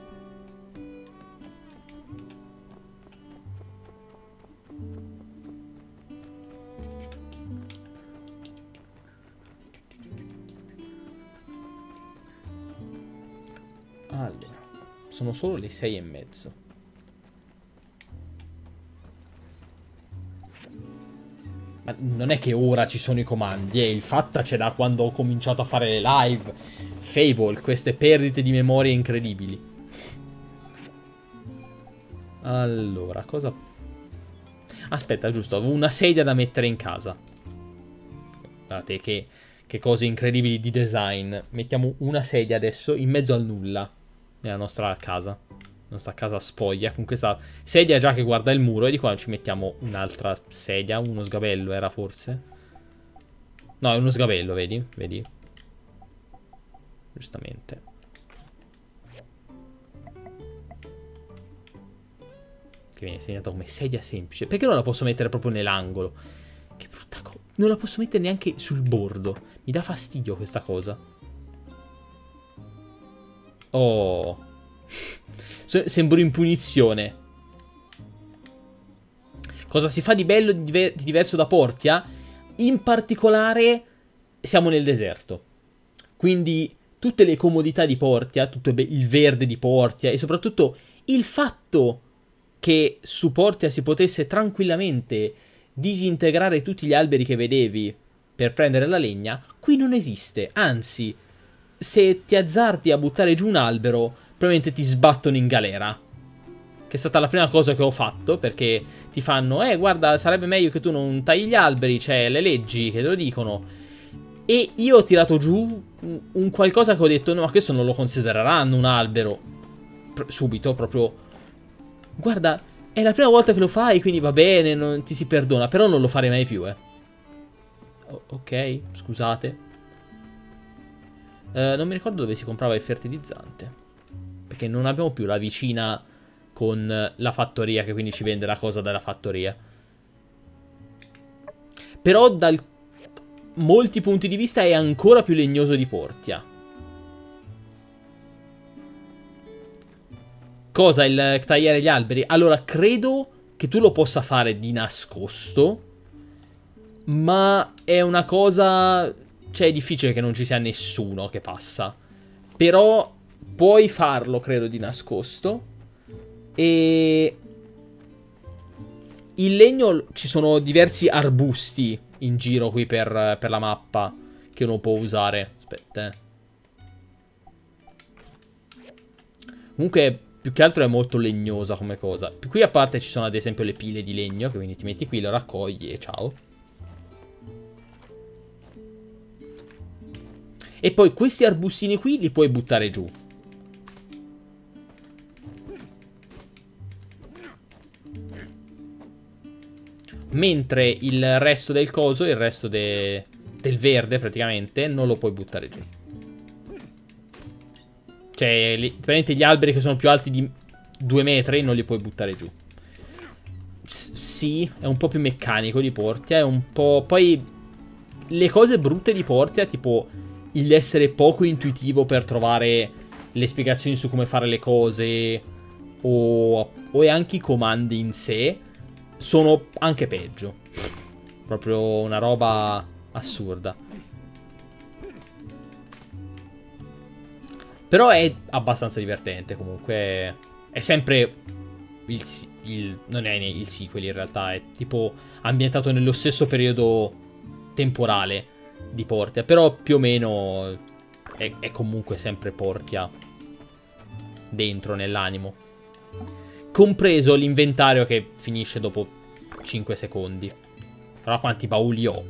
Allora, sono solo le 6:30. Ma non è che ora ci sono i comandi, il fatta c'è da quando ho cominciato a fare le live. Fable, queste perdite di memoria incredibili. Allora, cosa... Aspetta, giusto, avevo una sedia da mettere in casa. Guardate che cose incredibili di design. Mettiamo una sedia adesso in mezzo al nulla. Nella nostra casa. Nostra casa spoglia. Con questa sedia già che guarda il muro. E di qua ci mettiamo un'altra sedia. Uno sgabello era forse. No, è uno sgabello, vedi? Vedi? Giustamente. Che viene segnata come sedia semplice. Perché non la posso mettere proprio nell'angolo? Che brutta cosa. Non la posso mettere neanche sul bordo. Mi dà fastidio questa cosa. Oh. Sembro in punizione. Cosa si fa di bello, di diverso da Portia? In particolare siamo nel deserto. Quindi tutte le comodità di Portia, tutto il verde di Portia e soprattutto il fatto che su Portia si potesse tranquillamente disintegrare tutti gli alberi che vedevi per prendere la legna, qui non esiste. Anzi, se ti azzardi a buttare giù un albero, probabilmente ti sbattono in galera. Che è stata la prima cosa che ho fatto, perché ti fanno, guarda, sarebbe meglio che tu non tagli gli alberi, c'è le leggi che te lo dicono. E io ho tirato giù un qualcosa che ho detto, no, ma questo non lo considereranno un albero. Subito, proprio... Guarda, è la prima volta che lo fai, quindi va bene, non ti si perdona, però non lo farei mai più, Ok, scusate. Non mi ricordo dove si comprava il fertilizzante, perché non abbiamo più la vicina con la fattoria, che quindi ci vende la cosa dalla fattoria. Però da molti punti di vista è ancora più legnoso di Portia. Cosa, il tagliare gli alberi? Allora, credo che tu lo possa fare di nascosto, ma è una cosa... Cioè, è difficile che non ci sia nessuno che passa. Però puoi farlo, credo, di nascosto. E... il legno, ci sono diversi arbusti in giro qui per la mappa che uno può usare. Aspetta. Comunque... più che altro è molto legnosa come cosa. Qui a parte ci sono ad esempio le pile di legno, che quindi ti metti qui, lo raccogli e ciao. E poi questi arbustini qui li puoi buttare giù. Mentre il resto del coso, il resto del verde praticamente, non lo puoi buttare giù. Cioè, praticamente gli alberi che sono più alti di 2 metri non li puoi buttare giù. Sì, è un po' più meccanico di Portia, è un po'... Poi, le cose brutte di Portia, tipo l'essere poco intuitivo per trovare le spiegazioni su come fare le cose, o anche i comandi in sé, sono anche peggio. Proprio una roba assurda. Però è abbastanza divertente comunque. È sempre non è il sequel in realtà. È tipo ambientato nello stesso periodo temporale di Portia. Però più o meno è comunque sempre Portia dentro nell'animo. compreso l'inventario che finisce dopo 5 secondi. Però quanti bauli ho?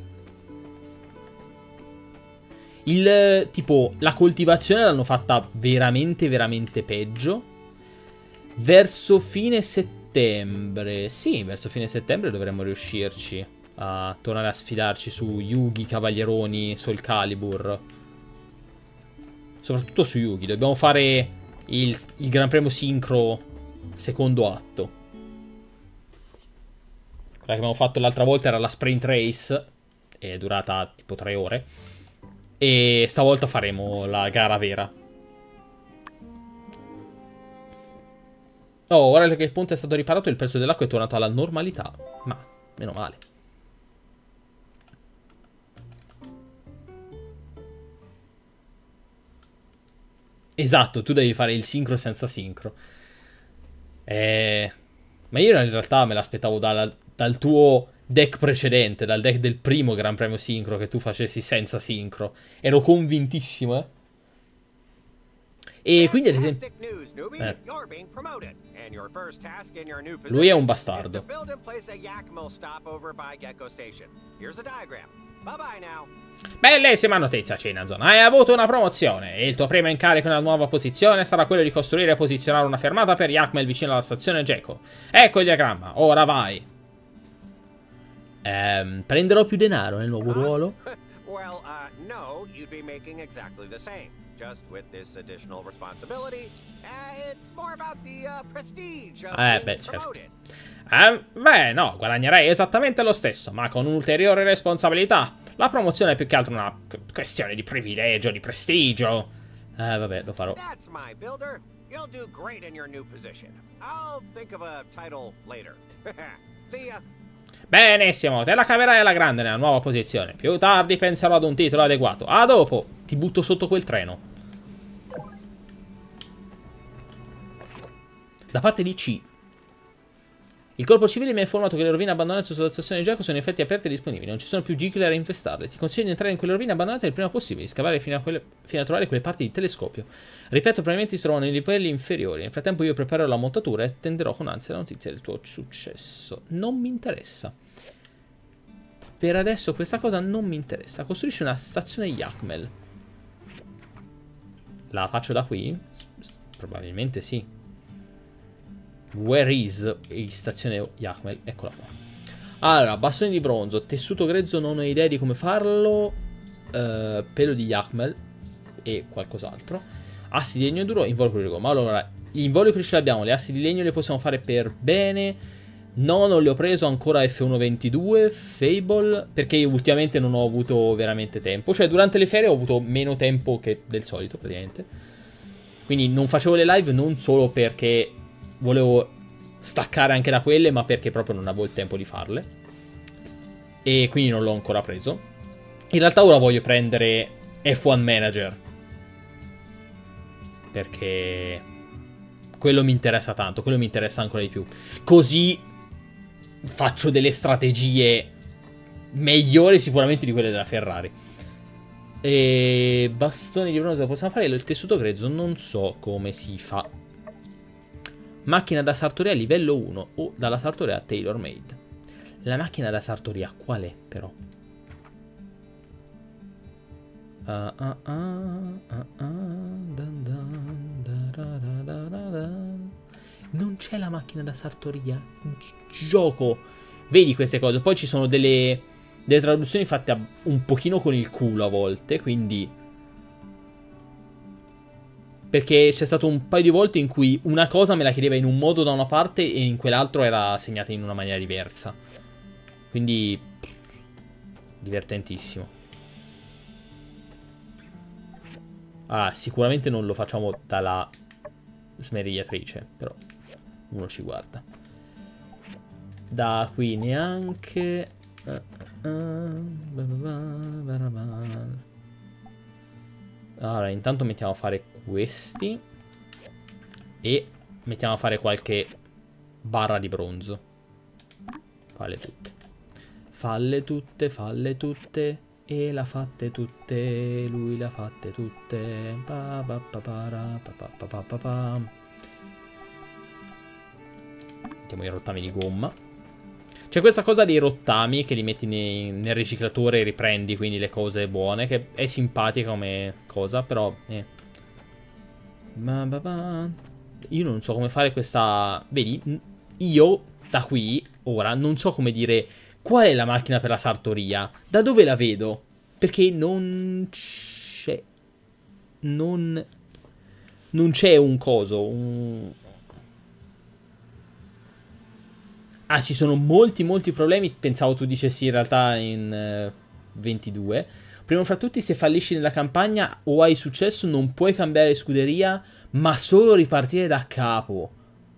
Tipo, la coltivazione l'hanno fatta veramente, veramente peggio. Verso fine settembre. Sì, verso fine settembre dovremmo riuscirci a tornare a sfidarci su Yugi, Cavallieroni, Soul Calibur. Soprattutto su Yugi. Dobbiamo fare il Gran Premio Sincro secondo atto. Quella che abbiamo fatto l'altra volta era la Sprint Race. È durata tipo 3 ore. E stavolta faremo la gara vera. Oh, ora che il ponte è stato riparato, il prezzo dell'acqua è tornato alla normalità. Ma, meno male. Esatto, tu devi fare il sincro senza sincro. Ma io in realtà me l'aspettavo dal tuo deck precedente, dal deck del primo Gran Premio Sincro, che tu facessi senza sincro. Ero convintissimo, E quindi ad esempio lui è un bastardo. Bellissima notizia, Cinazon. Hai avuto una promozione e il tuo primo incarico nella nuova posizione sarà quello di costruire e posizionare una fermata per Yakmel vicino alla stazione Geco. Ecco il diagramma, ora vai. Prenderò più denaro nel nuovo ruolo? Well, no, you'd be making exactly the same. Just with this additional responsibility, it's more about the prestige of being promoted. Beh, no, guadagnerei esattamente lo stesso, ma con un'ulteriore responsabilità. La promozione è più che altro una questione di privilegio, di prestigio. Vabbè, lo farò. That's my builder. You'll do great in your new position. I'll think of a title later. See ya. Benissimo, te la caverai alla grande nella nuova posizione. Più tardi penserò ad un titolo adeguato. A dopo, ti butto sotto quel treno. Da parte di C. Il corpo civile mi ha informato che le rovine abbandonate sulla stazione di Geco sono in effetti aperte e disponibili. Non ci sono più Jekyll a infestarle. Ti consiglio di entrare in quelle rovine abbandonate il prima possibile, di scavare fino a trovare quelle parti di telescopio. Ripeto, probabilmente si trovano nei livelli inferiori. Nel frattempo io preparerò la montatura e attenderò con ansia la notizia del tuo successo. Non mi interessa. Per adesso questa cosa non mi interessa. Costruisci una stazione Yakmel. La faccio da qui? Probabilmente sì. Where is stazione Yakmel? Eccola qua. Allora, bastoni di bronzo, tessuto grezzo, non ho idea di come farlo. Pelo di Yakmel e qualcos'altro. Assi di legno duro, involucro. Ma allora, gli involucri ce li abbiamo, le assi di legno le possiamo fare per bene. No, non le ho preso ancora F122, Fable, perché ultimamente non ho avuto veramente tempo. Cioè, durante le ferie ho avuto meno tempo che del solito, praticamente. Quindi non facevo le live non solo perché volevo staccare anche da quelle, ma perché proprio non avevo il tempo di farle. E quindi non l'ho ancora preso. In realtà ora voglio prendere F1 Manager, perché quello mi interessa tanto, quello mi interessa ancora di più. Così faccio delle strategie migliori sicuramente di quelle della Ferrari. E bastoni di bronzo possiamo fare. Il tessuto grezzo non so come si fa. Macchina da sartoria livello 1 o dalla sartoria tailor made. La macchina da sartoria qual è però? Non c'è la macchina da sartoria. Gioco. Vedi queste cose. Poi ci sono delle traduzioni fatte un pochino con il culo a volte. Quindi, perché c'è stato un paio di volte in cui una cosa me la chiedeva in un modo da una parte e in quell'altro era segnata in una maniera diversa. Quindi divertentissimo. Ah, sicuramente non lo facciamo dalla smerigliatrice, però uno ci guarda. Da qui neanche. Allora, intanto mettiamo a fare questi e mettiamo a fare qualche barra di bronzo. Falle tutte. Falle tutte, falle tutte. E l'ha fatte tutte, lui l'ha fatte tutte. Pa pa pa para, pa pa pa pa pa pa. Mettiamo i rottami di gomma. C'è questa cosa dei rottami che li metti nel riciclatore e riprendi, quindi le cose buone, che è simpatica come cosa, però... Io non so come fare questa... Vedi, io da qui, ora, non so come dire qual è la macchina per la sartoria. Da dove la vedo? Perché non c'è... Non c'è un coso, Ah, ci sono molti problemi. Pensavo tu dicessi in realtà in 22. Primo fra tutti, se fallisci nella campagna o hai successo non puoi cambiare scuderia, ma solo ripartire da capo.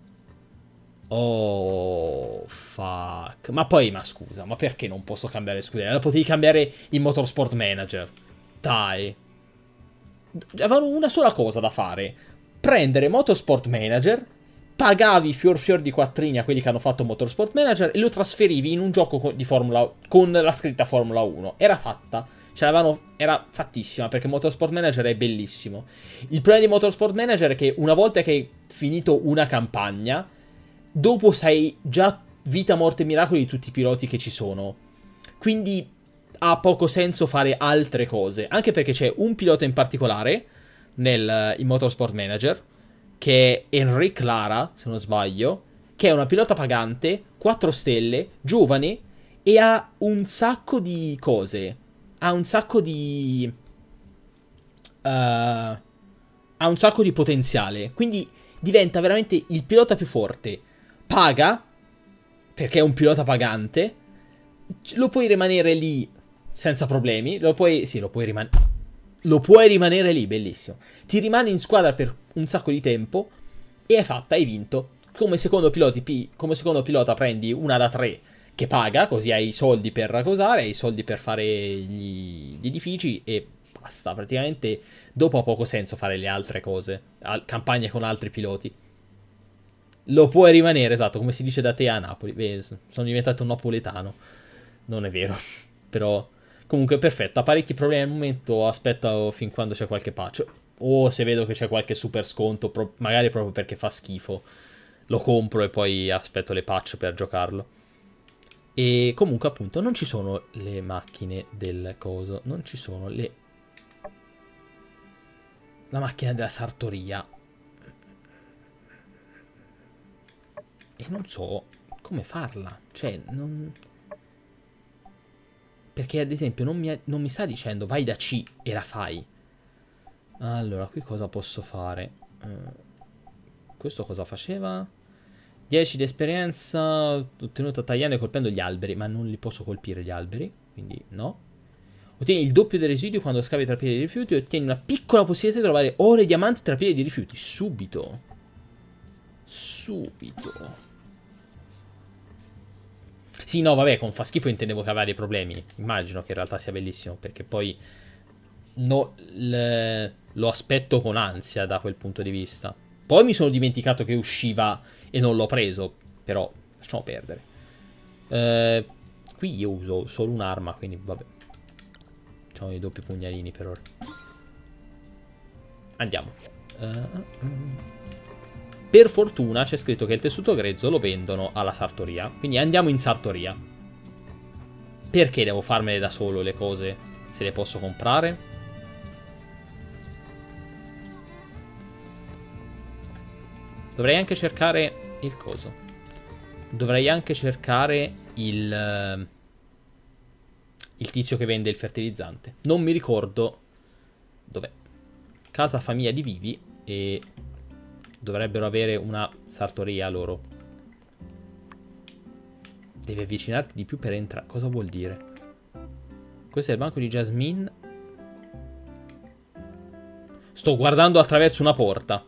Oh, fuck. Ma poi, ma scusa, ma perché non posso cambiare scuderia? La potevi cambiare in Motorsport Manager. Dai. Avevano una sola cosa da fare. Prendere Motorsport Manager, pagavi fior di quattrini a quelli che hanno fatto Motorsport Manager e lo trasferivi in un gioco di Formula con la scritta Formula 1. Era fatta. Era fattissima, perché Motorsport Manager è bellissimo. Il problema di Motorsport Manager è che una volta che hai finito una campagna, dopo sai già vita, morte e miracoli di tutti i piloti che ci sono. Quindi ha poco senso fare altre cose. Anche perché c'è un pilota in particolare in Motorsport Manager, che è Enric Lara, se non sbaglio, che è una pilota pagante, 4 stelle, giovane, e ha un sacco di cose. Ha un sacco di... ha un sacco di potenziale. Quindi diventa veramente il pilota più forte. Paga, perché è un pilota pagante. Lo puoi rimanere lì senza problemi. Lo puoi rimanere lì, bellissimo. Ti rimani in squadra per un sacco di tempo e è fatta, hai vinto. Come secondo pilota prendi una da 3 che paga, così hai i soldi per cosare, hai i soldi per fare gli edifici e basta. Praticamente dopo ha poco senso fare le altre cose, campagne con altri piloti. Lo puoi rimanere, esatto, come si dice da te a Napoli. Beh, sono diventato un napoletano. Non è vero, però... Comunque, perfetto, ha parecchi problemi al momento, aspetto fin quando c'è qualche patch. O se vedo che c'è qualche super sconto, magari proprio perché fa schifo, lo compro e poi aspetto le patch per giocarlo. E comunque, appunto, non ci sono le macchine del coso, non ci sono la macchina della sartoria. E non so come farla, cioè, non... Perché ad esempio non mi sta dicendo vai da C e la fai. Allora, qui cosa posso fare? Questo cosa faceva? 10 di esperienza ottenuta tagliando e colpendo gli alberi. Ma non li posso colpire gli alberi, quindi no. Ottieni il doppio dei residui quando scavi tra pile di rifiuti e ottieni una piccola possibilità di trovare ore e diamanti tra pile di rifiuti. Subito. Subito. Sì, no, vabbè, con fa schifo intendevo che aveva dei problemi. Immagino che in realtà sia bellissimo, perché poi lo aspetto con ansia da quel punto di vista. Poi mi sono dimenticato che usciva e non l'ho preso, però lasciamo perdere. Qui io uso solo un'arma, quindi vabbè. Facciamo i doppi pugnalini per ora. Andiamo. Per fortuna c'è scritto che il tessuto grezzo lo vendono alla sartoria. Quindi andiamo in sartoria. Perché devo farmele da solo le cose se le posso comprare? Dovrei anche cercare il coso. Dovrei anche cercare il tizio che vende il fertilizzante. Non mi ricordo dov'è. Casa famiglia di Vivi. E dovrebbero avere una sartoria loro. Devi avvicinarti di più per entrare. Cosa vuol dire? Questo è il banco di Jasmine. Sto guardando attraverso una porta.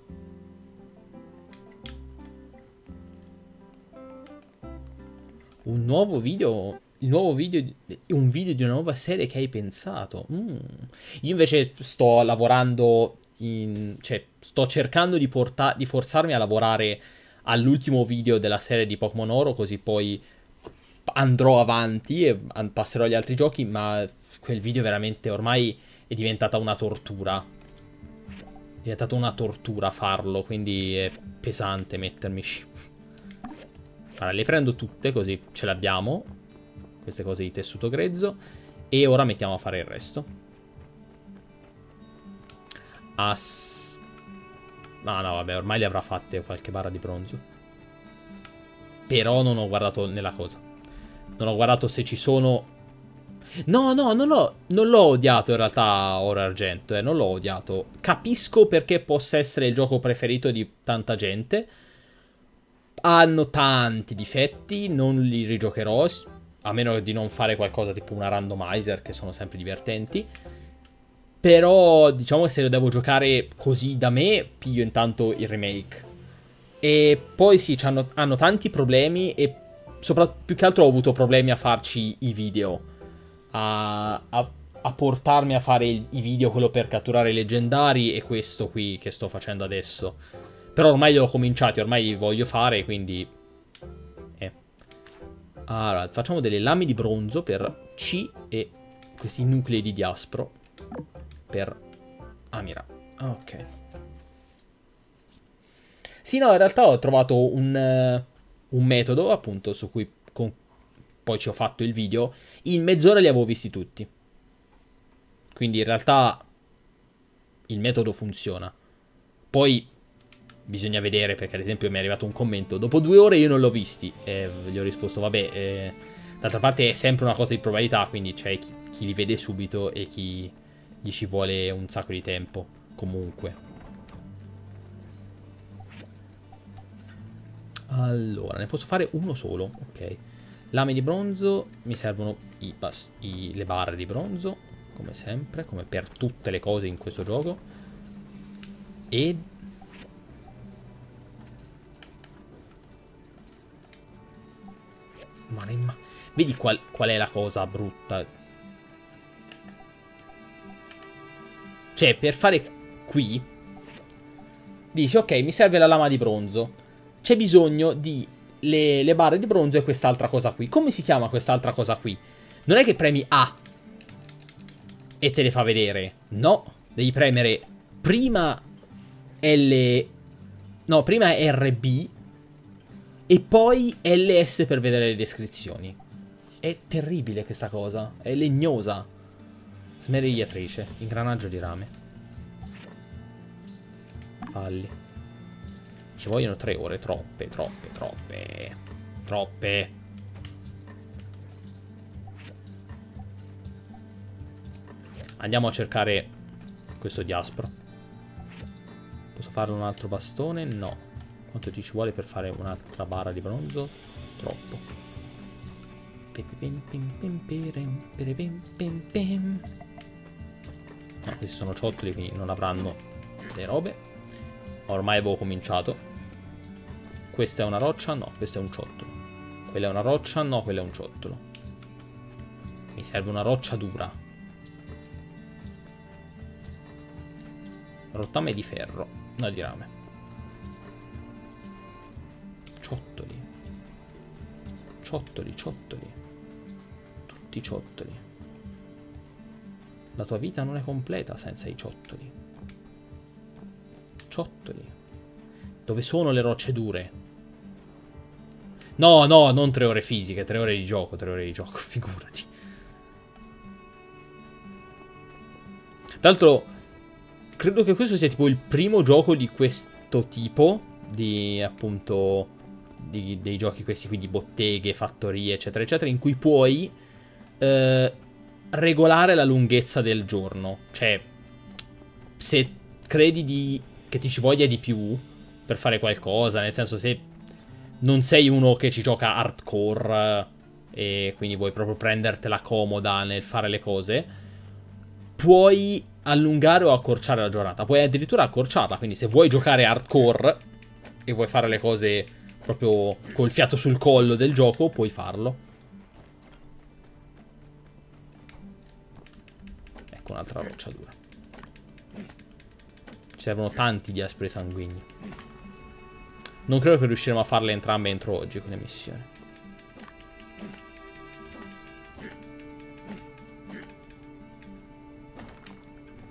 Un nuovo video. Il nuovo video. Un video di una nuova serie che hai pensato. Io invece sto lavorando. Cioè, sto cercando di forzarmi a lavorare all'ultimo video della serie di Pokémon Oro, così poi andrò avanti e passerò agli altri giochi, ma quel video veramente ormai è diventata una tortura. È diventata una tortura farlo, quindi è pesante mettermici. Allora, le prendo tutte così ce le abbiamo. Queste cose di tessuto grezzo. E ora mettiamo a fare il resto. Ah no, vabbè, ormai le avrà fatte qualche barra di bronzo. Però non ho guardato nella cosa. Non ho guardato se ci sono... No, non l'ho odiato in realtà Oro Argento, non l'ho odiato. Capisco perché possa essere il gioco preferito di tanta gente. Hanno tanti difetti, non li rigiocherò, a meno di non fare qualcosa tipo una randomizer, che sono sempre divertenti. Però diciamo che se lo devo giocare così da me, piglio intanto il remake. E poi sì, hanno tanti problemi e più che altro ho avuto problemi a farci i video. A portarmi a fare i video, quello per catturare i leggendari e questo qui che sto facendo adesso. Però ormai li ho cominciati, ormai li voglio fare, quindi... Allora, facciamo delle lame di bronzo per C e questi nuclei di diaspro per Amira. Ok. Sì, no, in realtà ho trovato un metodo, appunto, su cui poi ci ho fatto il video. In mezz'ora li avevo visti tutti. Quindi in realtà il metodo funziona. Poi bisogna vedere, perché ad esempio mi è arrivato un commento: dopo 2 ore io non l'ho visti. E gli ho risposto: vabbè, d'altra parte è sempre una cosa di probabilità, quindi c'è chi li vede subito e chi gli ci vuole un sacco di tempo. Comunque. Allora, ne posso fare uno solo. Ok. Lame di bronzo, mi servono le barre di bronzo, come sempre, come per tutte le cose in questo gioco. E... vedi qual è la cosa brutta? Cioè, per fare qui, dici, ok, mi serve la lama di bronzo. C'è bisogno di... Le barre di bronzo e quest'altra cosa qui. Come si chiama quest'altra cosa qui? Non è che premi A e te le fa vedere. No, devi premere prima L... No, prima RB e poi LS per vedere le descrizioni. È terribile questa cosa. È legnosa. Smerigliatrice. Ingranaggio di rame. Falli. Ci vogliono 3 ore, troppe. Andiamo a cercare questo diaspro. Posso fare un altro bastone? No. Quanto ti ci vuole per fare un'altra barra di bronzo? Troppo. No, questi sono ciottoli, quindi non avranno le robe. Ormai avevo cominciato. Questa è una roccia? No, questo è un ciottolo. Quella è una roccia? No, quella è un ciottolo. Mi serve una roccia dura. Rottame di ferro. No, di rame. Ciottoli. Ciottoli. Tutti ciottoli. La tua vita non è completa senza i ciottoli. Ciottoli. Dove sono le rocce dure? No, non 3 ore fisiche, 3 ore di gioco, figurati. Tra l'altro, credo che questo sia tipo il primo gioco di questo tipo, di appunto, dei giochi questi qui di botteghe, fattorie, eccetera, eccetera, in cui puoi regolare la lunghezza del giorno. Cioè, se credi che ti ci voglia di più per fare qualcosa, nel senso, se non sei uno che ci gioca hardcore e quindi vuoi proprio prendertela comoda nel fare le cose, puoi allungare o accorciare la giornata. Puoi addirittura accorciarla, quindi se vuoi giocare hardcore e vuoi fare le cose proprio col fiato sul collo del gioco, puoi farlo. Ecco un'altra roccia dura. Ci servono tanti diaspri sanguigni. Non credo che riusciremo a farle entrambe entro oggi con le missioni.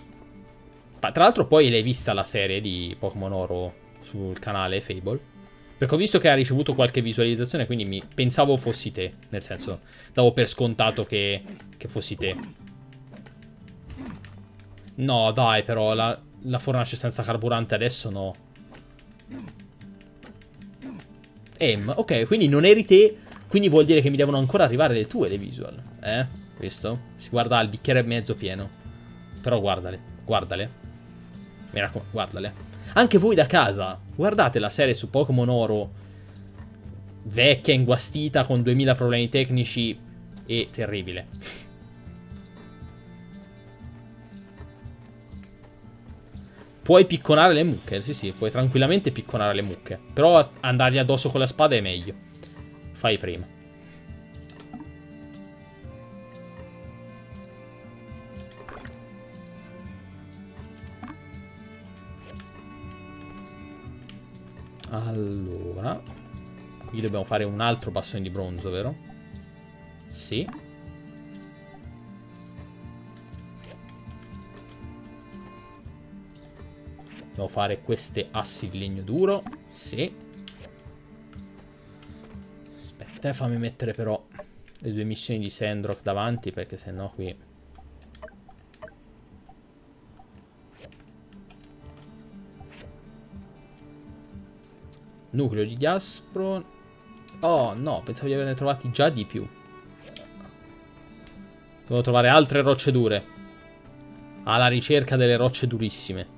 Tra l'altro poi l'hai vista la serie di Pokémon Oro sul canale Fable. Perché ho visto che ha ricevuto qualche visualizzazione, quindi pensavo fossi te. Nel senso, davo per scontato che fossi te. No, dai, però la fornace senza carburante adesso no. Ok, quindi non eri te, quindi vuol dire che mi devono ancora arrivare le tue, le visual. Questo? Si guarda al bicchiere mezzo pieno. Però guardale, guardale. Mi raccomando, guardale. Anche voi da casa, guardate la serie su Pokémon Oro, vecchia, inguastita, con 2000 problemi tecnici e terribile. Puoi picconare le mucche, sì, puoi tranquillamente picconare le mucche. Però andargli addosso con la spada è meglio. Fai prima. Allora, qui dobbiamo fare un altro bastone di bronzo, vero? Sì. Dobbiamo fare queste assi di legno duro. Sì. Aspetta, fammi mettere però le 2 missioni di Sandrock davanti, perché sennò qui... Nucleo di Diaspro. Oh no, pensavo di averne trovati già di più. Devo trovare altre rocce dure. Alla ricerca delle rocce durissime.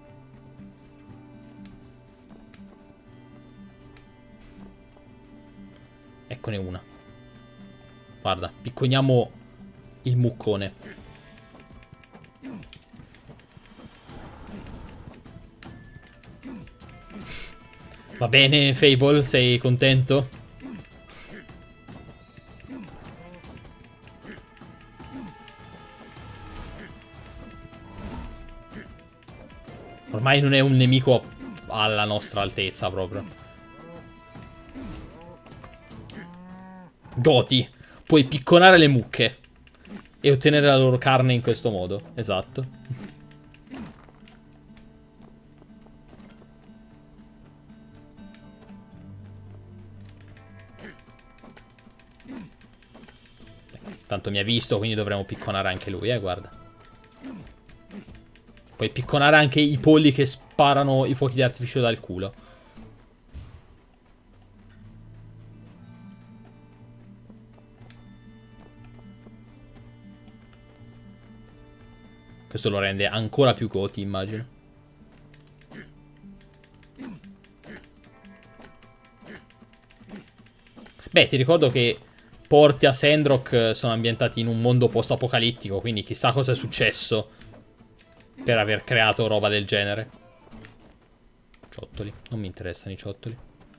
Eccone una. Guarda, picconiamo il muccone. Va bene, Fable, sei contento? Ormai non è un nemico alla nostra altezza proprio. Goti, puoi picconare le mucche e ottenere la loro carne in questo modo. Esatto. Tanto mi ha visto, quindi dovremo picconare anche lui, guarda. Puoi picconare anche i polli che sparano i fuochi di artificio dal culo. Questo lo rende ancora più goti, immagino. Beh, ti ricordo che Porti a Sandrock sono ambientati in un mondo post-apocalittico, quindi chissà cosa è successo per aver creato roba del genere. Ciottoli, non mi interessano i ciottoli.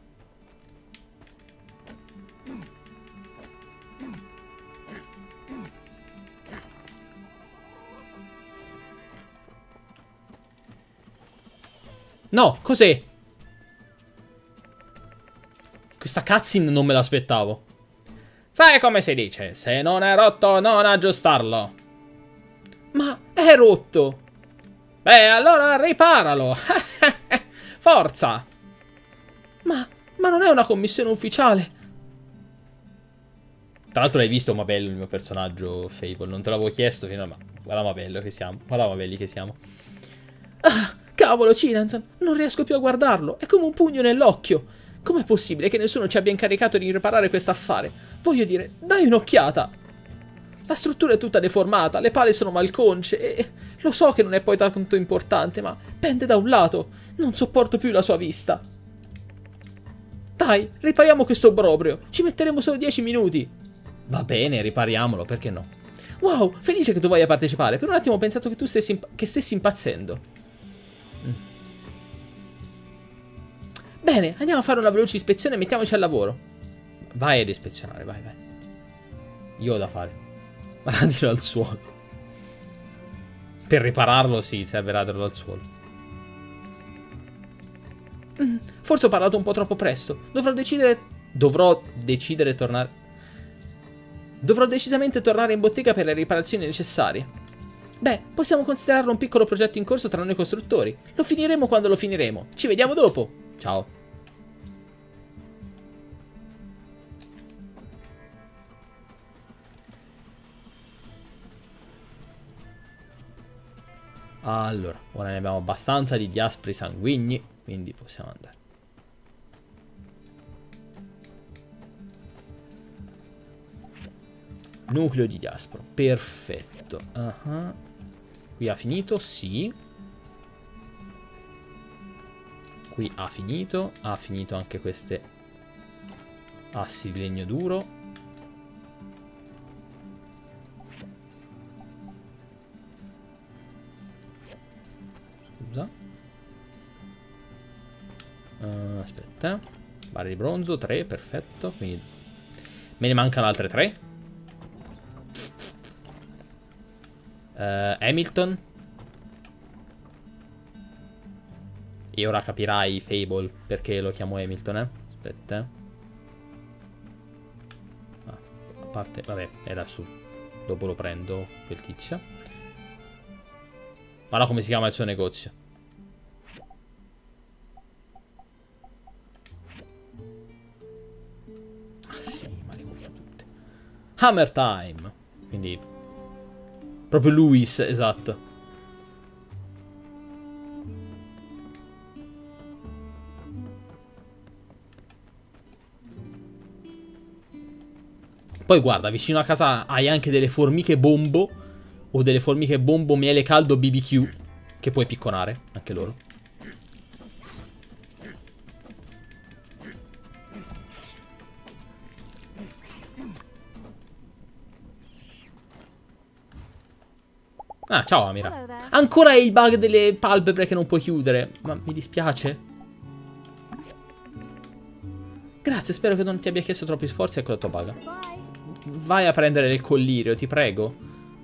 No, cos'è? Questa cutscene non me l'aspettavo. Sai come si dice? Se non è rotto, non aggiustarlo. Ma è rotto. Beh, allora riparalo. Forza. Ma non è una commissione ufficiale. Tra l'altro l'hai visto ma bello il mio personaggio, Fable. Non te l'avevo chiesto finora, ma guarda ma bello che siamo. Guarda ma belli che siamo. Ah, cavolo, Cinanzan. Non riesco più a guardarlo. È come un pugno nell'occhio. Com'è possibile che nessuno ci abbia incaricato di riparare quest'affare? Voglio dire, dai un'occhiata. La struttura è tutta deformata, le pale sono malconce e lo so che non è poi tanto importante, ma pende da un lato. Non sopporto più la sua vista. Dai, ripariamo questo obbrobrio. Ci metteremo solo 10 minuti. Va bene, ripariamolo, perché no? Wow, felice che tu voglia partecipare. Per un attimo ho pensato che tu stessi impazzendo. Bene, andiamo a fare una veloce ispezione e mettiamoci al lavoro. Vai ad ispezionare, vai, vai. Io ho da fare. Radilo al suolo. Per ripararlo, sì, serve raderlo al suolo. Forse ho parlato un po' troppo presto. Dovrò decisamente tornare in bottega per le riparazioni necessarie. Beh, possiamo considerarlo un piccolo progetto in corso tra noi costruttori. Lo finiremo quando lo finiremo. Ci vediamo dopo. Ciao. Allora, ora ne abbiamo abbastanza di diaspri sanguigni, quindi possiamo andare. Nucleo di diaspro, perfetto. Qui ha finito, sì. Qui ha finito anche queste assi di legno duro. Scusa. Aspetta. Barre di bronzo, 3, perfetto. Quindi me ne mancano altre 3. Hamilton. E ora capirai, Fable, perché lo chiamo Hamilton, Aspetta. A parte, vabbè, è lassù. Dopo lo prendo, quel tizio. Guarda come si chiama il suo negozio. Ah sì, ma le conosco tutte. Hammer Time. Quindi proprio Luis, esatto. Poi guarda, vicino a casa hai anche delle formiche bombo. O delle formiche bombo miele caldo BBQ. Che puoi picconare, anche loro. Ah, ciao Amira. Ancora il bug delle palpebre che non puoi chiudere. Ma mi dispiace. Grazie, spero che non ti abbia chiesto troppi sforzi a quella tua paga. Vai a prendere il collirio, ti prego.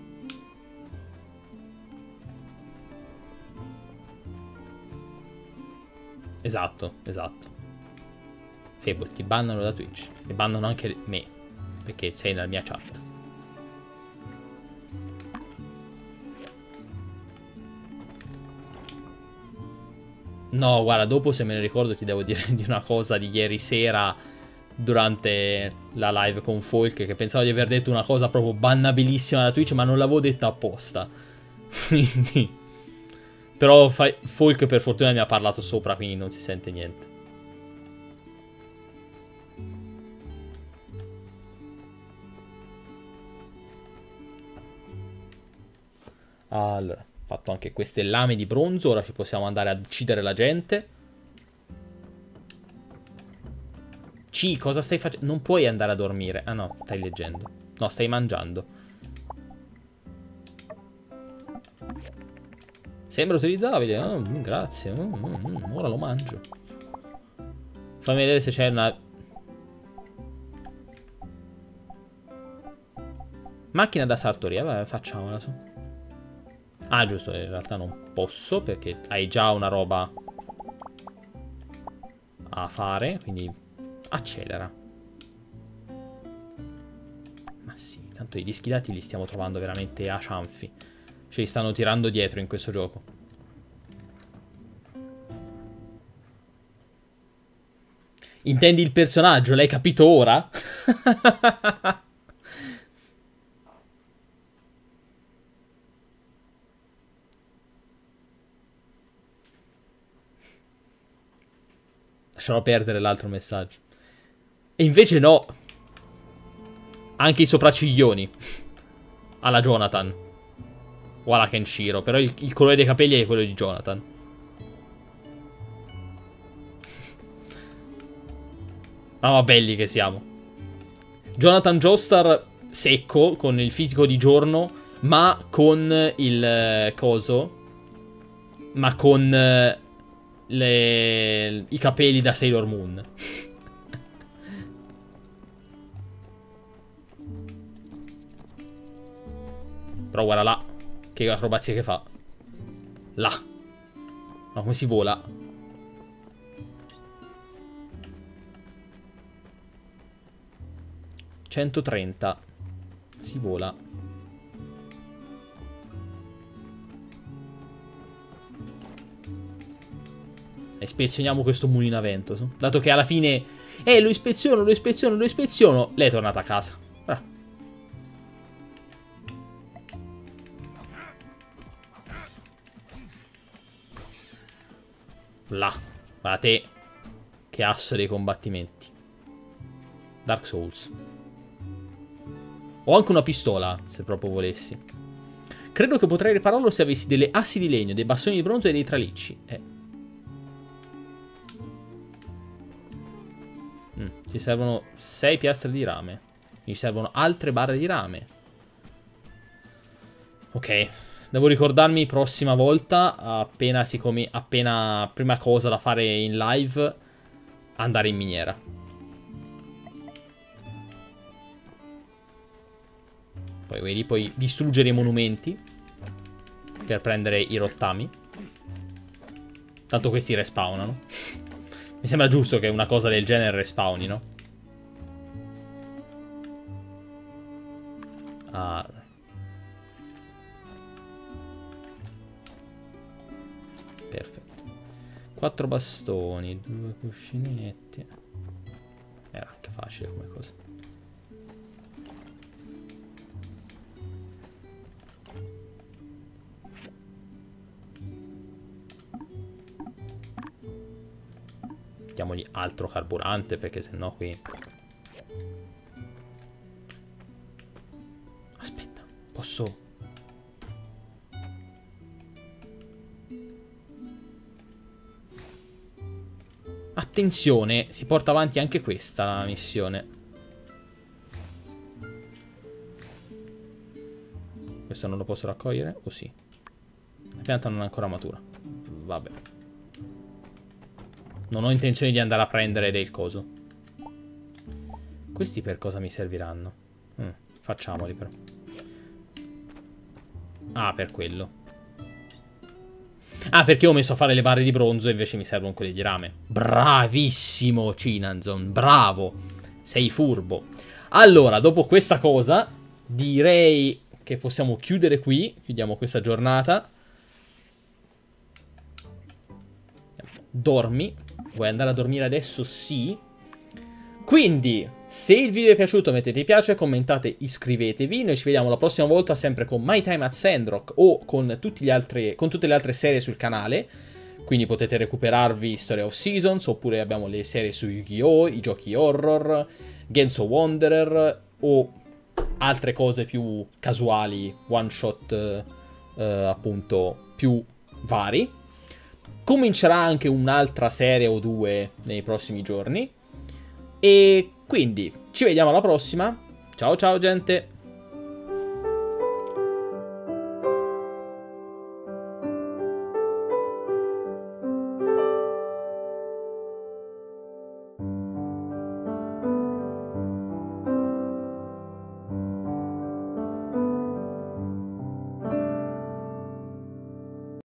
Esatto, esatto. Fable, ti bannano da Twitch. E bannano anche me, perché sei nella mia chat. No, guarda, dopo se me ne ricordo ti devo dire di una cosa di ieri sera durante la live con Folk, che pensavo di aver detto una cosa proprio bannabilissima da Twitch, ma non l'avevo detta apposta. Quindi... Però Folk per fortuna mi ha parlato sopra, quindi non si sente niente. Allora, fatto anche queste lame di bronzo, ora ci possiamo andare ad uccidere la gente. C, cosa stai facendo? Non puoi andare a dormire. Ah no, stai leggendo. No, stai mangiando. Sembra utilizzabile. Oh, grazie. Ora lo mangio. Fammi vedere se c'è una... Macchina da sartoria. Vabbè, facciamola su. Ah, giusto, in realtà non posso perché hai già una roba a fare, quindi accelera. Ma sì, tanto i dischi dati li stiamo trovando veramente a cianfi. Ce li stanno tirando dietro in questo gioco. Intendi il personaggio? L'hai capito ora? Lascerò perdere l'altro messaggio. E invece no. Anche i sopracciglioni. Alla Jonathan. O alla Kenshiro. Però il colore dei capelli è quello di Jonathan. Ma belli che siamo. Jonathan Joestar secco, con il fisico di giorno, ma con il coso. Ma con i capelli da Sailor Moon. Però guarda là. Che acrobazie che fa. Là. Ma come si vola? ...130. Si vola. E ispezioniamo questo mulino a vento. Dato che alla fine... lo ispeziono, lo ispeziono, lo ispeziono. Lei è tornata a casa. Là. Guardate che asso dei combattimenti. Dark Souls. Ho anche una pistola, se proprio volessi. Credo che potrei ripararlo se avessi delle assi di legno, dei bastoni di bronzo e dei tralicci. Ci servono 6 piastre di rame. Mi servono altre barre di rame. Ok. Devo ricordarmi prossima volta, appena prima cosa da fare in live, andare in miniera. Poi vedi, puoi distruggere i monumenti per prendere i rottami. Tanto questi respawnano. Mi sembra giusto che una cosa del genere respawni, no? Ah. Perfetto. 4 bastoni, 2 cuscinetti. Era anche facile come cosa. Mettiamogli altro carburante perché sennò qui... Aspetta, posso... Attenzione, si porta avanti anche questa missione. Questo non lo posso raccogliere? O sì? La pianta non è ancora matura. Vabbè. Non ho intenzione di andare a prendere del coso. Questi per cosa mi serviranno? Facciamoli però. Ah, per quello. Ah, perché ho messo a fare le barre di bronzo e invece mi servono quelle di rame. Bravissimo, Chinanzon, bravo. Sei furbo. Allora, dopo questa cosa, direi che possiamo chiudere qui. Chiudiamo questa giornata. Dormi. Vuoi andare a dormire adesso? Sì. Quindi, se il video vi è piaciuto mettete mi piace, commentate, iscrivetevi. Noi ci vediamo la prossima volta sempre con My Time at Sandrock o con tutte le altre serie sul canale. Quindi potete recuperarvi Story of Seasons, oppure abbiamo le serie su Yu-Gi-Oh!, i giochi horror, Genso Wanderer o altre cose più casuali, one shot appunto più vari. Comincerà anche un'altra serie o due nei prossimi giorni. E quindi ci vediamo alla prossima. Ciao ciao gente.